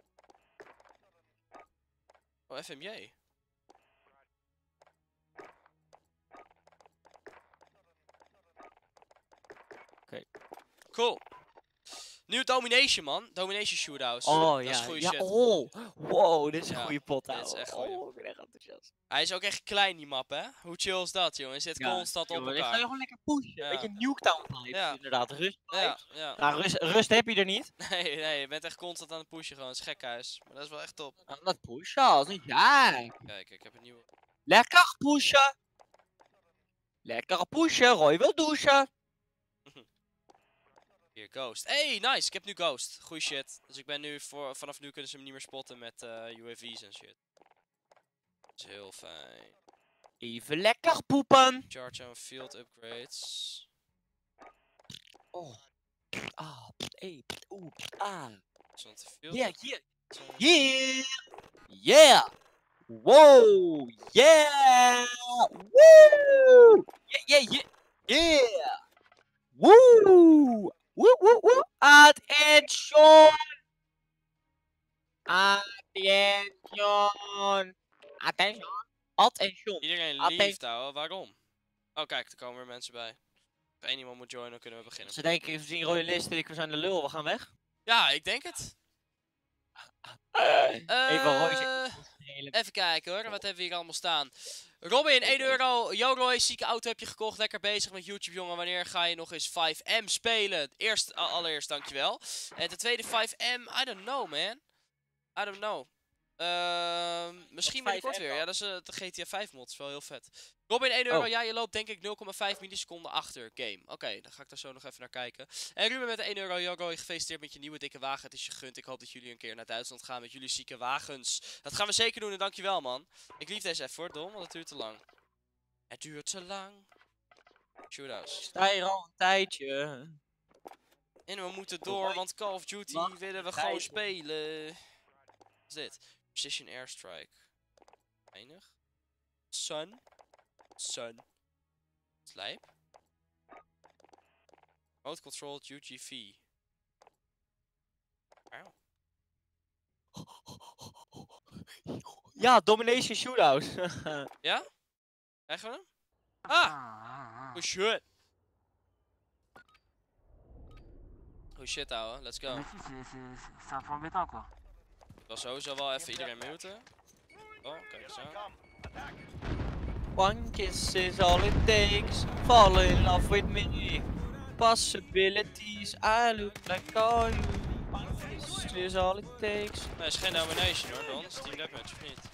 Oh, F M J. Oké. Cool. Nieuw Domination, man. Domination shootouts. Oh Dat is ja, goede ja, shit. oh, wow, dit is een Ja, goede pot, dit ouwe. is echt goeie. Oh, ik ben echt enthousiast. Hij is ook echt klein, die map, hè? Hoe chill is dat, jongen? Je zit Ja, constant op jongen, dit ga je elkaar. gewoon lekker pushen. Ja. Beetje Nuketown vibes, Ja. inderdaad. Rust Ja, vibes. ja. Nou, rust, rust heb je er niet. Nee, nee, je bent echt constant aan het pushen gewoon. Het is gekhuis. Maar dat is wel echt top. Nou, dat pushen, als niet ja. Kijk, ik heb een nieuwe. Lekker pushen. Lekker pushen, Roy wil douchen. Hier, Ghost. Hey, nice. Ik heb nu Ghost. Goeie shit. Dus ik ben nu, voor, vanaf nu kunnen ze hem niet meer spotten met eh, U A V's en shit. Dat is heel fijn. Even lekker poepen. Charge aan field upgrades. Oh. Ah, hey, oeh, ah. Zo'n te field Yeah, yeah, upgrades. yeah. Yeah. Wow, yeah. Woo. Yeah, yeah, yeah. Yeah. Woo. Woo, woo, woo. Attention. Attention. Attention. Attention. Iedereen Atten- leeft, ouwe. Waarom? Oh, kijk, er komen weer mensen bij. Als één iemand moet joinen, dan kunnen we beginnen. Ze denken, we zien royalisten, ik, we zijn de lul, we gaan weg. Ja, ik denk het. Even Roy Eh, zegt- Even kijken hoor, wat hebben we hier allemaal staan? Robin, één euro. Yo Roy, zieke auto heb je gekocht. Lekker bezig met YouTube, jongen. Wanneer ga je nog eens vijf M spelen? Eerst, a- allereerst, dankjewel. En ten tweede, vijf M, I don't know, man. I don't know. Ehm misschien binnenkort vijf M weer. dan? Ja, dat is eh, de G T A vijf mod. is wel heel vet. Robin, één euro. Oh. Ja, je loopt denk ik nul komma vijf milliseconden achter game. Oké, dan ga ik daar zo nog even naar kijken. En Ruben met de één euro. Yo Roy, gefeliciteerd met je nieuwe dikke wagen. Het is je gunt. Ik hoop dat jullie een keer naar Duitsland gaan met jullie zieke wagens. Dat gaan we zeker doen en dankjewel, man. Ik lief deze even hoor, Dom, want het duurt te lang. Het duurt te lang. Shootouts. Sta hier al een tijdje. En we moeten door, want Call of Duty Wacht, willen we tijd, gewoon hoor. spelen. Wat is dit? Precision Airstrike. Weinig. Sun. Sun. Slijp. Remote Controlled U G V. Wauw. Ja, Domination Shootout. Ja? Krijgen we hem? Ah! Oh shit. Oh shit, ouwe. Let's go. Mais si, c'est- c'est c'est un peu embêtant quoi. Ik wil sowieso wel even iedereen muten. Oh, kijk eens aan. One kiss is all it takes. Fall in love with me. Possibilities, I look like all you. One kiss is all it takes. Nee, is geen domination hoor, Don. Is team deathmatch of niet?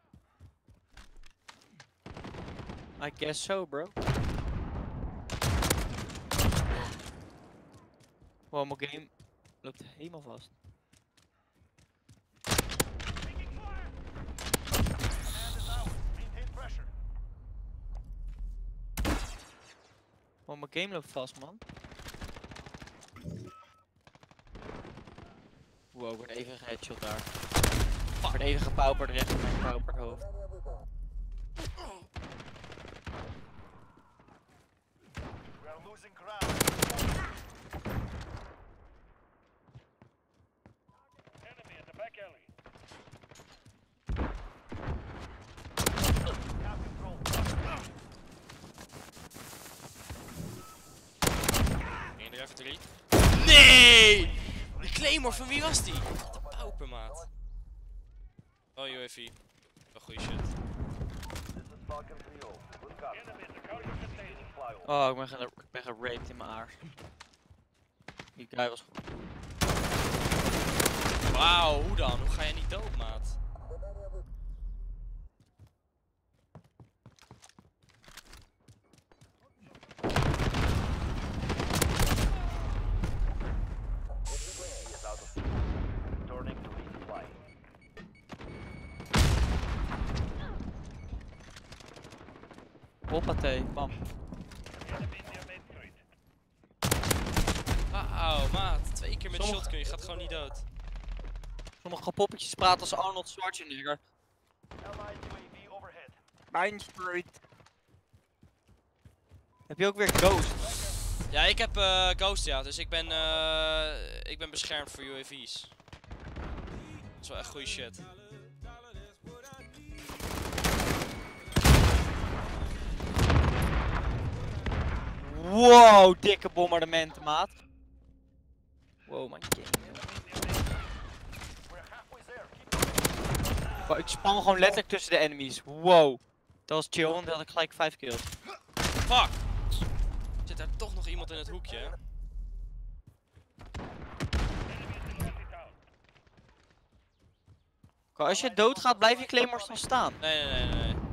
I guess so, bro. Wow, mijn game loopt helemaal vast. Wow, mijn game loopt vast, man. Wow, ik word even geheadshot daar. Ik word even gepauperd recht op mijn gepauperd hoofd. We are losing ground. Enemy in the back alley. Now control. één er even drie. Nee! De Claymore, van wie was die? Wat een paupermaat. Oh, U A V. Wel goeie shit. This is Falcon three oh. Good copy. Enemy in the counter container. Fly over. Oh, ik ben, ge ik ben geraped in mijn aars. Die guy was goed. Wauw, hoe dan? Hoe ga je niet dood, maat? He is out of fuel. Returning to resupply. Hoppatee, bam. Enemy near Main Street. Wauw, maat. Twee keer met Sommige- shotgun, je gaat gewoon niet dood. Sommige poppetjes praten als Arnold Schwarzenegger. Allied U A V overhead. Main Street. Heb je ook weer Ghost? Ja, ik heb eh, Ghost, ja. Dus ik ben, eh, ik ben beschermd voor U A V's. Dat is wel echt goede shit. Wow, dikke bombardementen, maat. Wow, man. Wow, ik span gewoon letterlijk tussen de enemies. Wow. Dat was chill, want dan had ik gelijk vijf kills. Fuck! Zit daar toch nog iemand in het hoekje? Hè? Kijk, als je doodgaat, blijf je claymores dan staan. Nee, nee, nee, nee.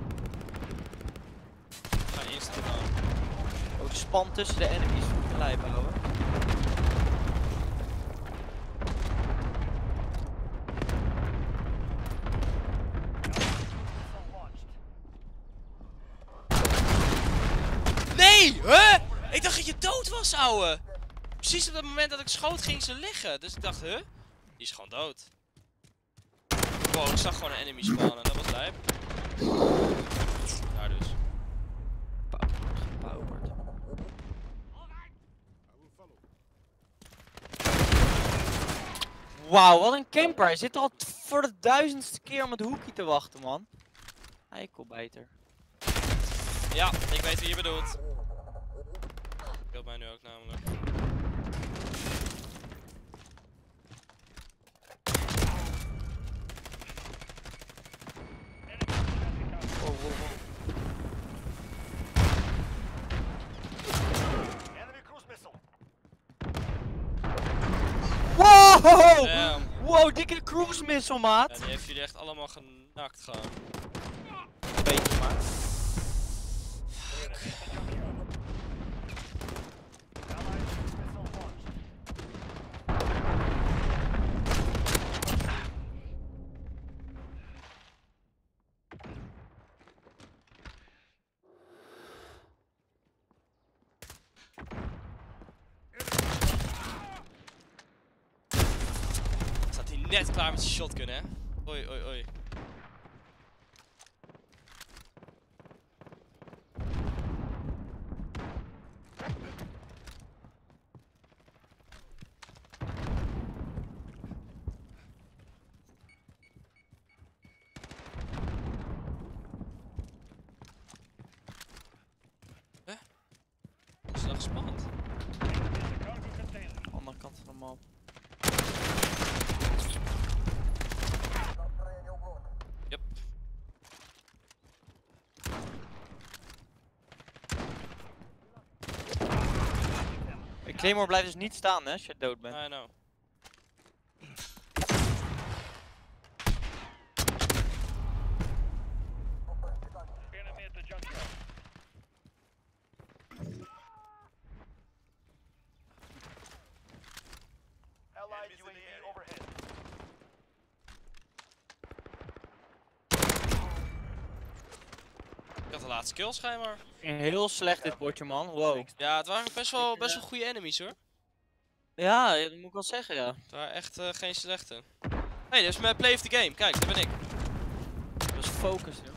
Ik ga instant down. Oh, span tussen de enemies. Gelijk houden. Nee! Huh? Ik dacht dat je dood was, ouwe! Precies op het moment dat ik schoot ging ze liggen. Dus ik dacht, huh? Die is gewoon dood. Wow, ik zag gewoon een enemy spannen. Dat was lijp. Daar dus. Powered. Wauw, wat een camper. Hij zit er al voor de duizendste keer om het hoekje te wachten, man. Eikelbijter. Ja, ik weet wie je bedoelt. Kilt mij nu ook namelijk. Oh, wow, wow. Enemy cruise missile. Wow! Damn. Wow, dikke cruise missile, maat. Ja, die heeft jullie echt allemaal genakt gewoon. Beetje, maat. Allied cruise missile launched. Staat hij net klaar met zijn shotgun, hè? Oei, oei, oei. Huh? Is dat gespannend? Cargo container. Andere kant van de map. Yep. De claymore blijft dus niet staan, hè, als je dood bent. I know. Enemy at the junkyard. Allied U A V overhead. Ik had de laatste kill schijnbaar. Heel slecht dit potje, man. Wow. Ja, het waren best wel, best wel goede enemies hoor. Ja, dat moet ik wel zeggen, ja. Het waren echt uh, geen slechte. Hé, hey, dit is mijn play of the game. Kijk, daar ben ik. Dat is focus, joh.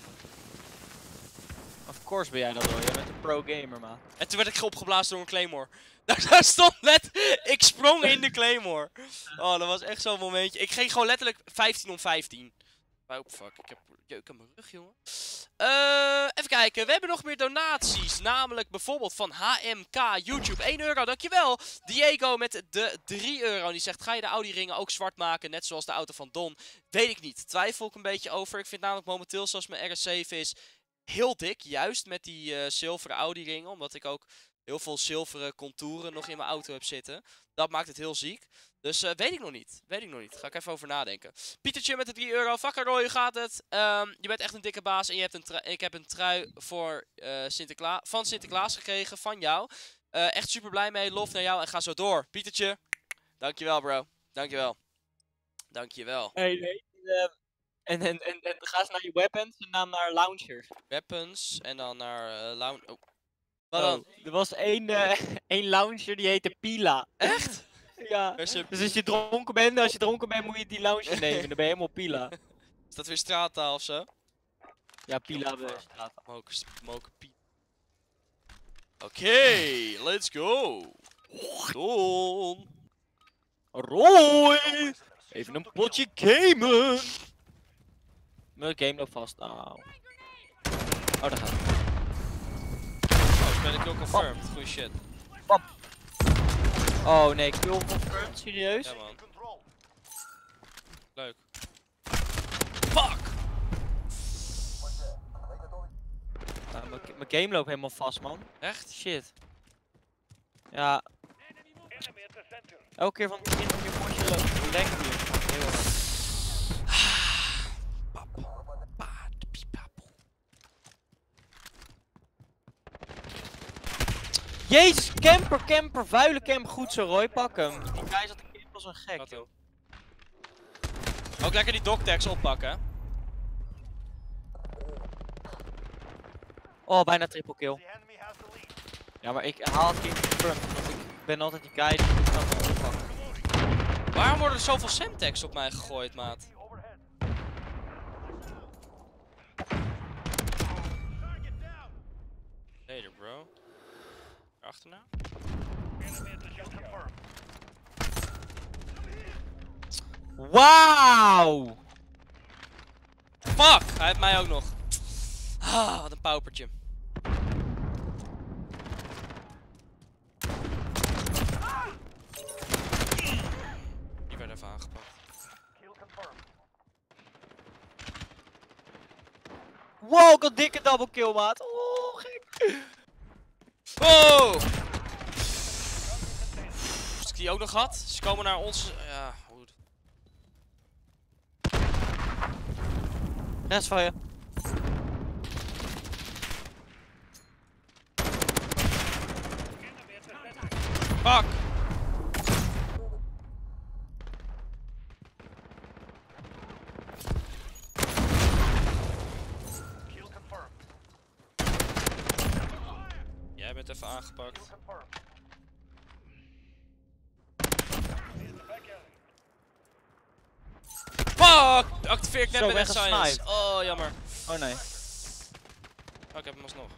Of course ben jij dat wel. Jij bent een pro gamer, man. En toen werd ik opgeblazen door een claymore. Daar, daar stond net, ik sprong in de claymore. Oh, dat was echt zo'n momentje. Ik ging gewoon letterlijk vijftien om vijftien. Oh fuck, ik heb jeuk aan mijn rug, jongen. Uh, even kijken, we hebben nog meer donaties. Namelijk bijvoorbeeld van H M K YouTube. één euro, dankjewel. Diego met de drie euro. Die zegt, ga je de Audi ringen ook zwart maken? Net zoals de auto van Don. Weet ik niet. Twijfel ik een beetje over. Ik vind namelijk momenteel, zoals mijn R S zeven is, heel dik. Juist met die uh, zilveren Audi ringen. Omdat ik ook heel veel zilveren contouren nog in mijn auto heb zitten. Dat maakt het heel ziek. Dus uh, weet ik nog niet. Weet ik nog niet. Ga ik even over nadenken. Pietertje met de drie euro. Vakkaroy, hoe gaat het? Um, je bent echt een dikke baas. En je hebt een trui, ik heb een trui voor, uh, Sinterkla van Sinterklaas gekregen. Van jou. Uh, echt super blij mee. Lof naar jou. En ga zo door. Pietertje. Dankjewel, bro. Dankjewel. Dankjewel. Hey, nee. Uh, en, en, en, en ga eens naar je weapons en dan naar launchers. Weapons. En dan naar uh, lounge. Oh. Wat Oh, dan? er was één, uh, één launcher die heette Pila. Echt? Ja. Is, er... Dus als je dronken bent, als je dronken bent moet je die launcher nemen. Dan ben je helemaal Pila. Is dat weer straattaal of zo? Ja, Pila de straat. Moken, moken piep. Oké, let's go. Don. Roy! Even een potje gamen! Mijn game loopt vast. Nou. Oh, daar gaat het. Oh, ben ik ook confirmed. Goeie shit. Oh nee, kill confirmed, serieus? Ja man. Leuk. Fuck! Nou, mijn mijn game loopt helemaal vast, man. Echt? Shit. Ja. Elke keer van het begin van je potje loopt. Denk je. Heel hard. Jezus, camper, camper, vuile camper. Goed zo, Roy, pak hem. Die guy zat een keer als een gek, Wat joh. Ook lekker die dogtags oppakken, hè? Oh, bijna triple kill. Ja, maar ik haal het geen confirmed, want ik ben altijd die guy die het kan oppakken. Waarom worden er zoveel Semtex op mij gegooid, maat? Later, bro. Achterna? Wauw! Fuck! Hij heeft mij ook nog. Ah, wat een paupertje. Die werd even aangepakt. Wow, ik had dikke double kill, maat. Oh, gek. Wow! Als ik die ook nog had, ze komen naar ons. Ja, goed. Rest van je. Fuck! Jij bent even aangepakt. Fuck! Activeer ik net Zo, met echt weggesniped. science. Oh, jammer. Oh nee. Oh, ik heb hem alsnog.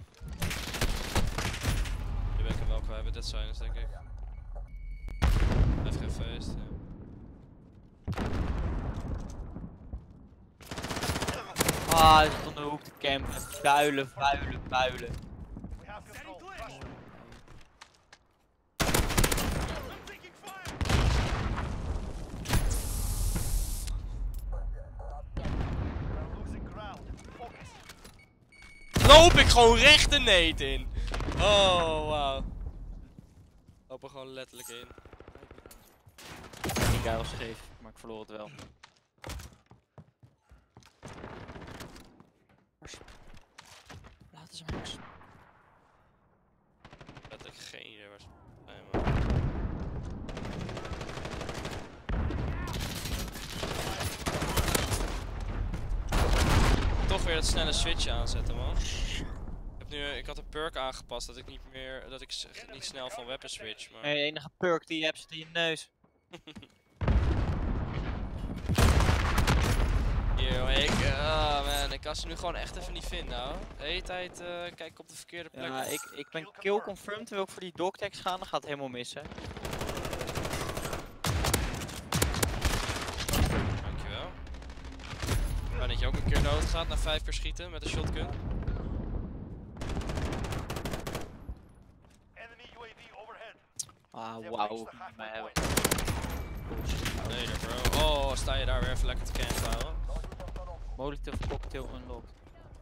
Nu ben ik hem wel kwijt met dit science, denk ik. Even geen feest. Ja. Ah, hij zit om de hoek te campen. Vuile, vuile, vuile. Loop ik gewoon recht de neet in. Oh, wauw. Loop er gewoon letterlijk in. Die guy was scheef, maar ik verloor het wel. Laten ze maar niks. Dat ik geen idee waar ze zijn, man. Toch weer dat snelle switch aanzetten, man. Ik, heb nu, ik had een perk aangepast dat ik niet meer, dat ik s- niet snel van weapon switch, maar... Hey, de enige perk die je hebt zit in je neus. Yo, ik, ah man, ik kan ze nu gewoon echt even niet vinden, nou. De hele tijd uh, kijk ik op de verkeerde plek. Ja, ik, ik ben kill confirmed, wil ik voor die dogtags gaan, dan gaat het helemaal mis, hè. Dankjewel. Fijn dat je ook een keer dood gaat na vijf keer schieten met een shotgun. Ah, wauw, ik moet mij hebben. Nee, bro. Oh, sta je daar weer even lekker te campen houden. Molotov cocktail unlocked.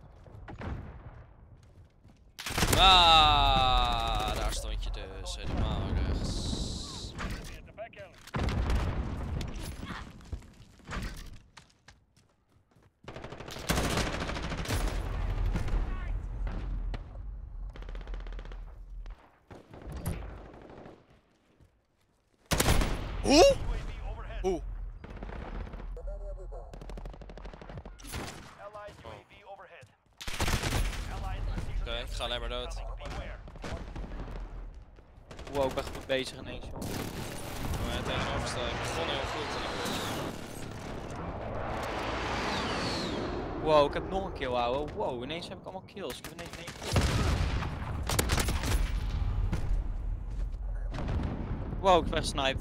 Ah, daar stond je dus helemaal rechts. Hoe? Hoe? Oké, ik ga alleen maar dood. Wow, ik ben goed bezig ineens, joh. Maar het tegenovergestelde, ik begon heel goed en ik Wow, ik heb nog een kill, ouwe. Wow, ineens heb ik allemaal kills. Ik heb ineens negen kills. Wow, ik ben gesniped.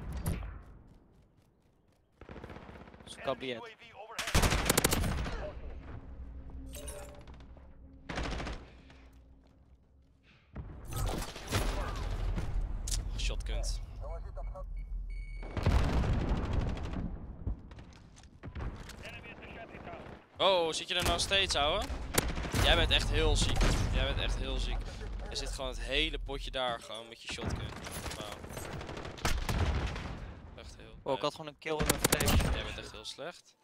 Dus Enemy kabinet. U A V overhead. Shotgunt. Enemy at the shanty town. Oh, zit je er nou steeds, ouwe? Jij bent echt heel ziek. Jij bent echt heel ziek. Je zit gewoon het hele potje daar gewoon met je shotgun. Wauw. Echt heel. Wow, ik had gewoon een kill in mijn vlees. Jij bent echt heel slecht.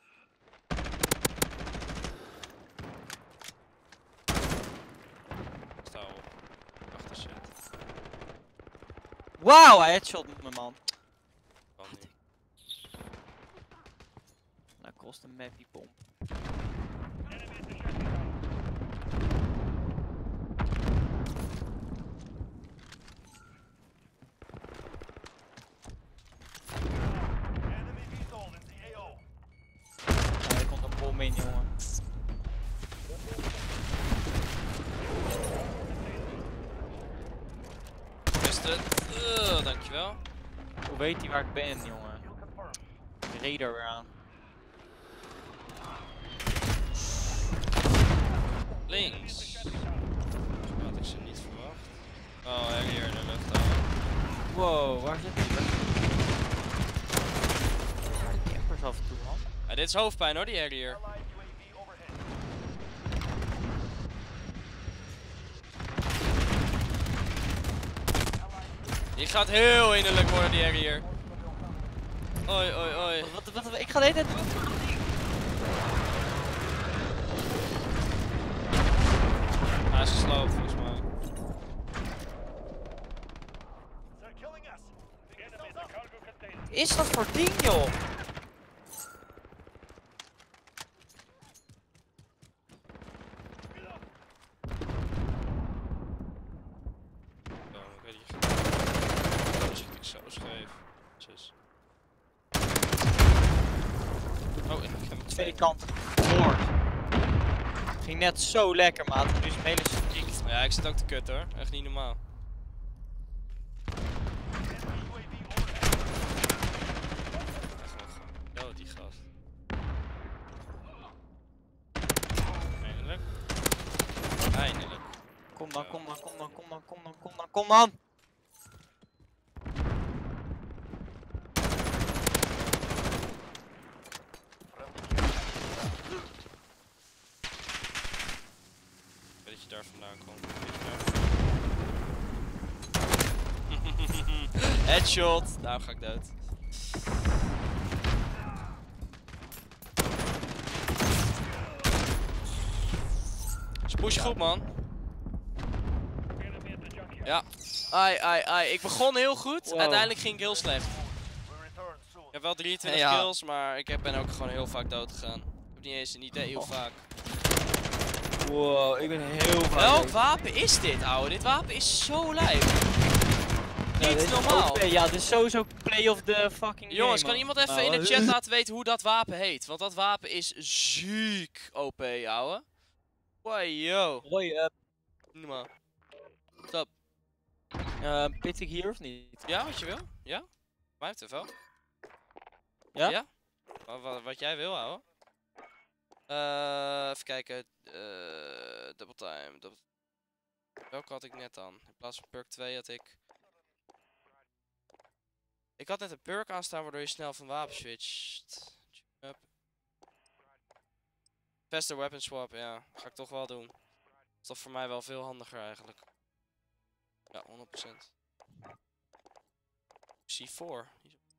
Sta op. Achter zit. Wauw, hij headshot me, man. Kan niet. Nou, kost een mappie pomp. Enemy at the shanty town. Enemy V-zone in the A O. Ja, er komt een bom in, jongen. Is het? Uh, dankjewel. Hoe weet hij waar ik ben, jongen? Kill confirmed. Ik reed er weer aan. Links. Had ik ze niet verwacht. Oh, hij hier in de lucht houden. Wow, waar zit hij? Waar de campers af en toe, man? Ja, dit is hoofdpijn hoor, die Harrier. Allied U A V overhead. Die gaat heel innerlijk worden, die Harrier. Oi, oi, oi. Wat, wat, wat, ik ga de hele tijd doen. Hij is gesloopt volgens mij. They're killing us. The enemy at the cargo container. Is dat voor ding, joh? Oh, ik weet niet. Oh, schiet ik zo scheef. Zus. Oh, ik heb hem Twee kanten. Noord. Ging net zo lekker, maat. Nu is mijn hele streak. Ja, ik zit ook te kut hoor. Echt niet normaal. Enemy U A V overhead. Echt wel gewoon dood, die gast. Eindelijk. Eindelijk. Kom dan, kom dan, kom dan, kom dan, kom dan, kom dan, kom dan! Ik weet dat je daar vandaan komt. Headshot! Nou ga ik dood. Ze pushen goed man. Enemy at the junkyard. Ja. Ai, ai, ai. Ik begon heel goed. Wow. Uiteindelijk ging ik heel slecht. We return soon. Ik heb wel drieëntwintig Ja. kills, maar ik heb- ben ook gewoon heel vaak dood gegaan. Ik heb niet eens een idee hoe Oh. vaak. Wow, ik ben heel vaak Welk dood. wapen is dit, ouwe? Dit wapen is zo lijp. Ja, Niet dit is normaal. O P. Ja, dit is sowieso play of the fucking Jongens, game, kan man. iemand even in Nou, de chat laten weten hoe dat wapen heet? Want dat wapen is ziek O P, ouwe. Wow, yo. Hoi, eh, Noem maar. Stop. eh, pit ik hier of niet? Ja, wat je wil? Ja? Mij heeft het wel. Ja? Ja? Wa- wa- wat jij wil, ouwe. Eh, even kijken. eh double time. Double... Welke had ik net dan? In plaats van perk twee had ik... Ik had net een perk aanstaan waardoor je snel van wapen switcht. Up. Faster weapon swap, ja. Ga ik toch wel doen. Dat is toch voor mij wel veel handiger eigenlijk. Ja, honderd procent. C vier.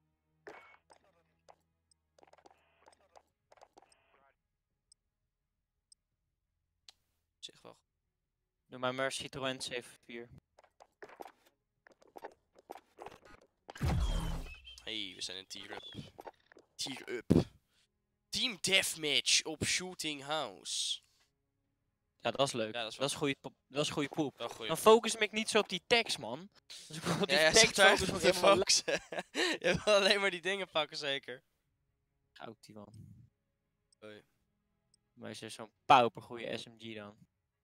Zeg wel. Doe maar maar Citroën zeven vier. Hey, we zijn een tier up. Tier up. Team Deathmatch op Shooting House. Ja, dat is leuk. Ja, dat is dat is goede poep. Dat is goede poep. Wel goeie. Dan focus me ik niet zo op die tags, man. Dus ik wil op die Ja, ja, tags zit daar focus echt me op te helemaal focussen. Je wil alleen maar die dingen pakken, zeker. Goud die man. Hoi. Maar is er zo'n paupergoeie S M G dan?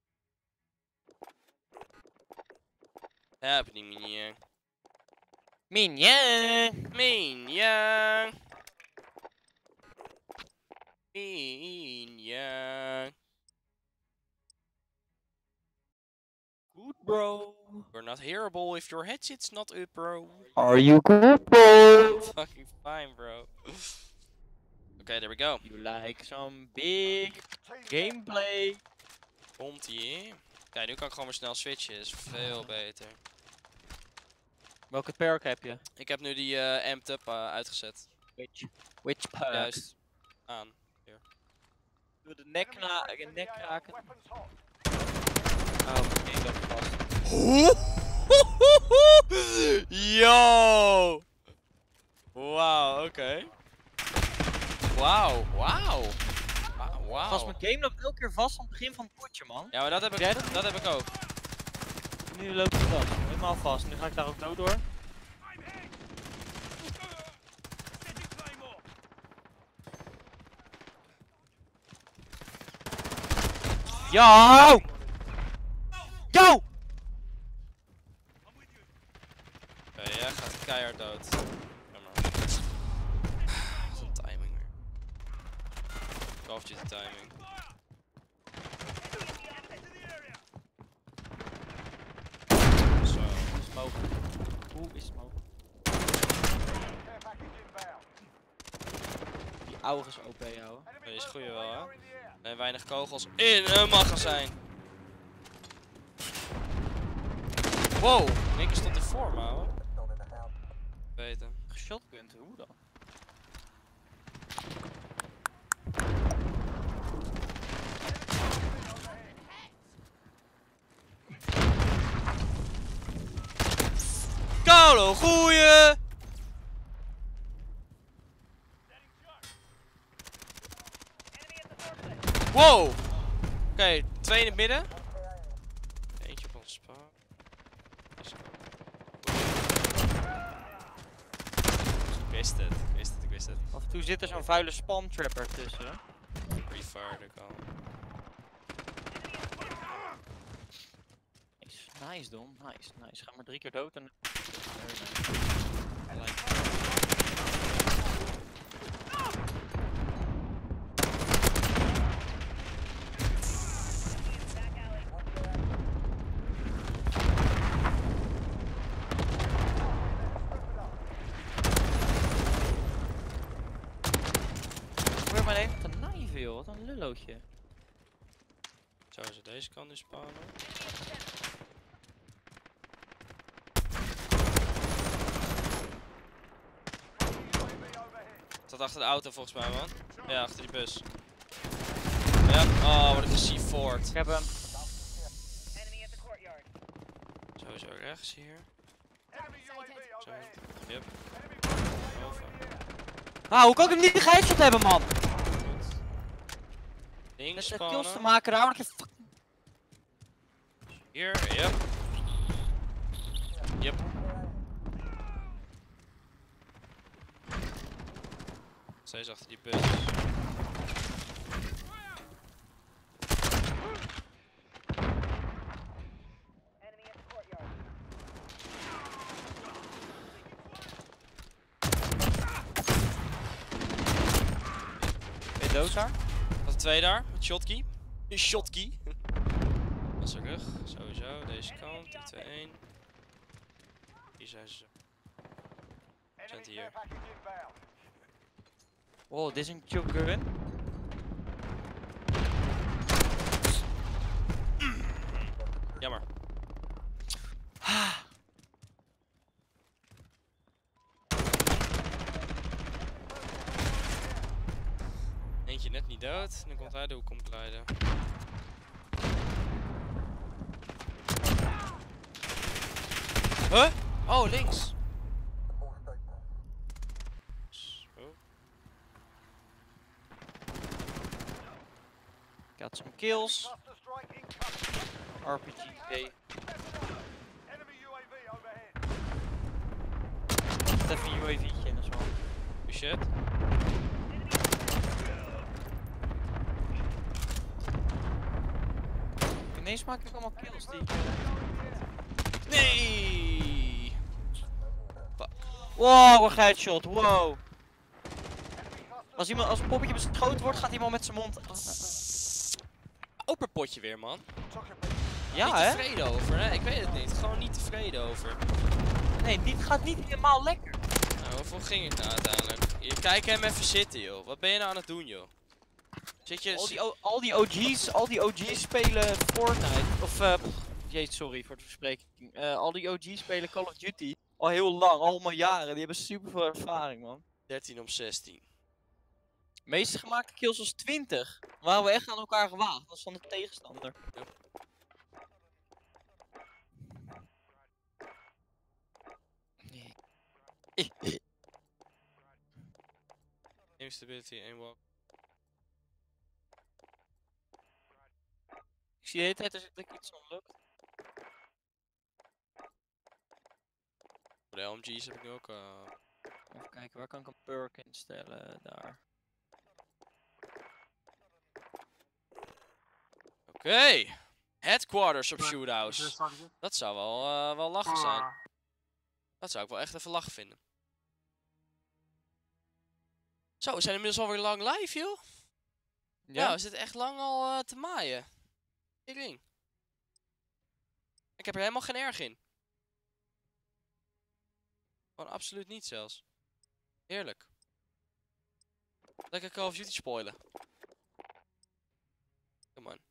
Ja, heb ik niet meer. Minje! Minja. Minja. Good bro. You're not hearable if your headset's not up, bro. Are you good bro? Fucking fine, bro. Okay, there we go. You like some big gameplay? Komt ie. Kijk, nu kan ik gewoon weer snel switchen. Is veel beter. Welke perk heb je? Ik heb nu die uh, amped up uh, uitgezet. Which? Which perk? Juist. Aan. Doe de nek, kna de nek kraken. Weapons hot. Oh, ik dat vast. Yo! Wauw, oké. Okay. Wauw, wauw. Wauw. Vast mijn game loopt elke keer vast aan het begin van het potje, man. Ja, maar dat heb ik, Jij dat? dat heb ik ook. Nu loopt hij vast. Helemaal vast. Nu ga ik daar ook dood door. Yo! Yo! Oké, jij gaat keihard dood. Jammer. Wat een timing weer. Call of Duty timing. Zo. Smoke. Hoe is smoke? Care package inbound. Die oude is O P, ouwe. Deze is goeie wel, hè? En weinig kogels in een magazijn. Wow, in één keer stond hij voor me, ouwe. Weten. Geshotgunt, hoe dan? Koulo, goeie! Wow! Oké, okay, twee in het midden. Eentje op ons spa. Ik wist het, ik wist het, ik wist het. Af en toe zit er zo'n vuile spam trapper tussen. Refired ik al. Nice, nice Dom, nice, nice. Ga maar drie keer dood en... Probeer maar even te knijven joh, wat een lullootje. Zo is het deze kant nu spannen. Staat achter de auto volgens mij, man. Ja, achter die bus. Ja, oh, wat een C vier. Ik heb hem. Sowieso rechts hier. Enemy U A V Zo. overhead. Yep. Enemy U A V Boven. in the air. Ah, hoe kan ik hem niet geheadshot hebben man? Goed. Links Met de kills te spannen. maken, daar word ik fuck. Hier, yep. Yep. Steeds achter die bus. Ben je dood daar? Wat er twee daar, met shotkey. Een shotkey. Dat is de rug, sowieso. Deze kant, die twee één. Hier zijn ze. Enemy hier. care package inbound. Wow, dit is een chill gun. Jammer. Eentje net niet dood, nu komt hij de hoek omdraaien. Huh? Oh, links. Zo. Got some kills. Cluster strike incoming. R P G. Hey, Enemy U A V overhead. zet even een U A V'tje in, dat is wel. Oh shit. Ineens maak ik allemaal kills die ik... Nee! Fuck. Wow, een headshot, wow. Als, iemand, als een poppetje beschoten wordt, gaat iemand met zijn mond... Open potje weer, man. Ja, niet hè? tevreden over, hè? Ik weet het niet. Gewoon niet tevreden over. Nee, dit gaat niet helemaal lekker. Nou, hoeveel ging het nou uiteindelijk? Hier, kijk hem even zitten, joh. Wat ben je nou aan het doen, joh? Zit je... Al die, O- al die O G's, al die O G's spelen Fortnite. Of, eh... pff, jeet, sorry voor de verspreking. Eh, al die O G's spelen Call of Duty. Al heel lang, allemaal jaren. Die hebben super veel ervaring, man. dertien op zestien. De meeste gemaakte kills was twintig. Waren we echt aan elkaar gewaagd. Dat was van de tegenstander. Nee. Aim stability, aim walk. Ik zie de hele tijd als ik iets onlukt. Voor de L M G's heb ik nu ook... Uh... Even kijken, waar kan ik een perk instellen? Daar. Oké. Okay. Headquarters op Is Shoothouse. er target? Dat zou wel, uh, wel lachen zijn. Ah, Dat zou ik wel echt even lachen vinden. Zo, we zijn inmiddels alweer lang live, joh. Ja, we zitten echt lang al uh, te maaien. Tering. Ik heb er helemaal geen erg in. Gewoon absoluut niet zelfs. Heerlijk. Lekker Call of Duty spoilen. Come on.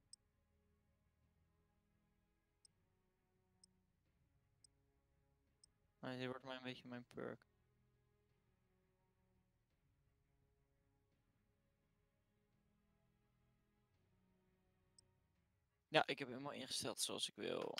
Nee, dit wordt mij een beetje mijn perk. Ja, ik heb hem helemaal ingesteld zoals ik wil.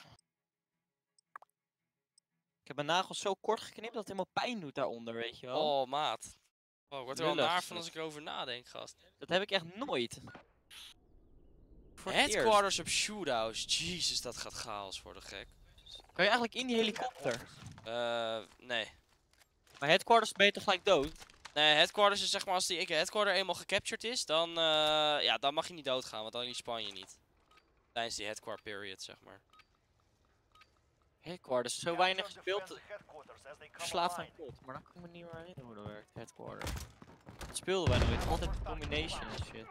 Ik heb mijn nagels zo kort geknipt dat het helemaal pijn doet daaronder, weet je wel. Oh, maat. Oh, ik word er wel Lullig naar is van als het. ik erover nadenk, gast. Dat heb ik echt nooit. Voor het eerst. Headquarters op Shoothouse. Jezus, dat gaat chaos worden, gek. Kan je eigenlijk in die helikopter? Eh, nee. Maar headquarters ben je tegelijk dood. Nee, headquarters is zeg maar als die headquarter eenmaal gecaptured is, dan, uh, ja, dan mag je niet doodgaan, want dan respawn je niet. Tijdens die headquarter period, zeg maar. Headquarters, zo weinig gespeeld. Headquarters as they come Verslaafd aan online. kot, maar dan kan ik me niet meer herinneren hoe dat werkt. Headquarter. Dat speelden wij nooit. Altijd domination en shit.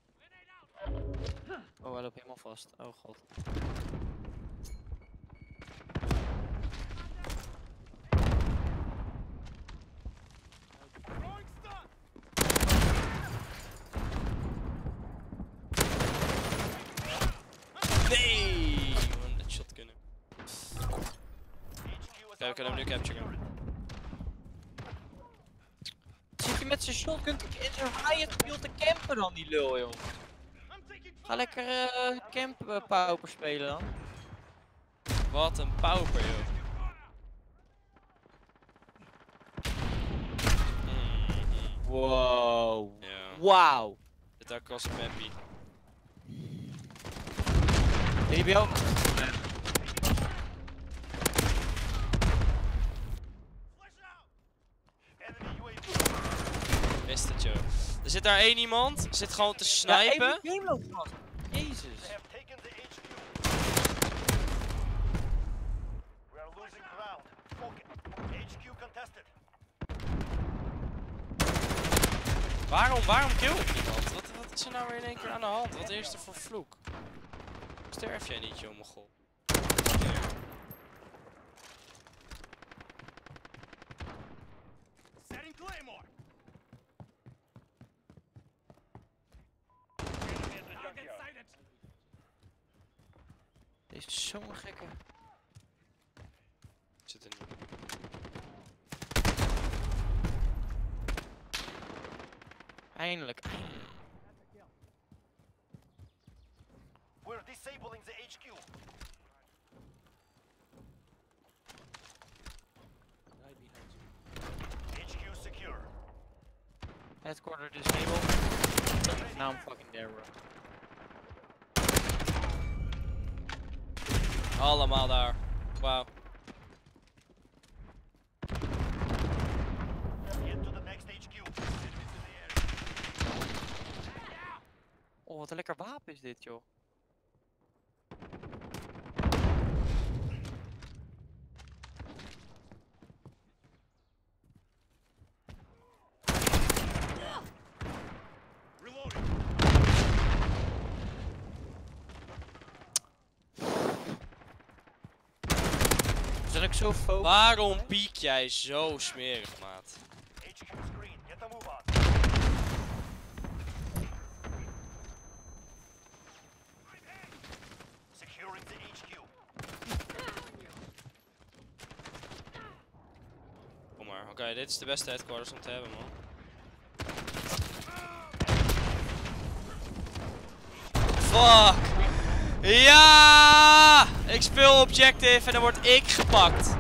Oh, hij loopt helemaal vast. Oh god. Nee! Man, dat shot kunnen. Kijk, we kunnen hem nu capturen. Zit je met zijn shotgun in zijn riot field te campen dan, die lul, joh. Ga lekker uh, camp uh, pauper spelen dan. Wat een pauper, joh. Mm-hmm. Wow. Ja. Wauw. Dit ook als een mappie. D B O. Wist het, joh. Er zit daar één iemand, zit gewoon te snipen. Ja, één game loopt vast. Jezus. They have taken the H Q. We are losing ground. Focus. H Q contested. Waarom, waarom kill ik niemand? Wat, wat is er nou weer in één keer aan de hand? Wat is er voor vloek? Sterf jij niet, joh, mogol? Setting Claymore. Deze is zo'n gekke. Zit er niet. Eindelijk. We're disabling the H Q. H Q secure. Headquarter disabled. Now I'm fucking there, bro. Allemaal daar. Wauw. Get to the next H Q. Oh, wat een lekker wapen is dit, joh. ik zo focus. Waarom piek jij zo smerig, maat? H Q screen. Get the move on. Securing the H Q. Kom maar. Oké, okay, dit is de beste headquarters om te hebben, man. Fuck! Ja! Ik speel objective en dan word ik gepakt.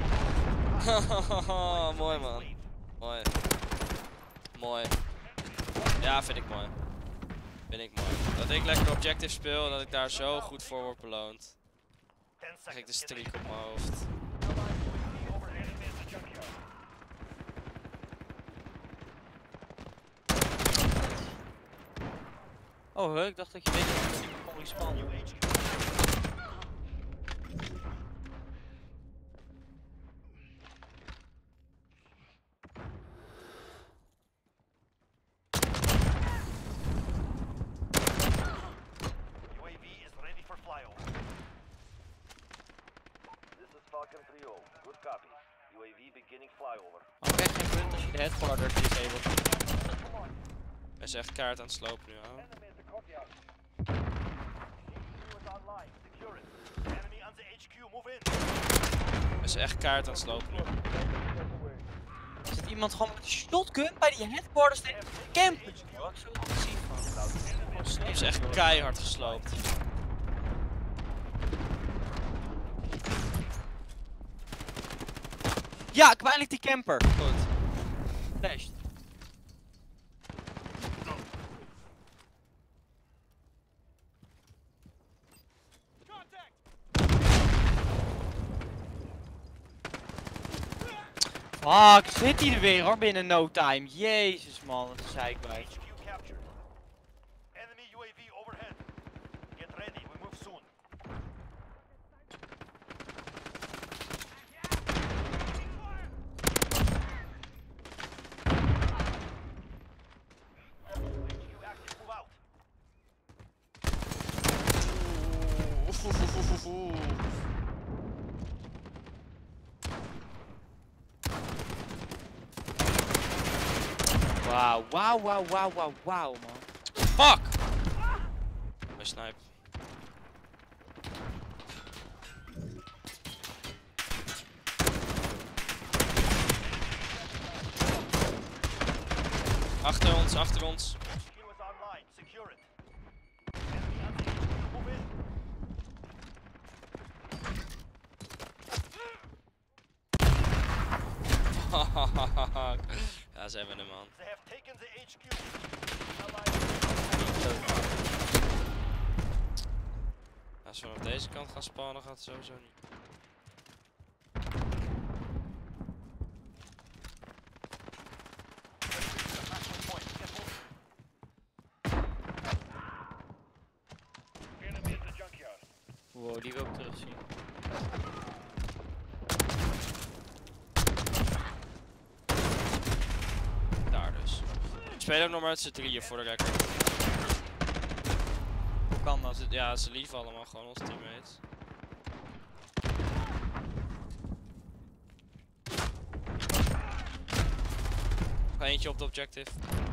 Mooi, man. Mooi. Mooi. Ja, vind ik mooi. Vind ik mooi. Dat ik lekker objective speel en dat ik daar zo goed voor word beloond. Ten Dan krijg ik de seconds. streak op mijn hoofd. Overhead in the junkyard. Oh, huh, ik dacht dat je weet dat ik kon respawnen. New H Q. U A V is ready for flyover. This is Falcon three oh. Good copy. U A V beginning flyover. Oh, krijg geen punt als je de headquarters disabled. Hij is echt kaart aan het slopen nu, hoor. Enemy at the courtyard. H Q is online. Secure it. Enemy on the H Q. Move in. Hij is echt kaart aan het slopen nu. Er zit iemand gewoon met een shotgun bij die headquarters te campen. Waar ik zo agressief van. Hij is echt keihard gesloopt. Ja, ik heb eindelijk die camper. Goed. Flashed. Fuck, zit hij er weer hoor, binnen no time. Jezus man, dat zei ik bij. H Q captured. Enemy U A V overhead. Get ready. We move soon. H Q active. Move out. Wauw, wauw, wauw, wauw, wauw, wauw man. Fuck! Hij snipe. Achter ons, achter ons. H Q is online. Secure it. Enemy on the H Q. Move in. Ja, ze hebben hem, man. They have taken the H Q. Als we vanaf deze kant gaan spannen, gaat het sowieso niet. Enemy in the junkyard. Wow, die wil ik terugzien. Daar dus. We spelen ook nog maar met z'n drieën voor de record. Hoe kan dat? Ze- Ja, ze lieven allemaal gewoon onze teammates. Nog eentje op de objective.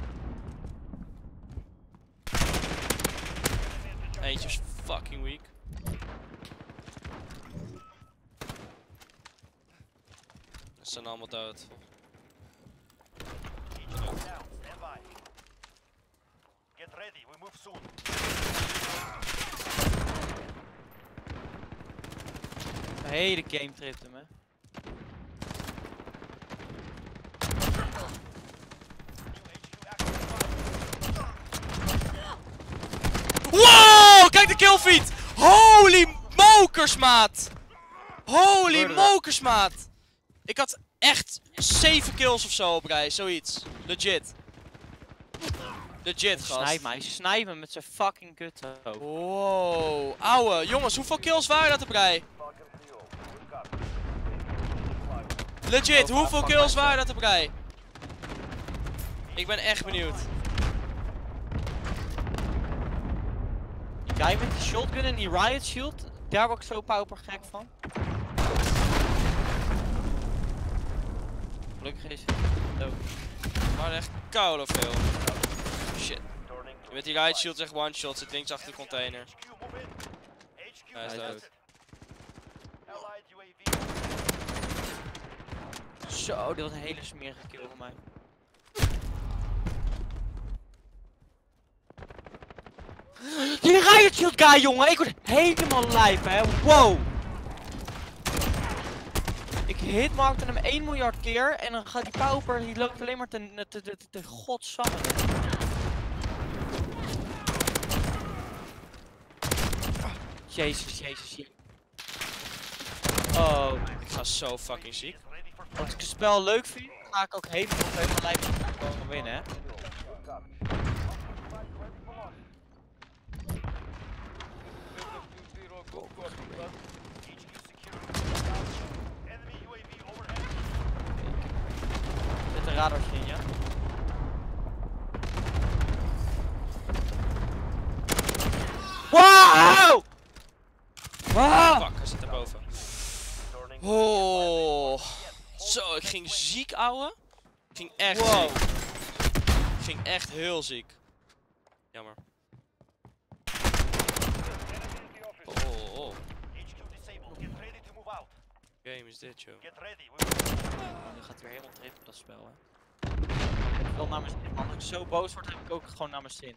Eentje is fucking weak. Ze zijn allemaal dood. H Q down. Stand by. Get ready. We move soon. Een hele game tripte me. Wow! Kijk de killfeed! Holy mokers, maat! Holy Hoorde dat? mokers, maat! Ik had echt zeven kills of zo op rij, zoiets. Legit. Legit, gast. Snijp mij, snijp me met zijn fucking kut. Wow. Ouwe, jongens, hoeveel kills waren dat op rij? Falcon three oh. Good copy. Legit, Oh, hoeveel fuck kills myself. waren dat op rij? Ik ben echt benieuwd. Die guy met die shotgun en die riot shield, daar word ik zo pauper gek van. Gelukkig is het dood. Maar echt koude veel. Shit. Met die right shield echt one shot, zit links achter de container. Hij is dood. Zo, dit was een hele smerige kill voor mij. Die riot shield guy, jongen! Ik word helemaal lijp, hè! Wow! Ik hitmarkte hem één miljard keer en dan gaat die pauper, die loopt alleen maar te, te, te, te godsamme. Jezus, jezus, jezus. Oh, Ik ga zo fucking ziek. als ik het spel leuk vind, ga ik ook helemaal helemaal lijp komen winnen, hè? Er zit een radartje in, ja? Wow! Wow! Fuck, hij zit erboven. Oh. Zo, ik ging ziek, ouwe. Ik ging echt Wow. ziek. Ik ging echt heel ziek. Jammer. Oh, oh, oh. Game is dit, joh. Nu gaat het weer helemaal terug met dat spel, hè. Ik wil naar mijn zin, man. Als ik zo boos word, heb ik ook gewoon naar mijn zin.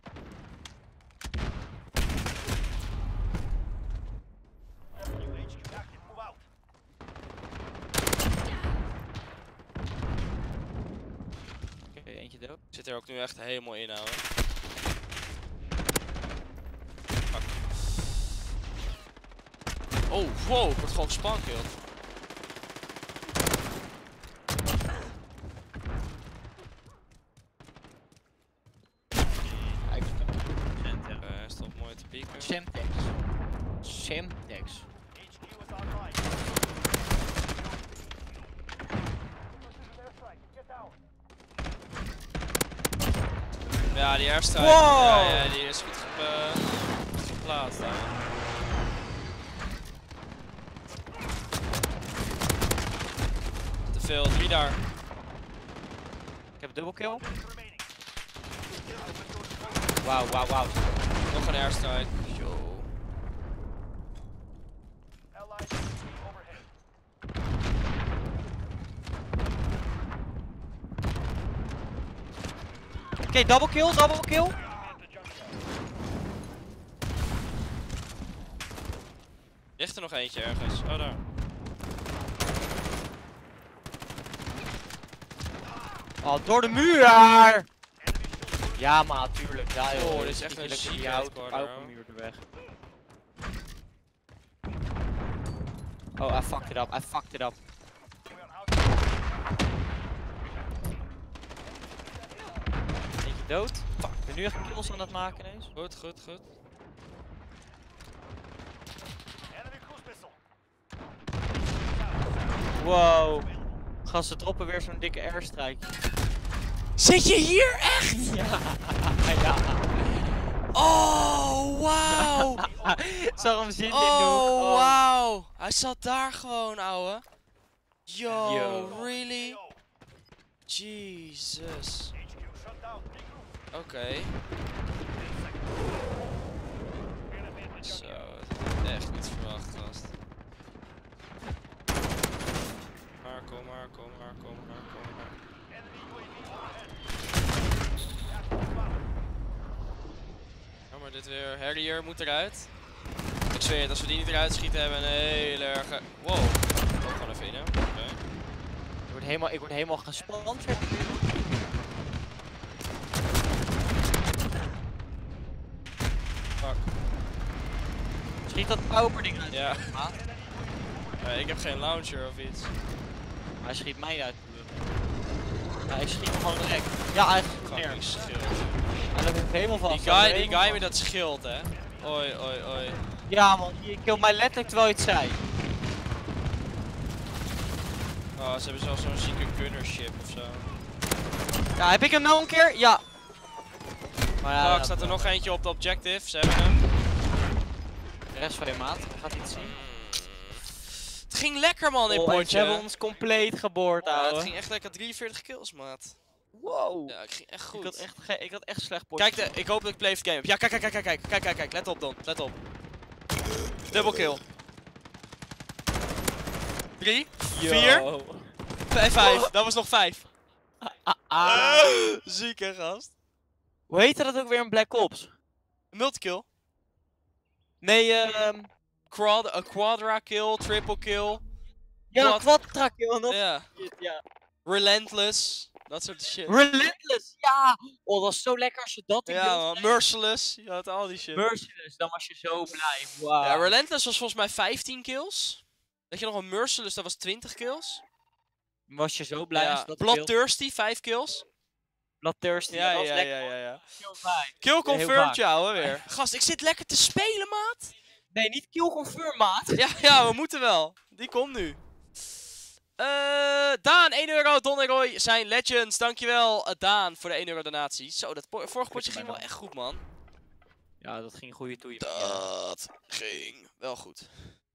Oké, okay, eentje dood. Ik zit er ook nu echt helemaal in, ouwe. Fuck. Oh, wow, ik word gewoon gespankeld. Ja, ik ben ja. Oké, hij stopt mooi te pieken. Semtex. Semtex. Ja, die airstrike. Wow. Ja, ja, die is goed ge goed geplaatst. Hè. Te veel, drie daar. Ik heb een dubbelkill. Wauw, wauw, wauw. Nog een airstrike. Yo. Oké, okay, double kill, double kill. Ligt er nog eentje ergens? Oh, daar. Oh, door de muur! Ja, maar tuurlijk. Ja, joh. Oh, dit is echt een zieke die hout headquarter, de hoor. muur de weg. Oh, I fucked it up. I fucked it up. Eentje dood. Fuck, ik ben nu echt kills aan het maken ineens. Goed, goed, goed. Wow. Gasten droppen weer zo'n dikke airstrike. Zit je hier echt? Ja. Ja. Oh, wauw. Zag hem zitten in de Oh, hoek. wauw. Hij zat daar gewoon, ouwe. Yo, Yo. really? Jesus. Oké. Okay. Zo, dat had ik echt niet verwacht, gast. Marco, Marco, Marco, Marco, Marco. Ja, maar dit weer. Harrier moet eruit. Ik zweer het, als we die niet eruit schieten, hebben we een hele erge... Wow. Oh, gewoon even in, hè. Oké. Okay. Ik word helemaal, ik word helemaal gespand. Fuck. Schiet dat pauper ding uit. Ja. Ah. Uh, ik heb geen launcher of iets. Hij schiet mij uit. Ja, ik schiet hem gewoon direct. Ja, hij schiet neer. Fucking schild. Hij loopt helemaal vast. Die guy, die guy met dat schild, hè. Oi, oi, oi. Ja man, je kilt mij letterlijk terwijl je het zei. Oh, ze hebben zelfs zo'n zieke gunnership of zo. Ja, heb ik hem nou een keer? Ja. Maar ja, Fuck, dat- staat er nog eentje op de objective? Ze hebben hem. De rest van je maat, gaat iets zien. ging lekker, man, in Oh, en ze potje. hebben ons compleet geboord, Ja, het ouwe. ging echt lekker. drieënveertig kills, maat. Wow. Ja, ik ging echt Ik goed. had echt, ge- ik had echt slecht potje. Kijk, de, ik hoop dat ik play game heb. Ja, kijk, kijk, kijk, kijk, kijk, kijk, kijk. Let op, Don. Let op. Double kill. Drie, vier, vijf, vijf. Dat was nog vijf. Ah. Zieke gast. Hoe heette dat ook weer in Black Ops? Multikill. Nee, ehm... Quad, a quadra kill, triple kill. ja, Quad- Quadra kill. Nog Ja. shit, ja. Relentless. Dat soort shit. Relentless, ja! Oh, dat is zo lekker als je dat in Ja, beeld man. krijgt. Merciless. Je had al die shit. Merciless, dan was je zo blij. Wow. Ja, Relentless was volgens mij vijftien kills. Weet je nog een Merciless, dat was twintig kills. Was je zo blij als Ja. dat Bloodthirsty, vijf kills. Bloodthirsty, Ja, dat was ja, lekker. ja, ja, ja. Kill vijf. Kill Heel confirmed, vaak. ja hoor, weer. Gast, ik zit lekker te spelen, maat. Nee, niet kill confirm, maat. Ja, ja, we moeten wel. Die komt nu. Eh, Daan, één euro. Don en Roy zijn legends. Dankjewel, uh, Daan, voor de één euro donatie. Zo, dat po- vorige potje ging wel echt goed, man. Ja, dat ging goede toeien. Dat ging wel goed.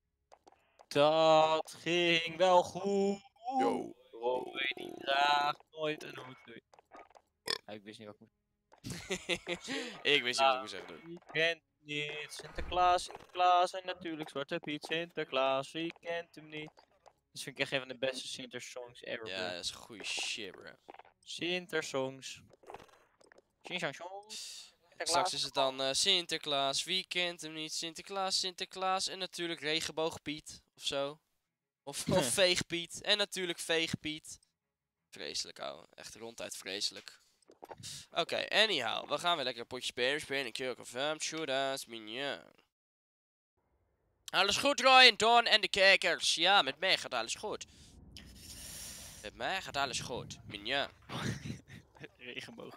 Dat ging wel goed. Yo. Roy die draagt nooit een hoed. Doei. Ja, ik wist niet wat ik moest. Ik wist niet wat ik moest zeggen doen. Wie kent niet Sinterklaas, Sinterklaas en natuurlijk Zwarte Piet, Sinterklaas, wie kent hem niet? Dat vind ik echt een van de beste Sintersongs ever, bro. Ja, dat is goede shit, bro. Sintersongs. Sintersongs. Straks is het dan eh, Sinterklaas. Wie kent hem niet? Sinterklaas, Sinterklaas. En natuurlijk Regenboogpiet. Of zo. Of, of Veegpiet. En natuurlijk Veegpiet. Vreselijk, ouwe. Echt ronduit vreselijk. Oké, okay, anyhow. We gaan weer lekker een potje spelen. Spelen een keer confirmed. Shootouts, mignon. Alles goed, Roy en Don en de kijkers. Ja, met mij gaat alles goed. Met mij gaat alles goed. Mignon. Regenboog.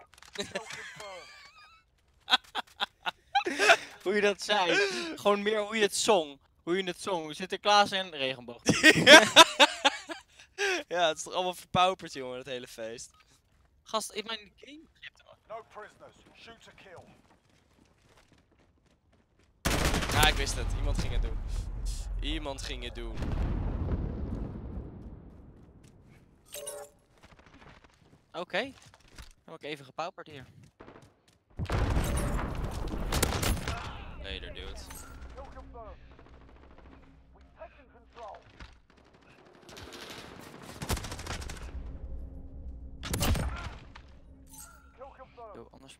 Hoe je dat zei. Gewoon meer hoe je het zong. Hoe je het zong. Sinterklaas en regenboog. Ja, het is toch allemaal verpauperd, jongen, dat hele feest. Gast, in mijn game begrijpt hem. No prisoners. Shoot to kill. Ja, ik wist het. Iemand ging het doen. Iemand ging het doen. Oké. Okay. Dan heb ik even gepauperd hier. Later, dude. Kill confirmed. We've taken control. Kill confirmed. Yo, anders.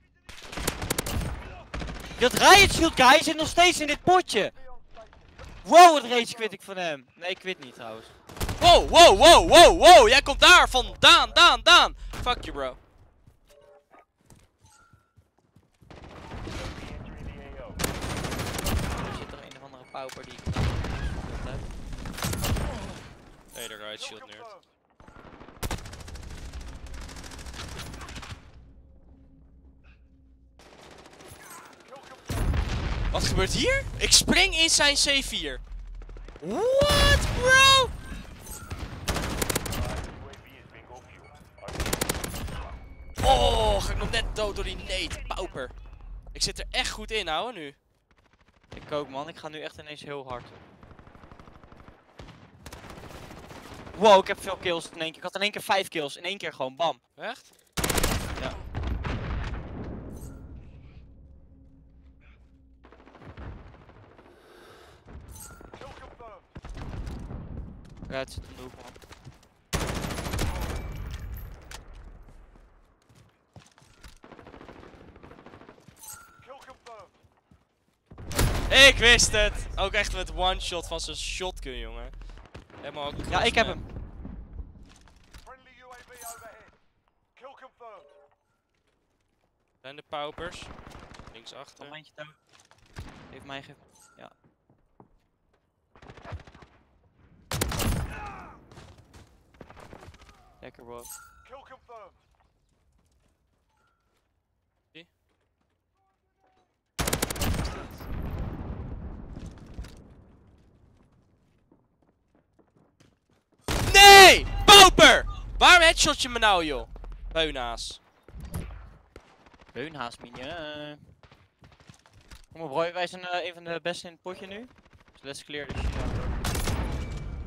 Dat riot shield guy zit nog steeds in dit potje. Be on station. Wow, wat rage quit ik van hem. Nee, ik quit niet trouwens. Wow, wow, wow, wow, wow. Jij komt daar van Daan, Daan, Daan. Fuck you, bro. Re-entry the A O. Er zit er een of andere pauper die ik niet heb. Later, right Kill shield nerd. confirmed. Kill confirmed. Wat gebeurt hier? Ik spring in zijn C vier. What, bro? U A V is bingo fuel. Oh, ga ik nog net dood door die nade. Pauper. Ik zit er echt goed in, ouwe, nu. Ik ook, man. Ik ga nu echt ineens heel hard. Wow, ik heb veel kills in één keer. Ik had in één keer vijf kills. In één keer gewoon, bam. Echt? Ja. Kill confirmed. Ja, het zit in de hoek, man. Kill confirmed. Ik wist het. Ook echt met one shot van zijn shotgun, jongen. Helemaal Ja, ik heb hem. Friendly U A V overhead. Kill confirmed. Zijn de paupers? Linksachter. Momentje dood. Heeft mij ge... Ja. Lekker, bro. Kill confirmed. Nee! Pauper! Waarom headshot je me nou, joh? Beunaas. Beunhaas, mignon. Kom op, Roy. Wij zijn uh, een van de beste in het potje nu. Dus let's clear this shit out.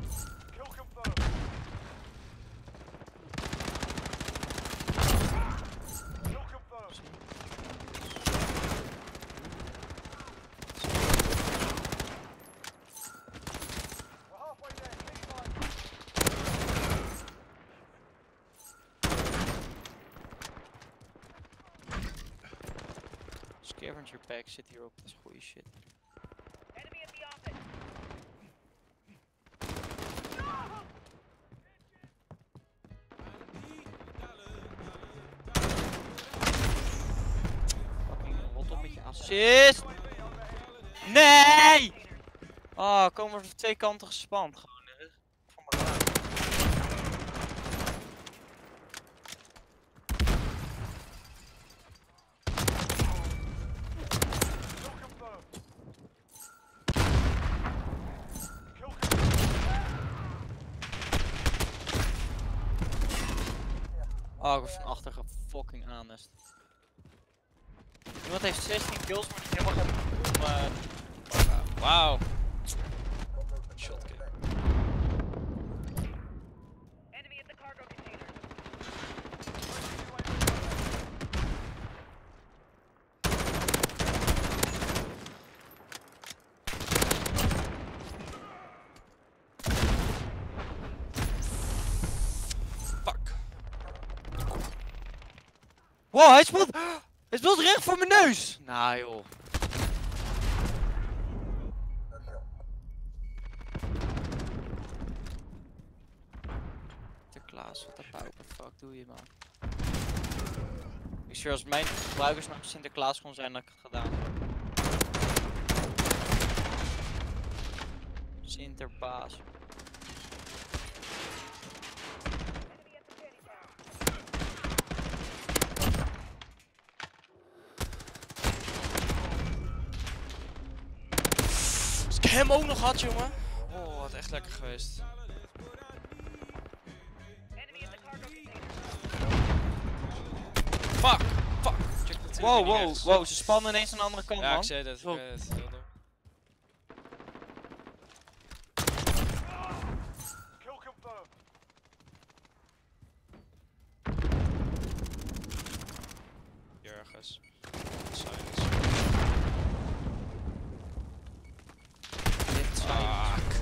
Scavenger pack zit hierop, dat is goede shit. Fucking rot op met je assist! Nee! Oh, komen we van twee kanten gespand. Gewoon. eh, Voor me gedaan. Kill confirmed. Kill Oh, ik word van achter gefucking aanest. Iemand heeft zestien kills, maar niet helemaal geen om, eh, Wauw. Shotkill. Fuck. Wow, hij speelt... Hij speelt recht voor mijn neus! Nou joh. Sinterklaas, wat de pauper fuck doe je man? Ik zweer, als mijn gebruikersnaam Sinterklaas kon zijn, dat ik het gedaan heb. Sinterpaas. Als ik hem ook nog had, jongen. Oh, wat echt lekker geweest. Fuck, fuck. Check natuurlijk Wow, niet wow, rechts. wow, ze spannen ineens aan de andere kant, Ja, man. ik zei dat. Ik Wow. weet het. Heel door. Kill confirmed. Hier ergens. Silence. Dit zijn- Fuck.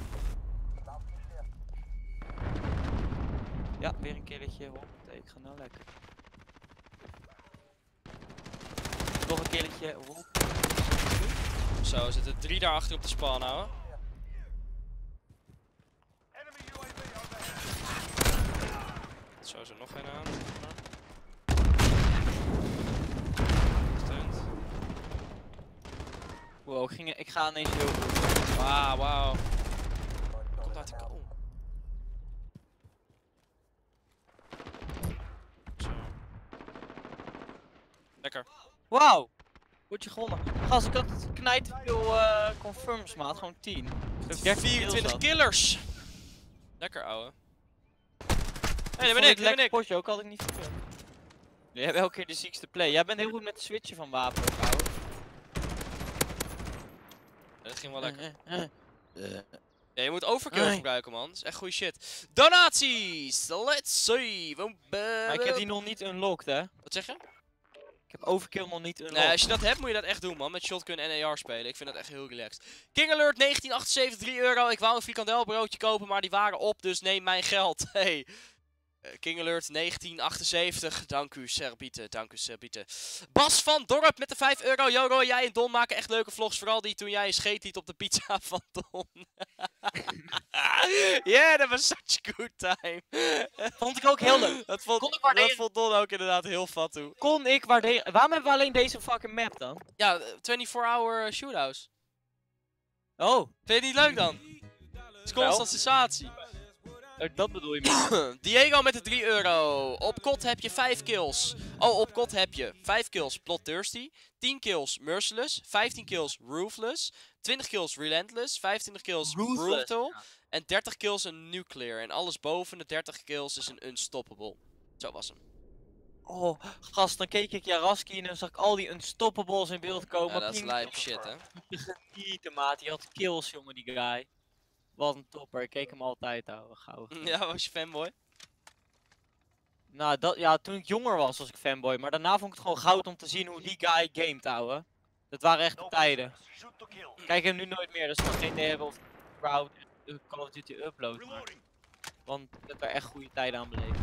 Ja, weer een killetje. Hoppatee, ik ga nou lekker. Nog een killetje. Hop. Zo, er zitten drie daarachter op de spawn, ouwe. Enemy U A V overhead. Zo is er nog geen aan. Stunt. Wow, ik, ging, ik ga ineens heel goed. Wauw, wauw. Komt uit de kool. Zo. Lekker. Wauw! Word je gewonnen. Gast, ik had knijt veel uh, confirms, maat. Gewoon tien. vierentwintig killers. Lekker, ouwe. Hé, hey, daar ben ik, daar ben lekker ik. potje ook, had ik niet verteld. Je hebt elke keer de ziekste play. Jij bent heel goed met het switchen van wapen, ouwe. Dat ging wel lekker. Eh, eh, eh. Ja, je moet overkill Ai. gebruiken, man. Dat is echt goede shit. Donaties! Let's see. Boom, Maar ik heb die nog niet unlocked, hè. Wat zeg je? Ik heb overkill nog niet unlocked. Nee, als je dat hebt, moet je dat echt doen, man. Met shotgun en A R spelen. Ik vind dat echt heel relaxed. King Alert negentien achtenzeventig, drie euro. Ik wou een frikandelbroodje kopen, maar die waren op, dus neem mijn geld. Hey. Eh, King Alert negentien achtenzeventig. Dank u, Serbiete. Dank u, Serbiete. Bas van Dorp met de vijf euro. Yo, Roy, jij en Don maken echt leuke vlogs. Vooral die toen jij een scheet liet op de pizza van Don. Yeah, that was such a good time. Vond ik ook heel leuk. Dat vond, Kon ik dat waarderen. vond Don ook inderdaad heel fat toe. Kon ik waarderen. Waarom hebben we alleen deze fucking map dan? Ja, vierentwintig hour shootouts. Oh, Vind je het niet leuk dan? Het is constant sensatie. dat bedoel je maar. Diego met de drie euro. Op kot heb je vijf kills. Oh, op kot heb je vijf kills Bloodthirsty, tien kills Merciless, vijftien kills Ruthless, twintig kills Relentless, vijfentwintig kills Ruthless, Brutal ja. en dertig kills een Nuclear. En alles boven de dertig kills is een Unstoppable. Zo was hem. Oh, gast, dan keek ik Jaraski en dan zag ik al die unstoppables in beeld komen. Ja, dat is King lijp shit, hè. Genieten, maat. Die had kills, jongen, die guy. Wat een topper. Ik keek hem altijd, ouwe. Gauw. Ja, was je fanboy? Nou, dat, ja, toen ik jonger was, was ik fanboy. Maar daarna vond ik het gewoon goud om te zien hoe die guy gamet, ouwe. Dat waren echt de tijden. Shoot to kill. Kijk hem nu nooit meer, dus ik geen idee hebben of crowd uh, Call of Duty upload. Maar, Reloading. want ik heb er echt goede tijden aan beleefd.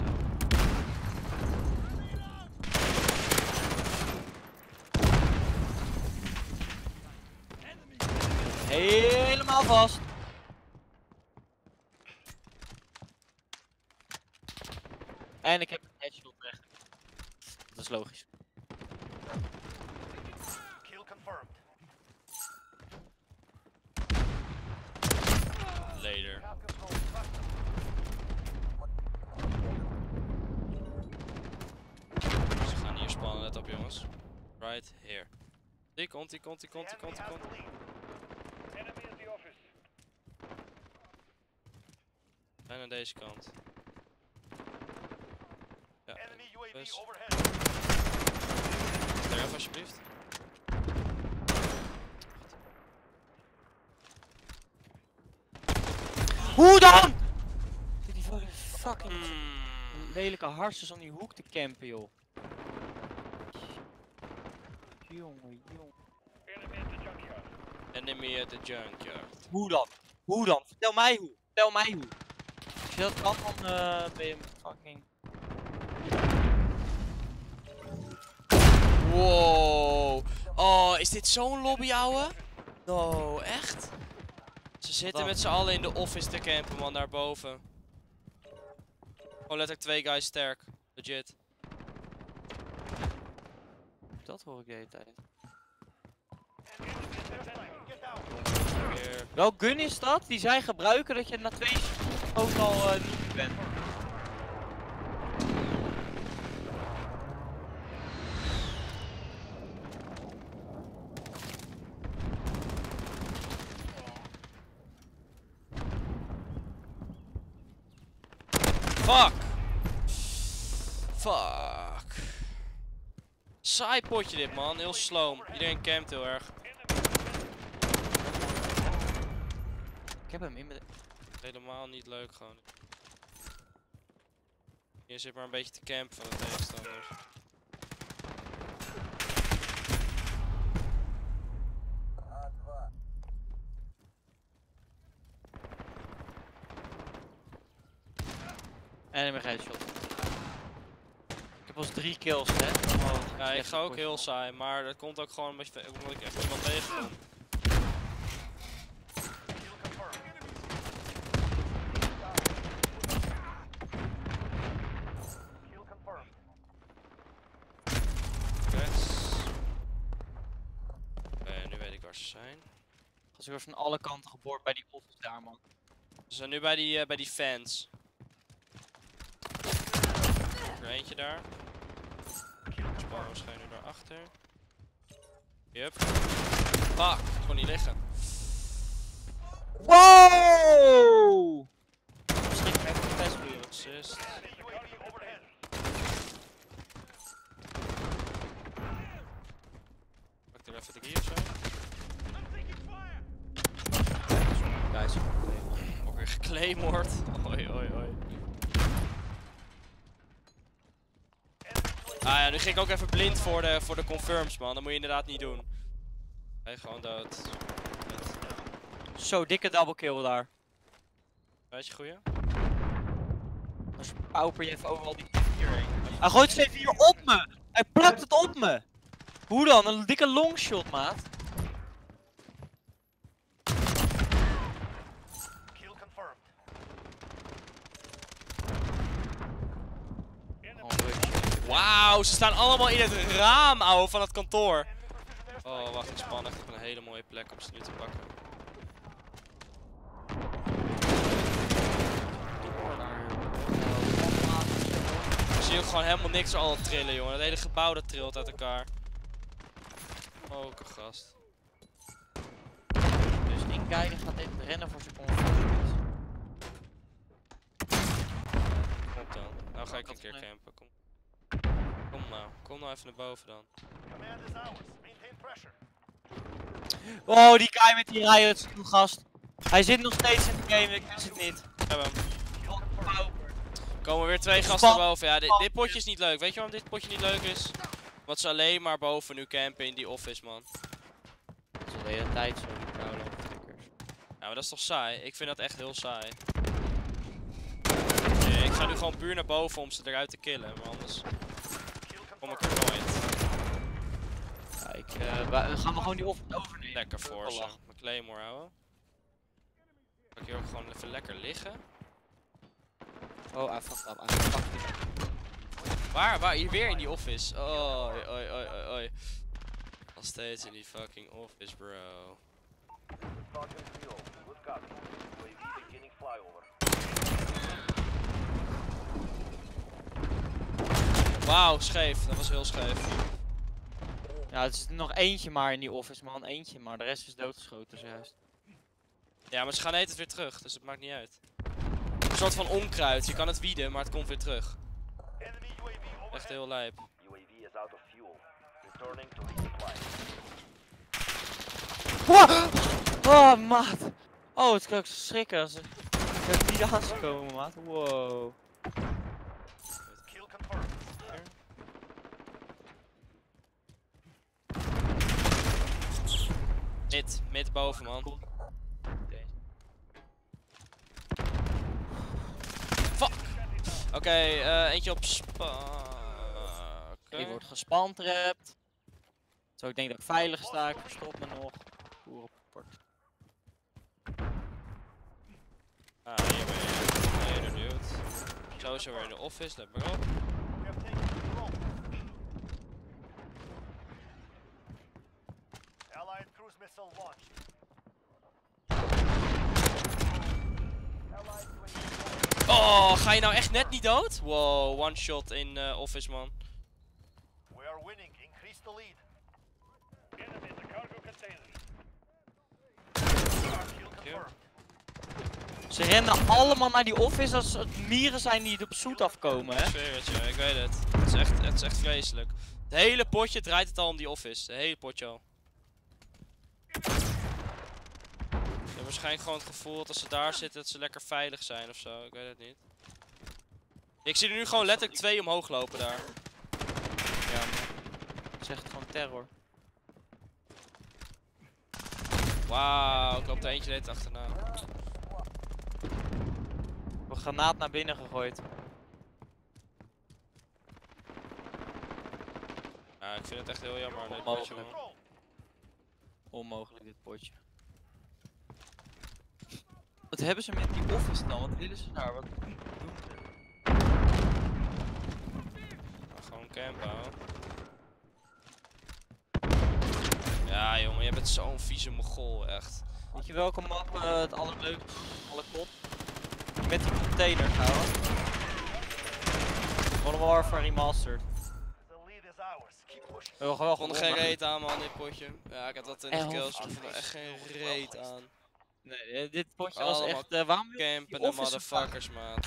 helemaal vast. En ik heb een headshot weg. Dat is logisch. Kill confirmed. Later. Have control. Trust them. Ze gaan hier spannen, let op jongens. Right here. Die komt, die komt, die komt, The die komt, enemy die has komt. the lead. Enemy in the office. En aan deze kant. Ja, Enemy U A V dus. overhead. Sterf alsjeblieft. Hoe dan? Zit die voor de fucking Mm. lelijke harsjes om die hoek te campen, joh. Jongen, jongen. Enemy in the junkyard. Enemy at the junkyard. Hoe dan? Hoe dan? Vertel mij hoe. Vertel mij hoe. Als je dat kan, dan uh, ben je fucking... Wow. Oh, is dit zo'n lobby, ouwe? No, echt? Ze zitten dan? met z'n allen in de office te campen, man, daarboven. Gewoon letterlijk twee guys sterk. Legit. Dat hoor ik de hele tijd. Get down. Weer. Welk gun is dat die zij gebruiken dat je na twee ook al uh, niet bent? Fuck! Fuck. Saai potje dit, man. Heel sloom. Iedereen campt heel erg. Ik heb hem in mijn... Helemaal niet leuk gewoon. Je zit maar een beetje te campen van de tegenstanders. En ik ben headshot. Ik heb pas drie kills, hè? Oh, Ja, ik ga ook heel saai, maar dat komt ook gewoon omdat, je, omdat ik echt iemand tegenkom. Kill confirmed. Kill confirmed. Rechts. Oké, nu weet ik waar ze zijn. Ze wordt van alle kanten geboord bij die office daar, man. Ze zijn nu bij die, uh, bij die fans. Er eentje daar. Spawn waarschijnlijk nu daarachter. Yup. Fuck, ik kon niet liggen. Wow! Misschien even een testbuur. Assist. Enemy U A V overhead. Pak er even de gear zo. Guys. Ook weer geclaimord. Oi, oi, oi. Ah ja, nu ging ik ook even blind voor de, voor de confirms, man. Dat moet je inderdaad niet doen. Hij gewoon dood. Zo, dikke double kill daar. Weet je, goeie? Dan pauper je even overal die hierheen. Hij gooit C vier op me! Hij plakt het op me! Hoe dan? Een dikke longshot, maat. Kill confirmed. Oh, leuk. Wauw, ze staan allemaal in het raam, ouwe, van het kantoor. Oh, wacht, ik span echt op een hele mooie plek om ze nu te pakken. Ik zie ook gewoon helemaal niks al trillen, jongen. Het hele gebouw dat trilt uit elkaar. Oh, gast. Dus die guy die gaat even rennen voor zijn confirms. Kom op dan. Nou ga ik een keer campen. Kom. Kom nou. Kom nou even naar boven dan. Command is ours. Maintain pressure. Oh, die guy met die riot gast. Hij zit nog steeds in de game, ik wist het niet. Hebben hem. Pauper. Komen weer twee gasten boven. Ja, dit, dit potje is niet leuk. Weet je waarom dit potje niet leuk is? Want ze alleen maar boven nu campen in die office, man. Dat is al de hele tijd zo, die koude flikkers. Ja, maar dat is toch saai? Ik vind dat echt heel saai. Nee, ik ga nu gewoon puur naar boven om ze eruit te killen, maar anders Kill kom ik confirmed. er nooit. Ja, ik, uh, we gaan we gewoon die office overnemen. Lekker voor Ook al ze. lachen. Dan Claymore houden. Kan ik hier ook gewoon even lekker liggen. Oh, hij fucked up. Hij fucked up. Waar? Waar? Hier weer in die office. Oh, oi, oi, oi, oi, oi. Nog steeds in die fucking office, bro. Falcon three oh. Good copy. U A V beginning flyover. Wauw, scheef. Dat was heel scheef. Ja, het is er nog eentje maar in die office, man. Eentje maar. De rest is doodgeschoten zojuist. Ja, maar ze gaan eten weer terug, dus het maakt niet uit. Een soort van onkruid. Je kan het wieden, maar het komt weer terug. Enemy U A V overhead. Echt heel lijp. U A V is out of fuel. Returning to resupply. Oh, maat. Oh, het kan ook schrikken als ik... Ik heb niet aangekomen, maat. Wow. Kill confirmed. Mid, mid boven, man. Fuck! Oké, eh, eentje op spa. Oké. Die wordt gespantrapt. Zo, ik denk dat ik veilig sta. Ik verstop me nog. Boerenport. Ah, hier ben je. Nee, dat dude. Sowieso weer in de office, let maar op. We have taken control. Allied cruise missile launched. Allied U A V. Oh, ga je nou echt net niet dood? Wow, one shot in uh, office, man. We are winning. Increase the lead. Enemy in the cargo container. Kill confirmed. Ze rennen allemaal naar die office als het mieren zijn die op zoet afkomen, Ik hè? zweer het je, ik weet het. Het is echt, het is echt vreselijk. Het hele potje draait het al om die office. Het hele potje al. Ik heb waarschijnlijk gewoon het gevoel dat als ze daar zitten dat ze lekker veilig zijn ofzo. Ik weet het niet. Ik zie er nu gewoon letterlijk twee omhoog lopen daar. Ja, man. Het is echt gewoon terror. Wauw, ik loop er eentje net achterna. Een granaat naar binnen gegooid. Ja, ik vind het echt heel jammer. Dit Onmogelijk. potje, man. Onmogelijk dit potje. Wat hebben ze met die office dan? Wat willen ze daar? Wat doen ze? Nou, gewoon camp houden. Ja jongen, je bent zo'n vieze mogol, echt. Weet je welke map uh, het allerleukste is? Alle kop? Met die container trouwens. Modern Warfare Remastered. The lead is ours. Keep pushing. We hebben gewoon Ik vond er geen gewonnen. reet aan, man, dit potje. Ja, ik heb dat in de Elf. kills, ik vond er echt geen reet aan. Nee, eh, dit potje was Allemaal echt... Uh, waarom wil je die Campende office motherfuckers, maat.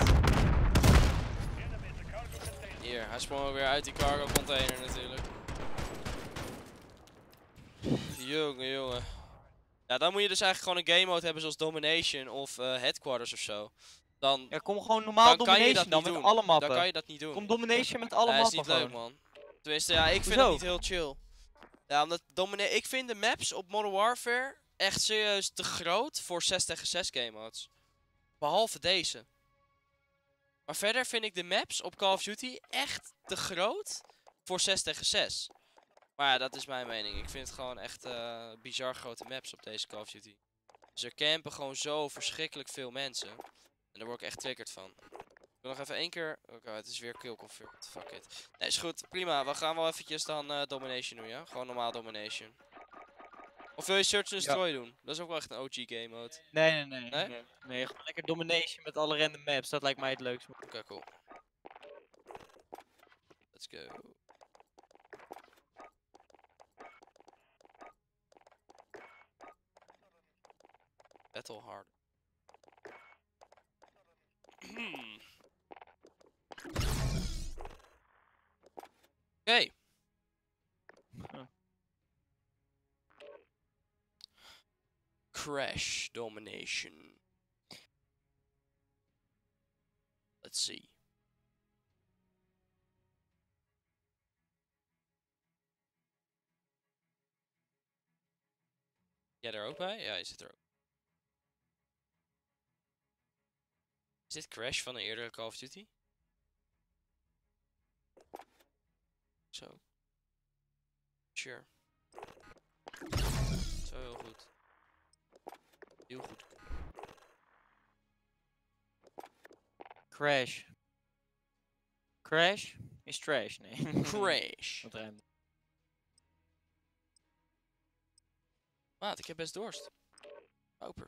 Hier, hij sprong ook weer uit die cargo container natuurlijk. Jongen, jongen. Ja, dan moet je dus eigenlijk gewoon een game mode hebben zoals Domination of uh, Headquarters of zo. Dan, Ja, kom gewoon normaal dan kan je Domination dat dan niet met doen. alle mappen. Dan kan je dat niet doen. Kom Domination met alle Ja, is mappen niet leuk, gewoon. man. Tenminste, ja, ik vind Hoezo? het niet heel chill. Ja, omdat Domina ik vind de maps op Modern Warfare echt serieus te groot voor zes tegen zes game modes. Behalve deze. Maar verder vind ik de maps op Call of Duty echt te groot voor zes tegen zes. Maar ja, dat is mijn mening. Ik vind het gewoon echt uh, bizar grote maps op deze Call of Duty. Dus er campen gewoon zo verschrikkelijk veel mensen. En daar word ik echt triggerd van. Ik wil nog even één keer... Oké, okay, het is weer kill confirmed. Fuck it. Nee, is goed. Prima. We gaan wel eventjes dan uh, Domination doen, ja? Gewoon normaal Domination. Of wil je Search and Destroy doen? Dat is ook wel echt een O G game mode. Nee, nee, nee. Nee? Nee, nee, gewoon lekker Domination met alle random maps. Dat lijkt mij het leukste. Oké, okay, cool. Let's go. Battle hard. Oké. Okay. Crash Domination. Let's see. Jij er ook bij? Ja, je zit er ook. Is dit Crash van een eerdere Call of Duty? Zo. Sure. Zo heel goed. Heel goed. Crash. Crash is trash, nee. Crash. Dat rijmt. Maat, ik heb best dorst. Oper.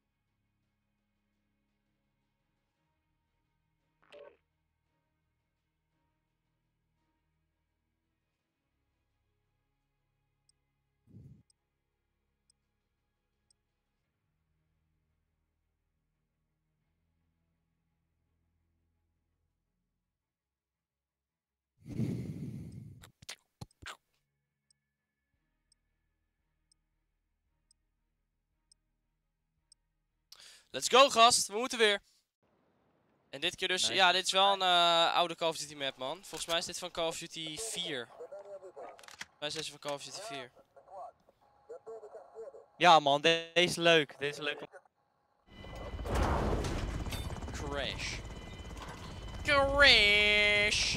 Let's go, gast. We moeten weer. En dit keer dus... Nice. Ja, dit is wel een uh, oude Call of Duty map, man. Volgens mij is dit van Call of Duty vier. Volgens mij is deze van Call of Duty vier. Ja man, de- deze is leuk. Deze is leuk. Crash. Crash.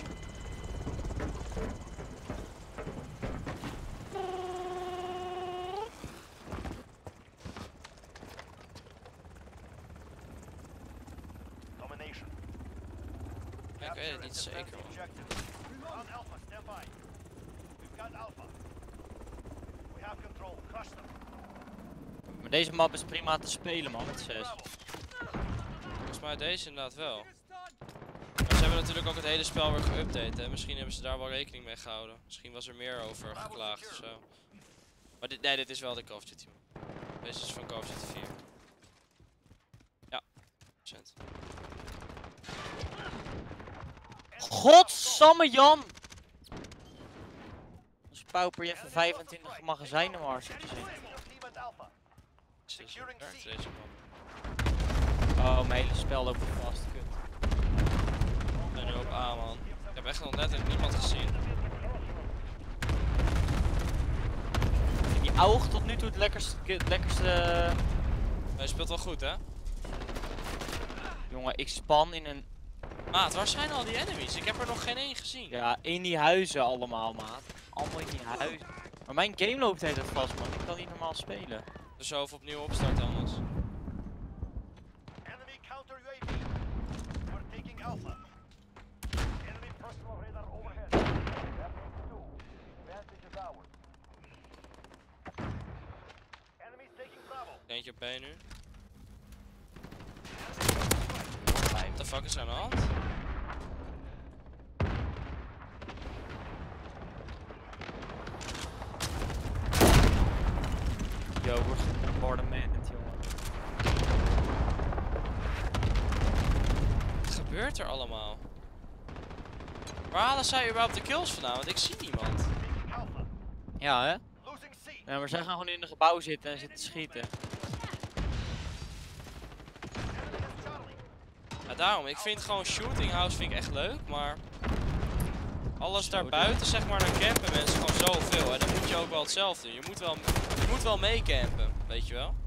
Domination. Ja, ik weet het niet Capture and zeker, defend man. the objective. On Alpha, stand by. We've got Alpha. We have control. Crush them. Maar deze map is prima te spelen man, met zes. Bravo. Volgens mij deze inderdaad wel. Maar ze hebben natuurlijk ook het hele spel weer geüpdate, hè. Misschien hebben ze daar wel rekening mee gehouden. Misschien was er meer over geklaagd of zo. Maar dit, nee, dit is wel de Call of Duty. Deze is van Call of Duty vier. Ja, procent. Godsamme Jan! Dus pauper je even vijfentwintig magazijnen maar hartstikke zin. Team at Alpha. Is dit Securing werkt C. deze man? Oh, mijn hele spel loopt nog vast. Kut. En nu op A, man. Ik heb echt nog net niemand gezien. Die oog tot nu toe het lekkerste... het lekkerste... Hij speelt wel goed, hè? Jongen, ik span in een... Maat, waar zijn al die enemies? Ik heb er nog geen één gezien. Ja, in die huizen allemaal, maat. Allemaal in die huizen. Maar mijn game loopt de hele tijd vast, man. Ik kan niet normaal spelen. Dus zo even opnieuw opstarten anders. Enemy counter U A V. We're taking Alpha. Enemy personal radar overhead. That makes two. Advantage is ours. Enemies taking Bravo. Eentje op B nu. What the fuck is er aan de hand? Yo, we're bombardement, jongen. Wat gebeurt er allemaal? Waar halen zij überhaupt de kills vandaan? Want ik zie niemand. Taking Alpha. Ja, hè? Losing C. Ja, maar zij gaan gewoon in een gebouw zitten en zitten schieten. Enemy has Charlie. Ja, daarom. Ik vind gewoon Shooting House vind ik echt leuk, maar... Alles Zo, daarbuiten, zeg maar, dan campen mensen gewoon zoveel. En dan moet je ook wel hetzelfde doen. Je moet wel, je moet wel meecampen, weet je wel?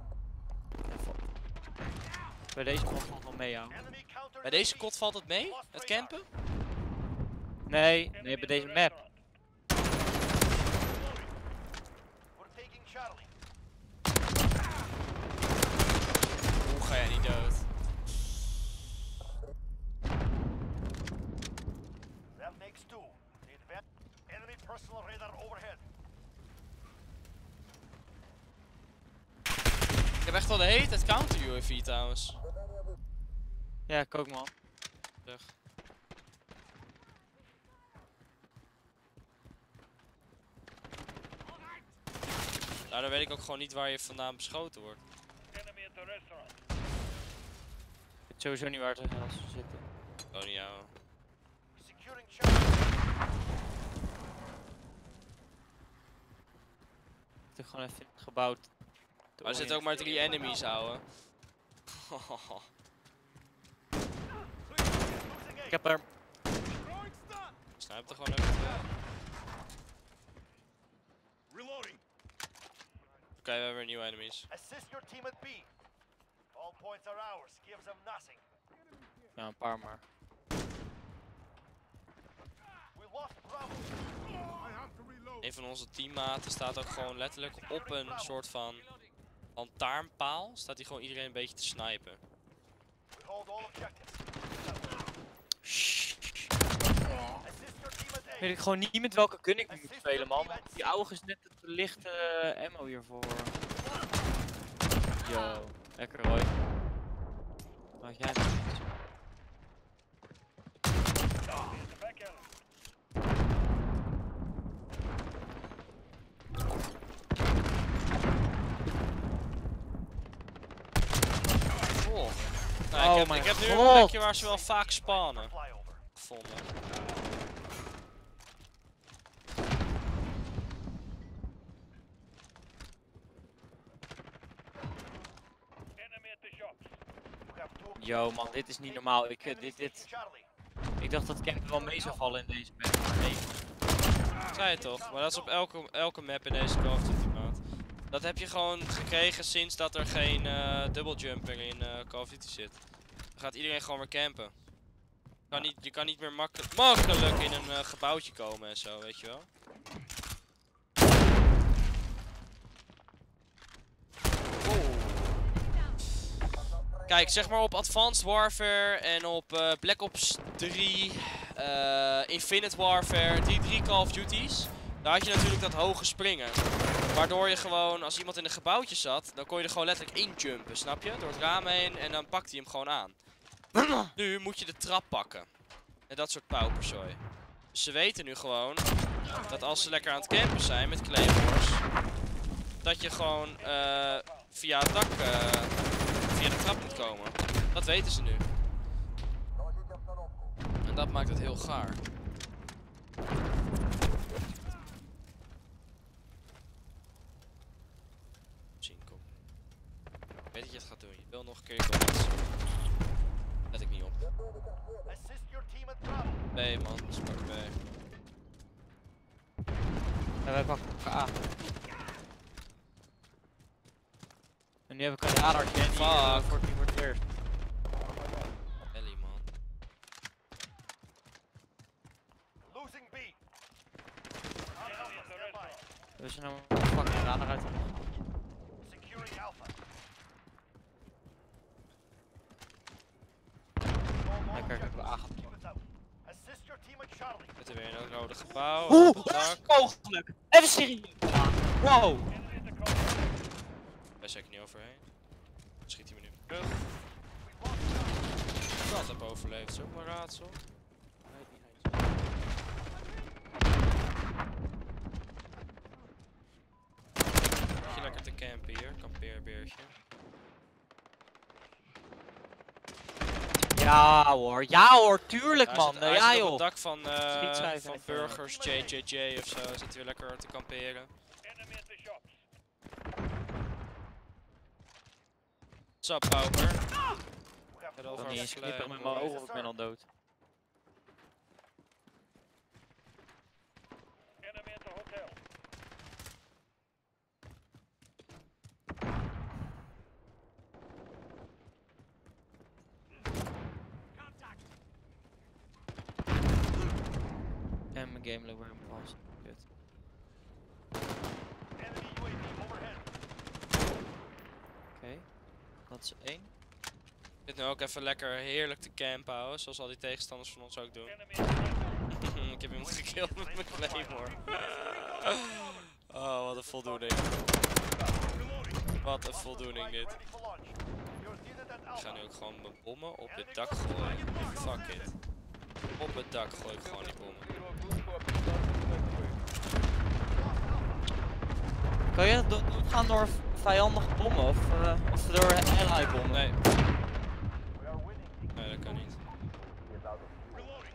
Bij deze pot valt wel mee, ja. Enemy counter Bij deze kot valt het mee, het campen? Nee, nee, bij deze map. We're taking Charlie. Hoe ga jij niet dood? That makes two. The advan- Enemy personal radar overhead. Ik heb echt wel de hele tijd counter U A V trouwens. Ja, ik ook, man. Zeg. Daardoor weet ik ook gewoon niet waar je vandaan beschoten wordt. Enemy at the restaurant. Ik weet sowieso niet waar ze gaan zitten. Gewoon niet jou. Securing Charlie. Ik heb gewoon even in het gebouw. te Maar er zitten ook maar drie enemies, ouwe. Ik heb er. Snipe er gewoon even. Oké, Reloading. we hebben weer nieuwe enemies. Assist your team at B. All points are ours. Give them nothing. Ja, een paar maar. We lost Bravo. Een van onze teammaten staat ook gewoon letterlijk op een soort van lantaarnpaal staat hij gewoon iedereen een beetje te snipen. We hold all objectives. Assist your team at A. Weet ik gewoon niet met welke gun ik nu moet spelen, man. Want die oog is net het lichte uh, ammo hiervoor. Yo, lekker Roy. Wat jij nou iets? Here's the back alley. Oh. Nou, Oh ik, heb, mijn ik heb nu God. een plekje waar ze wel vaak spawnen Flyover. gevonden. Enemy at the shops. We have two Yo man, dit is niet normaal. Ik, eh, dit, dit, Charlie. ik dacht dat camp wel mee zou vallen in deze map. Maar nee. Zei je toch, maar dat is op elke, elke map in deze Call of Duty maat. Dat heb je gewoon gekregen sinds dat er geen uh, double jumper in uh, Call of Duty zit. Dan gaat iedereen gewoon weer campen. Je kan niet, je kan niet meer makkelijk, makkelijk in een uh, gebouwtje komen en zo, weet je wel. Kijk, zeg maar op Advanced Warfare en op uh, Black Ops drie, uh, Infinite Warfare, die drie Call of Duties, daar had je natuurlijk dat hoge springen. Waardoor je gewoon, als iemand in een gebouwtje zat, dan kon je er gewoon letterlijk injumpen, snap je? Door het raam heen en dan pakt hij hem gewoon aan. Nu moet je de trap pakken. En dat soort pauperzooi. Dus ze weten nu gewoon dat als ze lekker aan het campen zijn met claymores, dat je gewoon uh, via het dak, uh, via de trap moet komen. Dat weten ze nu. En dat maakt het heel gaar. Zien, kom. Ik weet dat je het gaat doen. Je wil nog een keer comments. Let ik niet op. Assist your team at Bravo. B man, sprak B. Ja, wij pakken A. En nu heb ik een radartje en die uh, Fuck. wordt, die wordt eerst. Ellie man. Losing B. We zijn nou een fucking radar uit. Securing Alpha. Lekker, ik heb we A gehad. Keep it out. Assist your team at Charlie. Zitten weer in dat rode gebouw. Oeh, op het dak. mogelijk! Even serieus! Wow! Enemy at the coast. Wij zeker niet overheen. Schiet hij me nu terug. We lost Dat heb overleefd, is ook maar raadsel. Beetje lekker te campen hier, kampeerbeertje. Ja hoor, ja hoor, tuurlijk Hij man! zit, Nou, hij ja zit op joh! het dak van, uh, Schietcijfer van heeft, Burgers, J J J of zo, zit hij weer lekker te kamperen. enemy at the shops. What's up, Pauper? We have Get two over Niet our eens knippen flame. met mijn ogen of ik ben al dood. enemy at the hotel. En mijn game loopt weer in mijn vast. Kut. Enemy U A V overhead. Oké, dat is één. Ik zit nu ook even lekker heerlijk te campen houden, zoals al die tegenstanders van ons ook doen. Enemy at the hotel. Ik heb iemand gekilld met mijn claymore. Oh, wat een voldoening. Wat een voldoening dit. Ready for launch. You're needed at Ik Alpha. ga nu ook gewoon mijn bommen op het dak gooien. Fuck it. Op het dak gooi ik gewoon die bommen. Kan je do gaan door vijandige bommen of, uh, of door ally bommen? Nee, We are winning. nee, dat kan niet. Reloading.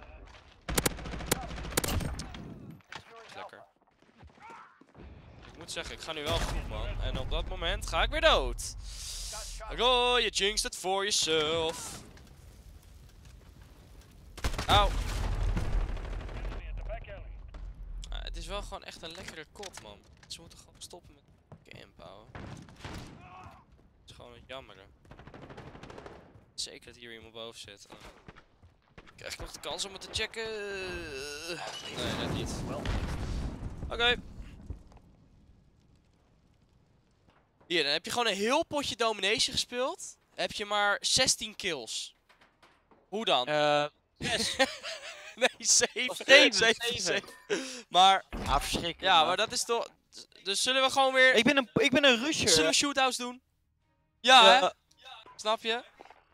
Securing Lekker. Alpha. Ik moet zeggen, ik ga nu wel goed man. En op dat moment ga ik weer dood. Oh, je jinxt het voor jezelf. Auw. Enemy at the back alley. Ah, het is wel gewoon echt een lekkere kot man. Ze moeten gewoon stoppen met camp houden. Het is gewoon het jammeren. Zeker dat hier iemand boven zit. Ah. Krijg ik nog de kans om het te checken? Nee, net niet. Oké. Hier, dan heb je gewoon een heel potje domination gespeeld. Heb je maar zestien kills. Hoe dan? Eh, yes. Nee, zeven. Of zeven, zeven, zeven. zeven. Maar, Ah, verschrikkelijk. ja, man. maar dat is toch... Dus zullen we gewoon weer... Ik ben een, ik ben een rusher. Zullen we shootouts doen? Ja, hè? Ja. Snap je?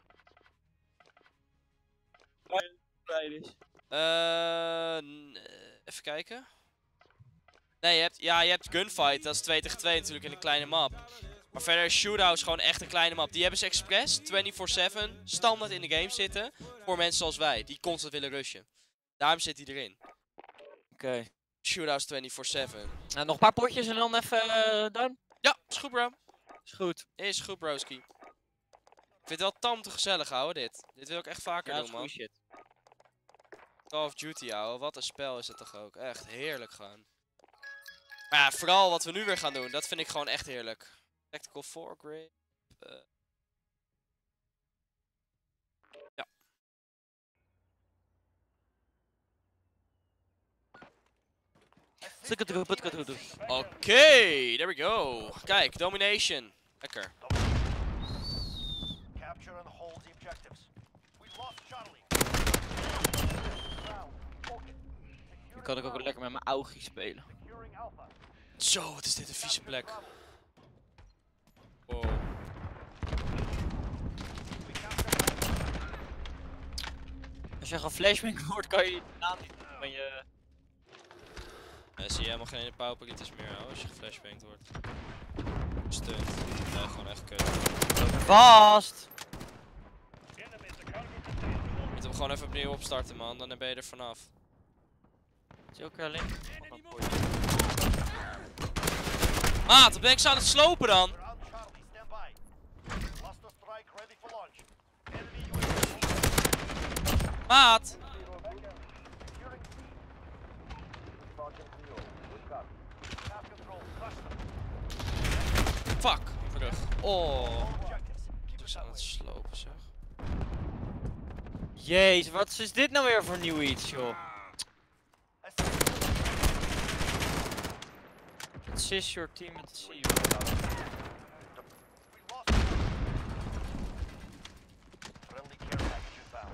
Riders. Eh, n- eh, even kijken. Nee, je hebt, ja, je hebt gunfight. Dat is twee tegen twee natuurlijk in een kleine map. Maar verder is shootouts gewoon echt een kleine map. Die hebben ze expres vierentwintig zeven standaard in de game zitten. Voor mensen zoals wij, die constant willen rushen. Daarom zit hij erin. Oké. Shootouts vierentwintig zeven. Nou, nog een paar potjes en dan even uh, done. Ja, is goed bro. Is goed. Is goed broski. Ik vind het wel tam te gezellig houden dit. Dit wil ik echt vaker Ja, doen is man. goed shit. Call of Duty ouwe, wat een spel is het toch ook. Echt heerlijk gewoon. Maar ja, vooral wat we nu weer gaan doen, dat vind ik gewoon echt heerlijk. Tactical foregrip. Uh. Ja. Oké, there we go. Kijk, domination. Lekker. Capture and hold the objectives. We lost Charlie. Round. Focus. Nu kan ik ook lekker met mijn augie spelen. Securing Alpha. Zo, wat is dit een vieze plek. Wow. We capture. Als je een flashbang wordt, kan je na niet van je... Ja, zie je helemaal geen pauperlitis meer hoor, als je geflashbanged wordt. Stunt. Ja, gewoon echt kut. Vast! Enemy at the cargo container. Je moet hem gewoon even opnieuw opstarten man, dan ben je er vanaf. Is ook alleen. Maat, dan ben ik zo aan het slopen dan. We're on Charlie. Stand by. Cluster strike ready for launch. Enemy U A V. Maat! Securing C. Talking to you. Good copy. Nav control. Cluster. Fuck, terug. Oh. Objectives. Keep Ik it zo aan that het way. slopen zeg. Jezus, wat is dit nou weer voor nieuw iets, joh? Assist your team at sea. We lost. Friendly care package inbound.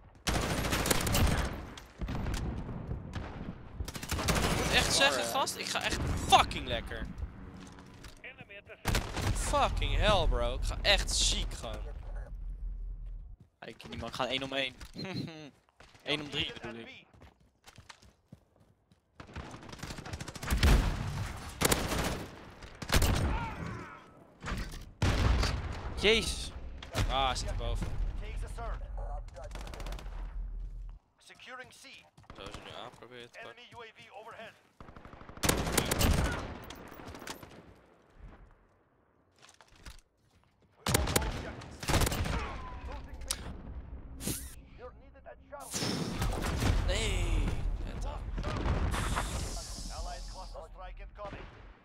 Ik moet echt zeggen gast, ik ga echt fucking lekker. Enemy at the Fucking hell bro, ik ga echt ziek gewoon. Ik niet man, ik ga één om één. één om drie bedoel ik. Jezus. Ah, hij zit erboven. Takes a third. Securing C. Zo is hij nu aangeprobeerd te pakken. Enemy U A V overhead. We hold all objectives. Losing B. You're needed at Charlie. Nee. Het dan. Allied cluster strike incoming.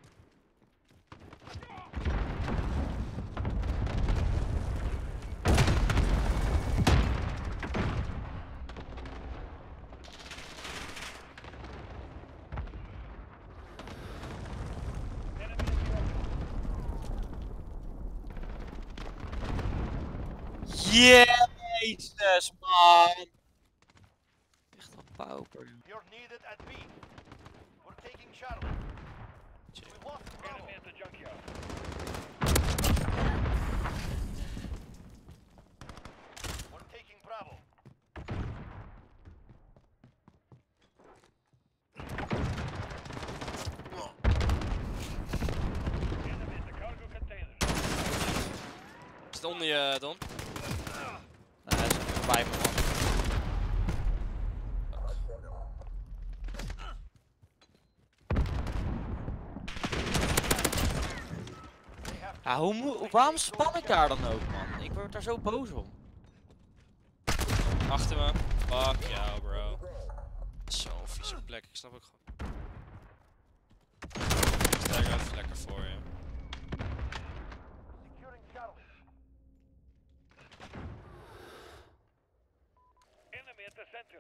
Jezus man. Echt wel pauper, joh. You're needed at B. We're taking Charlie. We lost enemy at the junkyard. We're taking Bravo. Enemy at the cargo container. Zit onder je Don. Nou, hij is er bij me man. Ja, hoe moet, waarom span ik daar dan ook man? Ik word daar zo boos om. Achter me. Fuck jou bro. Zo'n vieze plek, ik snap ook gewoon. Ik sta er even lekker voor je. Securing Charlie. Enemy at the center.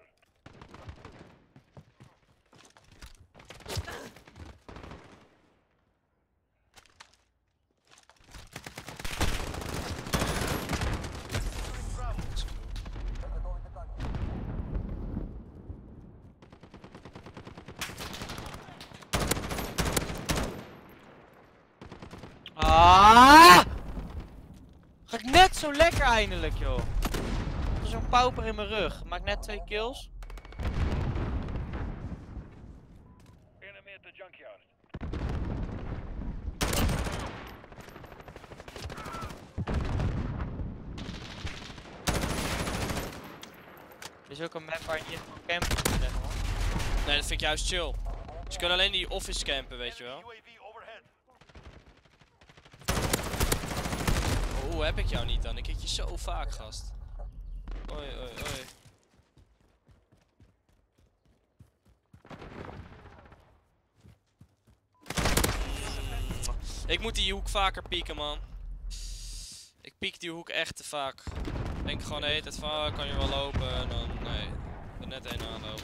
zo lekker eindelijk, joh. Zo'n pauper in mijn rug. Maak net twee kills. Enemy at the junkyard. Dit is ook een map waar je niet kan campen, zeg maar. Nee, dat vind ik juist chill. Dus je kan alleen die office campen, weet je wel. U A V overhead. Oh, hoe heb ik jou niet dan? Ik hit je zo vaak, gast. Oei, oei, oei. Ik moet die hoek vaker pieken, man. Ik piek die hoek echt te vaak. Ik denk gewoon de hele tijd van, ah, kan je wel lopen? En dan, nee. Ik ben net één aanlopen.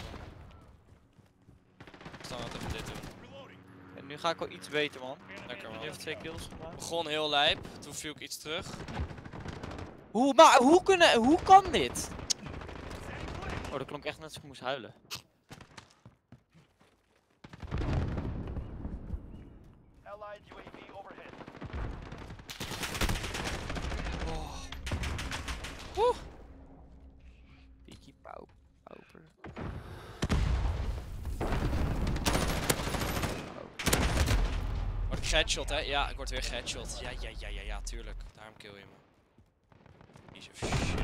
Ik sta wat even dit doen. En nu ga ik wel iets beter, man. Lekker, Je man. heeft twee kills gemaakt. Begon heel lijp, toen viel ik iets terug. Hoe, maar hoe, kunnen, hoe kan dit? Oh, dat klonk echt net alsof ik moest huilen. Allied U A V overhead. Woe! Piekie pauw, pauper. Word ik geheadshot, hè? Ja, ik word weer geheadshot. Ja, ja, ja, ja, ja, tuurlijk. Daarom kill je me. Piece of shit.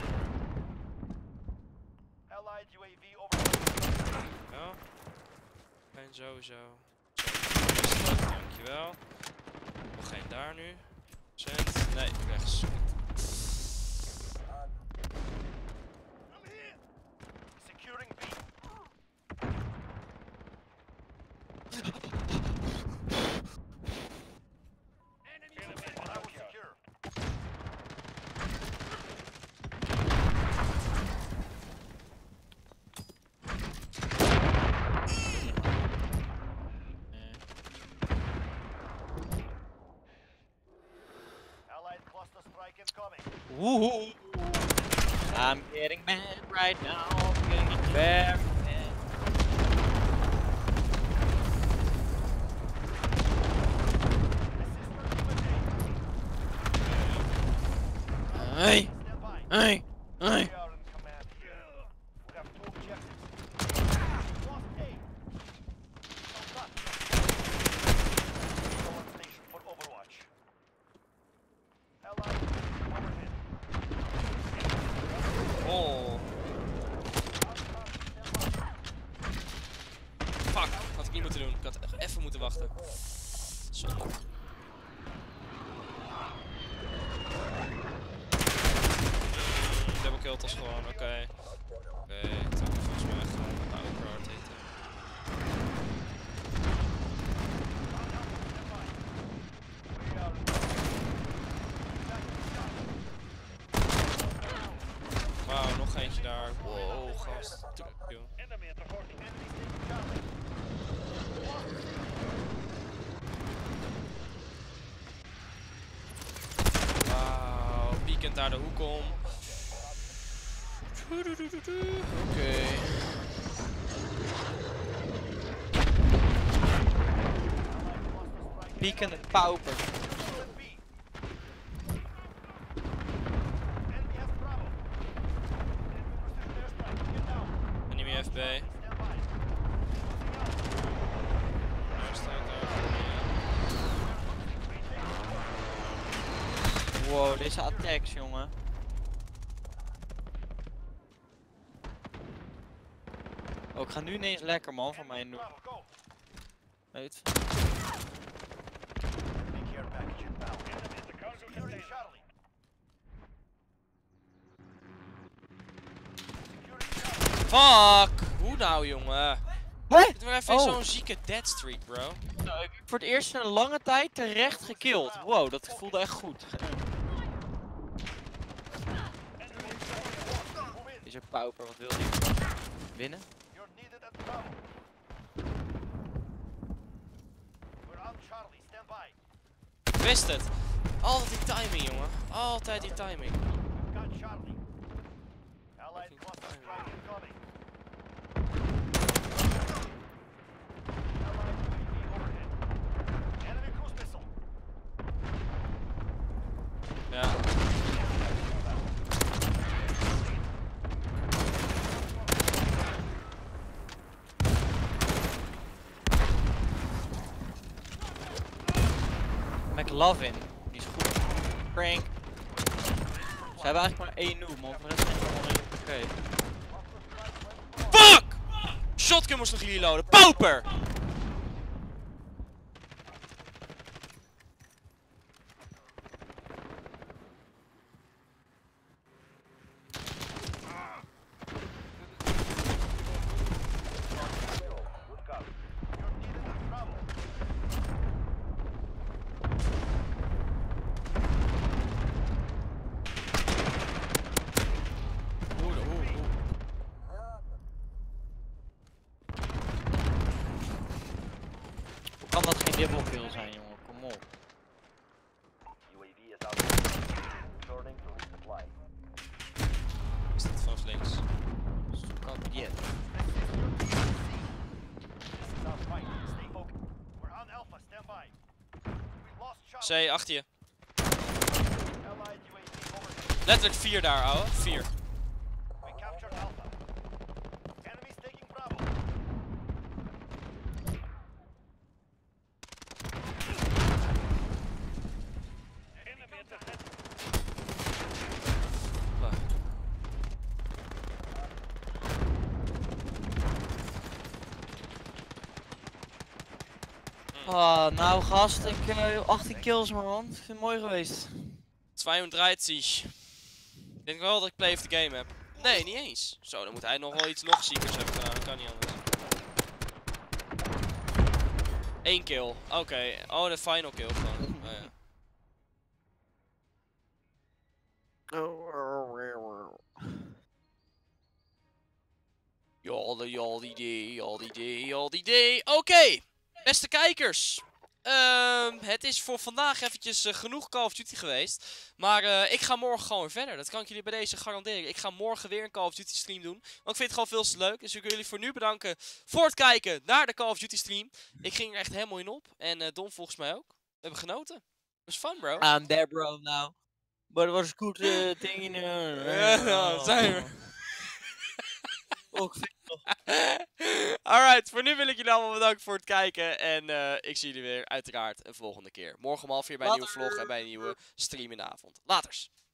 Allied U A V overhead. Ja. En sowieso. Zo, dankjewel. Nog geen daar nu. Cent. Nee, rechts. Securing B. Enemy Bravo secure. Allied cluster strike incoming. Woehoe. I'm getting mad right now. I'm getting very mad. Hey, Stand by. hey, We hey. are in command here. We have two objectives. Lost A. Not Go on station for Overwatch. Allied overhead. Oh. Fuck, had ik niet moeten doen. Ik had echt even moeten wachten. Zonde. Double kill was gewoon, oké. Okay. Oké, okay, toen heb ik volgens mij echt gewoon een oude hard eten. Wauw, nog eentje daar. Wow, gast. Tuurlijk, joh. Enemy at the forty. Enemy station Charlie. Wauw, piekend daar de hoek om. Oké. Okay. Piekende pauper. B. Enemy has Bravo. Enemy precision airstrike. Get down. Enemy F B. Stand by. Daar staat daar. Wow, deze attacks, jongen. Oh, ik ga nu ineens lekker, man, van mijn doen. Bravo, go. Weet. Big care package inbound. Enemy at the cargo container. Charlie. Securing Charlie. Fuck! Hoe nou, jongen? Hé? Ik doe even Oh. zo'n zieke dead streak, bro. Zo, ik heb voor het eerst in een lange tijd terecht gekilld. Wow, dat voelde echt goed. Deze pauper, wat wil die? Winnen? You're needed at Bravo. We're on Charlie. Stand by. Ik wist het. Altijd die timing, jongen. Altijd die timing. Got Charlie. Allied Fucking cluster timing. strike incoming. Allied U A V overhead. Enemy cruise missile. Ja. Love in. Die is goed. Frank. Ze hebben eigenlijk maar één noob, maar voor de rest zijn ze allemaal redelijk oké. Fuck! Shotgun moest nog reloaden. Pauper! Good copy. You're needed at Bravo. Oeh, oeh, oeh. Hoe kan dat geen double kill zijn, jongen? Kom op. U A V is out. Returning to resupply. Is dat vanaf links? Hoe kan dit? This is our fight. Stay focused. We're on Alpha. Stand by. We lost Charlie. C, achter je. Allied U A V overhead. Letterlijk vier daar, ouwe. Vier. We captured Alpha. Enemies taking Bravo. Enemy at the head. Ah, nou gast, ik uh, achttien kills man. Ik vind het mooi geweest. tweehonderddreißig. Ik denk wel dat ik play of the game heb. Nee, niet eens. Zo, dan moet hij nog wel iets nog ziekers hebben gedaan. Dat kan niet anders. Eén kill. Oké. Oh, de final kill gewoon. Oh, ja. Jolly, jolly dee, jolly dee, jolly dee. Oké, beste kijkers. Ehm, het is voor vandaag eventjes eh, genoeg Call of Duty geweest. Maar eh, ik ga morgen gewoon weer verder. Dat kan ik jullie bij deze garanderen. Ik ga morgen weer een Call of Duty stream doen. Want ik vind het gewoon veel te leuk. Dus ik wil jullie voor nu bedanken voor het kijken naar de Call of Duty stream. Ik ging er echt helemaal in op. En eh Don volgens mij ook. We hebben genoten. Het was fun, bro. I'm there bro now. But it was a good uh, thing in uh, Ja, zijn we. Oh, ik vind het nog. Alright, voor nu wil ik jullie allemaal bedanken voor het kijken. En eh, ik zie jullie weer uiteraard een volgende keer. Morgen om half vier bij een nieuwe vlog en bij een nieuwe stream in de avond. Laters.